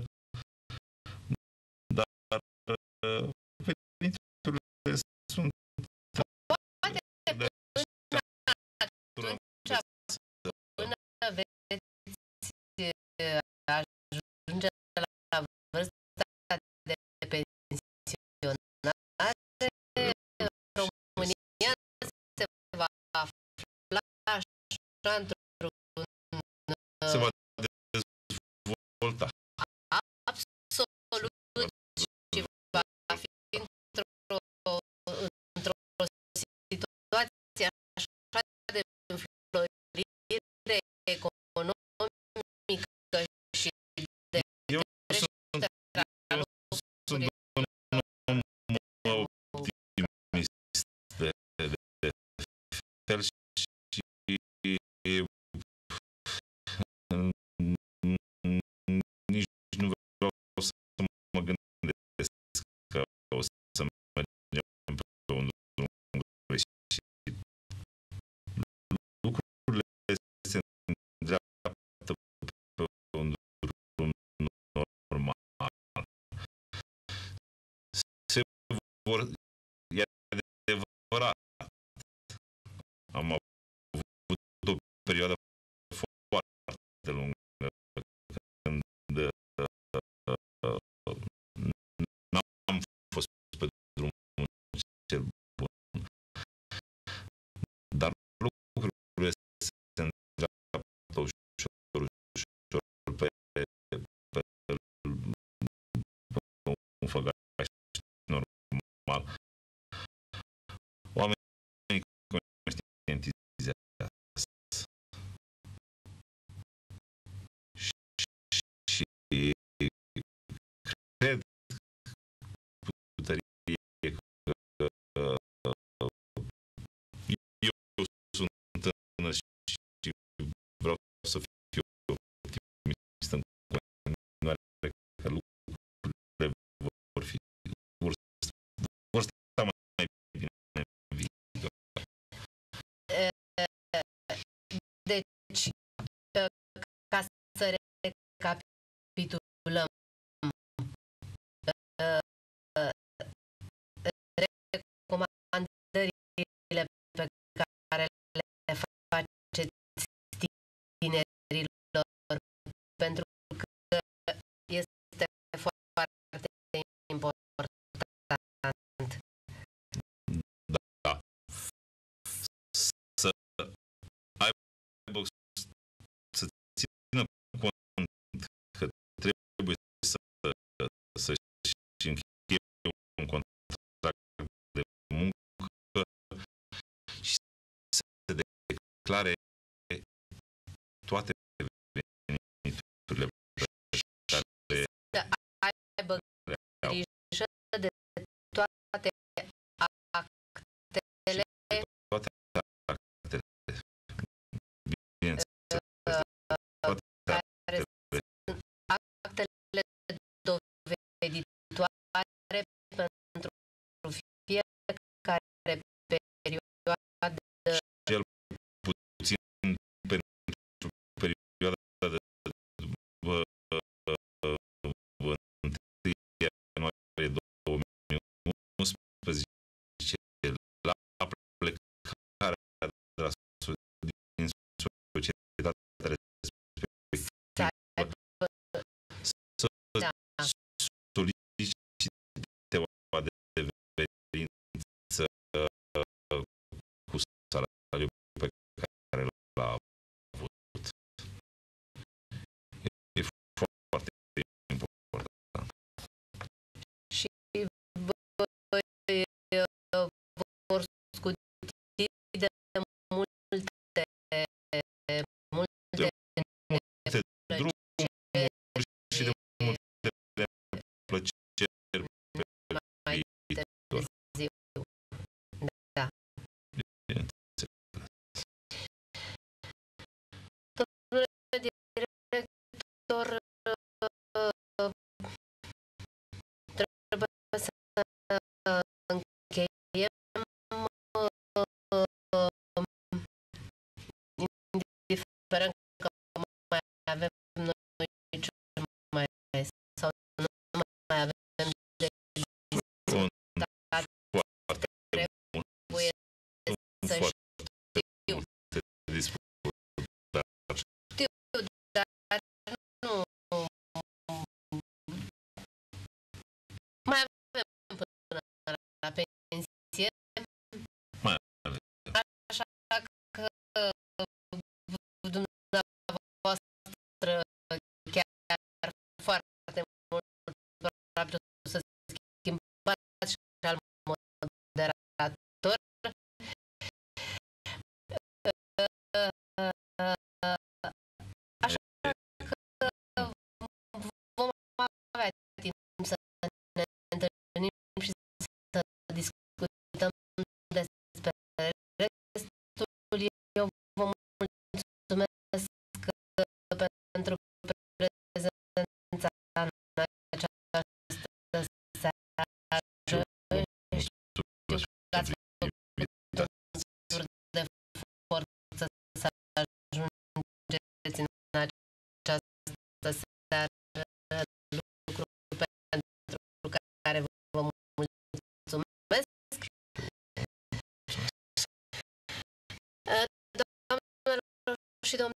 dar veniturile sunt poate până atunci, până veți ajunge la vârsta de pensionare, România se va afla așa într-un se va dezvolta. absolut și va fi într-o într-o situație așa de înflorire economică și de Eu sunt, eu sunt un om optimist de, de fel și nici nu vreau să mă gândesc că o să mergem pe un drum greșit. Lucrurile se îndreaptă pe un drum normal. Se vor, e adevărat, am avut o perioadă foarte lungă când n-am fost pe drumul cel bun. Dar lucrurile se îndreaptă ușor, ușor pe, pe, pe un făgaș normal. Oamenii conștientizează. Și cred cu tărie că eu sunt tânăr și vreau să fiu optimist în continuare că lucrurile vor fi vor, vor sta mai bine în viitor. Deci, ca să recapitulăm, recomandările pe care le faceți tinerilor, pentru că este foarte important. Da. Să aibă, să țină cont că declare toate veniturile pe care aibă grijă de toate actele, toate actele, bineînțeles, toate care sunt actele doveditoare pentru fiecare perioadă, cel puțin pentru perioada de întâi ianuarie două mii unsprezece la plecarea de la din societatea respectivă să solicite o adeverință cu salariul pe care l-a avut. E foarte important. și vor scuti de multe multe Multe drumuri și de multe plăceri pe mai viitor. târziu. Da. Domnule director, trebuie să încheiem, indiferent că mai avem noi ce mai sau nu mai avem de Bun, discutat, foarte bun. trebuie să Foarte știu. multe disputate. Știu, dar nu mai avem până la pensie, Mai așa că dumneavoastră chiar foarte mult probabil să schimbați și al moderator. Așa că vom avea timp să ne întâlnim și să discutăm despre restul. Eu vă mulțumesc pentru prezența în această seară. Știu că ați făcut un tur de forță să ajungeți în această seară, lucru pentru care vă mulțumesc. Doamnelor și domnilor,